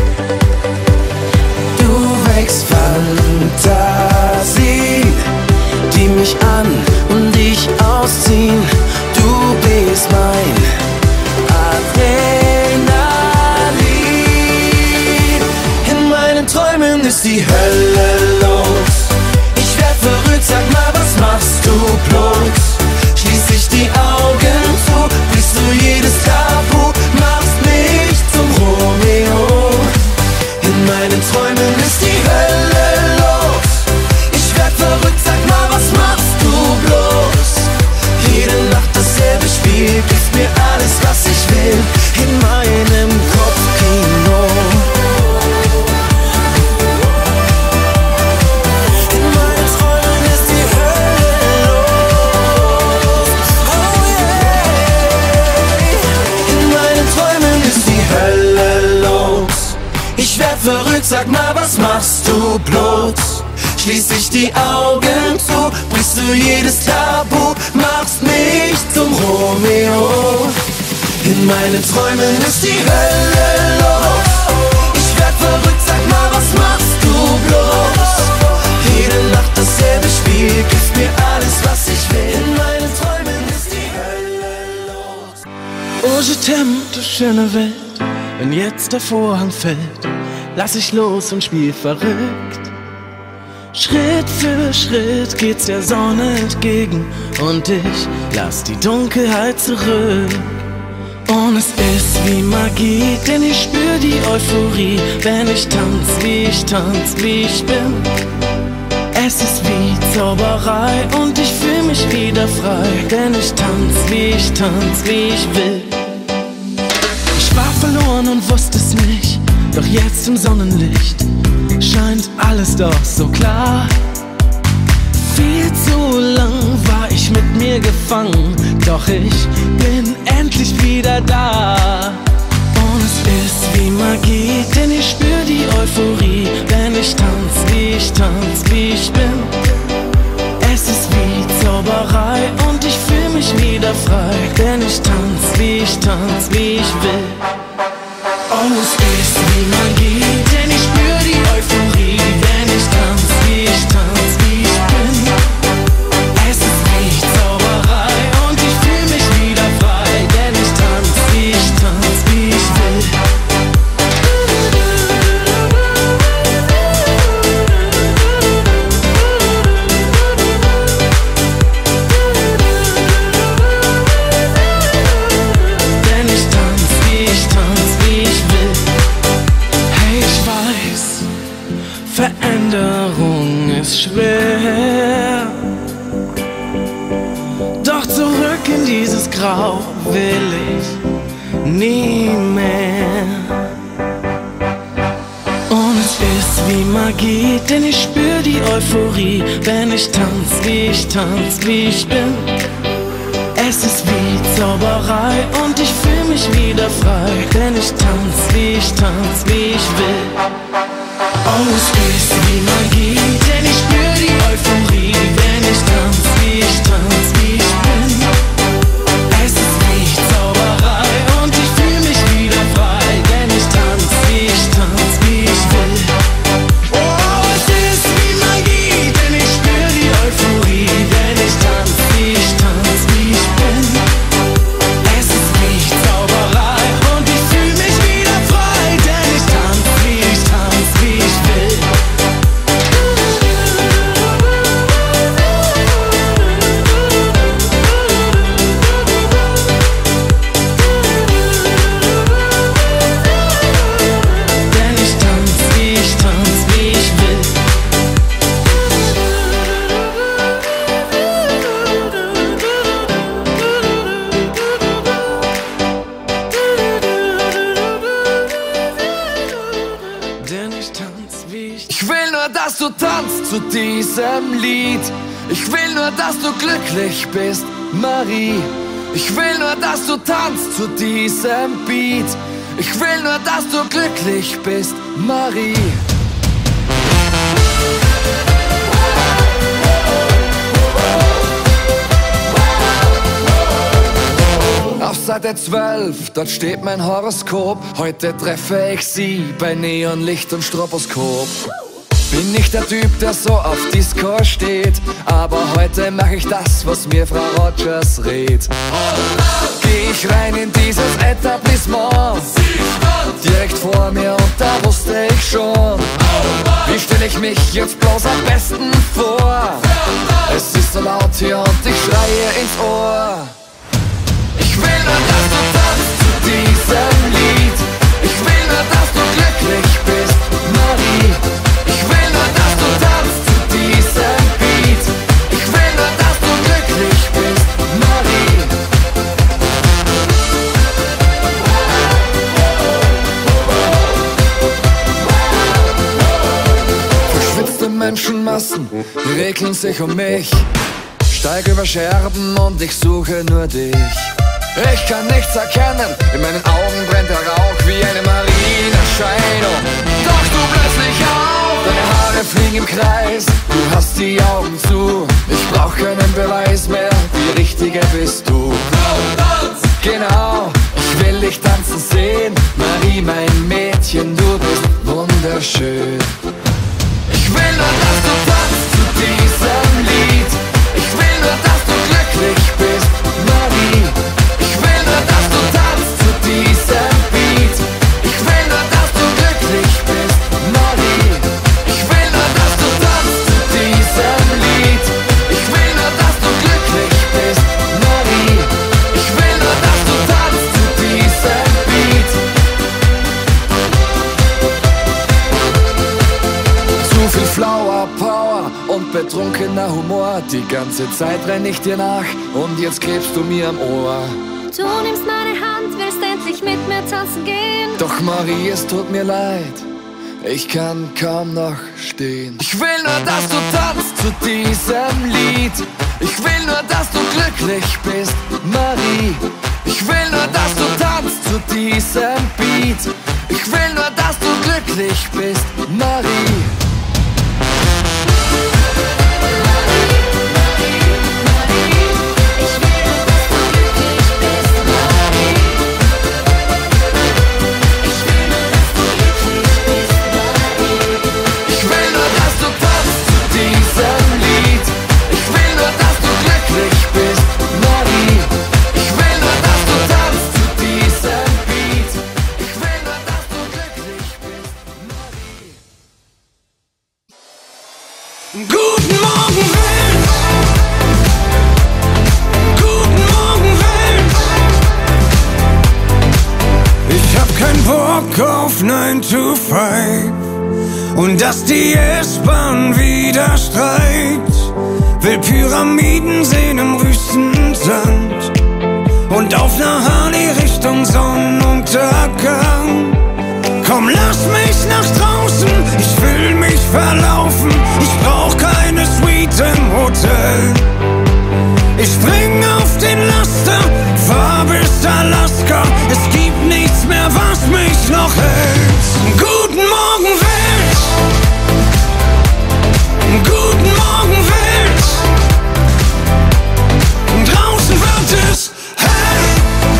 Du wächst Fantasien, die mich an und dich ausziehen. Du bist mein Adrenalin. In meinen Träumen ist die Hölle los. Ich werd verrückt, sag mal, was machst du bloß? Schließ ich die Augen zu, brichst du jedes Tabu, machst mich zum Romeo. In meinen Träumen ist die Hölle los. Ich werd verrückt, sag mal, was machst du bloß? Jede Nacht dasselbe Spiel, gibst mir alles, was ich will. In meinem Kopfkino. In meinen Träumen ist die Hölle los. Oh yeah. In meinen Träumen ist die Hölle los. Ich werd verrückt, sag mal, was machst du bloß? Schließ ich die Augen zu, brichst du jedes Tabu, machst mich zum Romeo. In meinen Träumen ist die Hölle los. Ich werd verrückt, sag mal, was machst du bloß? Jede Nacht dasselbe Spiel, gibst mir alles, was ich will. In meinen Träumen ist die Hölle los. Oh, je t'aime, du schöne Welt. Wenn jetzt der Vorhang fällt, lass ich los und spiel verrückt. Schritt für Schritt geht's der Sonne entgegen und ich lass die Dunkelheit zurück. Und es ist wie Magie, denn ich spür die Euphorie, wenn ich tanz, wie ich tanz, wie ich bin. Es ist wie Zauberei und ich fühl mich wieder frei, denn ich tanz, wie ich tanz, wie ich will. Ich war verloren und wusste es nicht, doch jetzt im Sonnenlicht scheint alles doch so klar. Viel zu lang war ich mit mir gefangen, doch ich bin endlich wieder da. Und es ist wie Magie, denn ich spür die Euphorie, wenn ich tanz, wie ich tanz, wie ich bin. Es ist wie Zauberei und ich fühl mich wieder frei, denn ich tanz, wie ich tanz, wie ich will. Oh, es ist wie Magie, denn ich spür die Euphorie, wenn ich tanz, wie ich tanz, wie ich bin. Es ist wie Zauberei und ich fühl mich wieder frei, denn ich tanz, wie ich tanz, wie ich will. Denn ich tanz, wie ich tanz, wie ich will. Hey, ich weiß, Veränderung ist schwer, doch zurück in dieses Grau will ich nie mehr. Und es ist wie Magie, denn ich spür die Euphorie, wenn ich tanz, wie ich tanz, wie ich bin. Es ist wie Zauberei und ich fühl mich wieder frei, denn ich tanz, wie ich tanz, wie ich will. Oh, es ist wie Magie, denn ich spür die Euphorie, wenn ich tanz, wie ich tanz, wie ich bin. Es ist wie Zauberei und ich fühl mich wieder frei, denn ich tanz, wie ich tanz, wie ich will. Oh, es ist wie Magie, denn ich spür die Euphorie, wenn ich tanz, wie ich tanz, wie ich bin. Es ist wie Zauberei und ich fühl mich wieder frei, denn ich tanz, wie ich tanz, wie ich will. nur, dass du tanzt zu diesem Lied. Ich will nur, dass du glücklich bist, Marie. Ich will nur, dass du tanzt zu diesem Beat. Ich will nur, dass du glücklich bist, Marie. Auf Seite zwölf, dort steht mein Horoskop. Heute treffe ich sie bei Neonlicht und Stroboskop. Bin nicht der Typ, der so auf Disco steht, aber heute mach ich das, was mir Frau Rogers rät. Geh ich rein in dieses Etablissement, direkt vor mir und da wusste ich schon, wie stell ich mich jetzt bloß am besten vor? Es ist so laut hier und ich schreie ins Ohr. Ich will nur, dass du tanzt zu diesem Lied. Ich will nur, dass du glücklich bist, Marie. Ich will nur, dass du tanzt zu diesem Beat. Ich will nur, dass du glücklich bist, Marie. Verschwitzte Menschenmassen, die regeln sich um mich. Steig über Scherben und ich suche nur dich. Ich kann nichts erkennen, in meinen Augen brennt der Rauch wie eine Marienerscheinung. Doch du plötzlich auf, deine Haare fliegen im Kreis, du hast die Augen zu. Ich brauch keinen Beweis mehr, die Richtige bist du. Genau, ich will dich tanzen sehen, Marie, mein Mädchen, du bist wunderschön. Ich will nur, dass du tanzt zu diesem Lied. Ich will nur, dass du glücklich bist, Marie. Ich will nur, dass du tanzt zu diesem Beat. Ich will nur, dass du glücklich bist, Marie. Ich will nur, dass du tanzt zu diesem Lied. Ich will nur, dass du glücklich bist, Marie. Ich will nur, dass du tanzt zu diesem Beat. Zu viel Flower Power und betrunkener Humor. Die ganze Zeit renn ich dir nach und jetzt klebst du mir am Ohr. Du nimmst meine Hand, willst endlich mit mir tanzen gehen. Doch Marie, es tut mir leid, ich kann kaum noch stehen. Ich will nur, dass du tanzt zu diesem Lied. Ich will nur, dass du glücklich bist, Marie. Ich will nur, dass du tanzt zu diesem Beat. Ich will nur, dass du glücklich bist, Marie. Guten Morgen, Welt! Guten Morgen, Welt! Ich hab keinen Bock auf nine to five und dass die S-Bahn wieder streikt. Will Pyramiden sehen im Wüstensand und auf ner Harley Richtung Sonnenuntergang. Komm, lass mich nach draußen, ich will mich verlaufen. Ich brauch keine Suite im Hotel. Ich spring auf den Laster, fahr bis Alaska. Es gibt nichts mehr, was mich noch hält. Guten Morgen, Welt! Guten Morgen, Welt! Draußen wird es hell.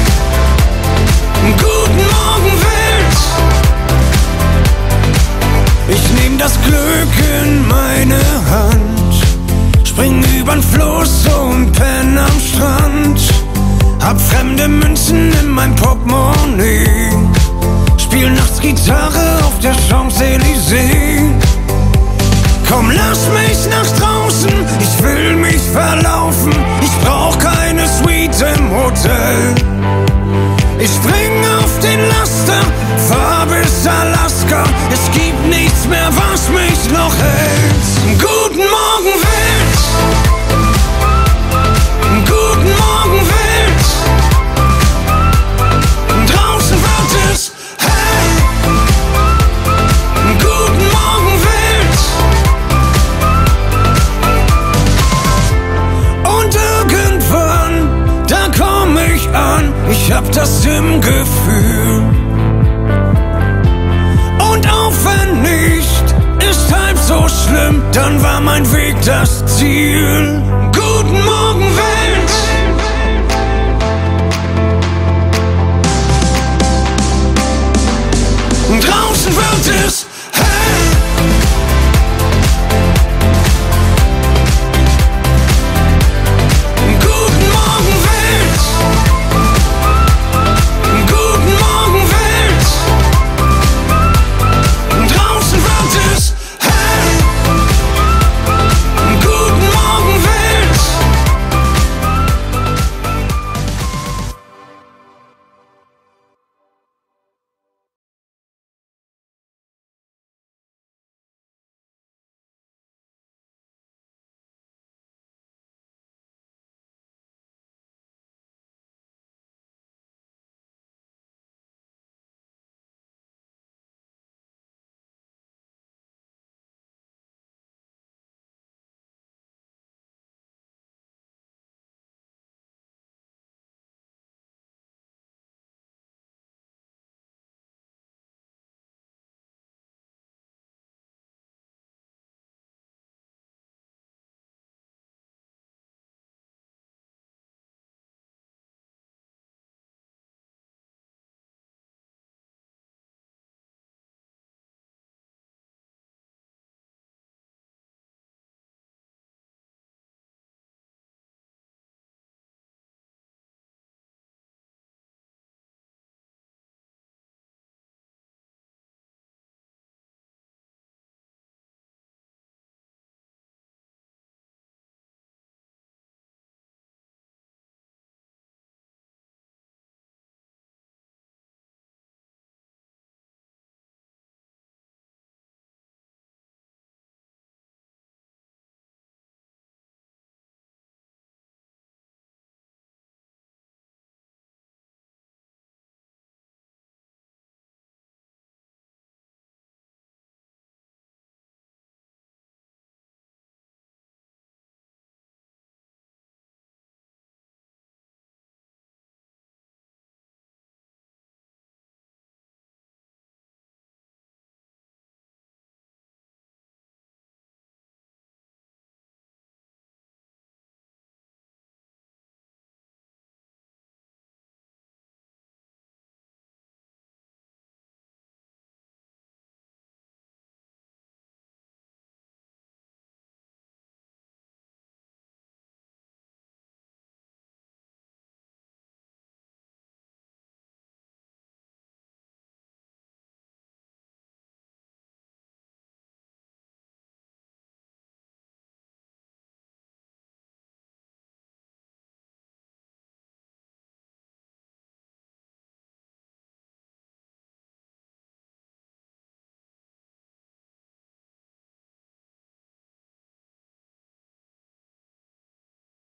Guten Morgen, Welt! Ich nehm das Glück in meine Hand, spring übern Fluss und penn am Strand. Hab fremde Münzen in mein Portemonnaie, spiel nachts Gitarre auf der Champs-Élysées. Komm, lass mich nach draußen, ich will mich verlaufen. Ich brauch keine Suite im Hotel. Ich spring auf den Laster, fahr bis Alaska. Es gibt nichts mehr, was mich noch hält. Guten Morgen, Welt! Guten Morgen, Welt! Draußen wird es hell. Guten Morgen, Welt! dann war mein Weg das Ziel. Guten Morgen, Welt! Draußen wird es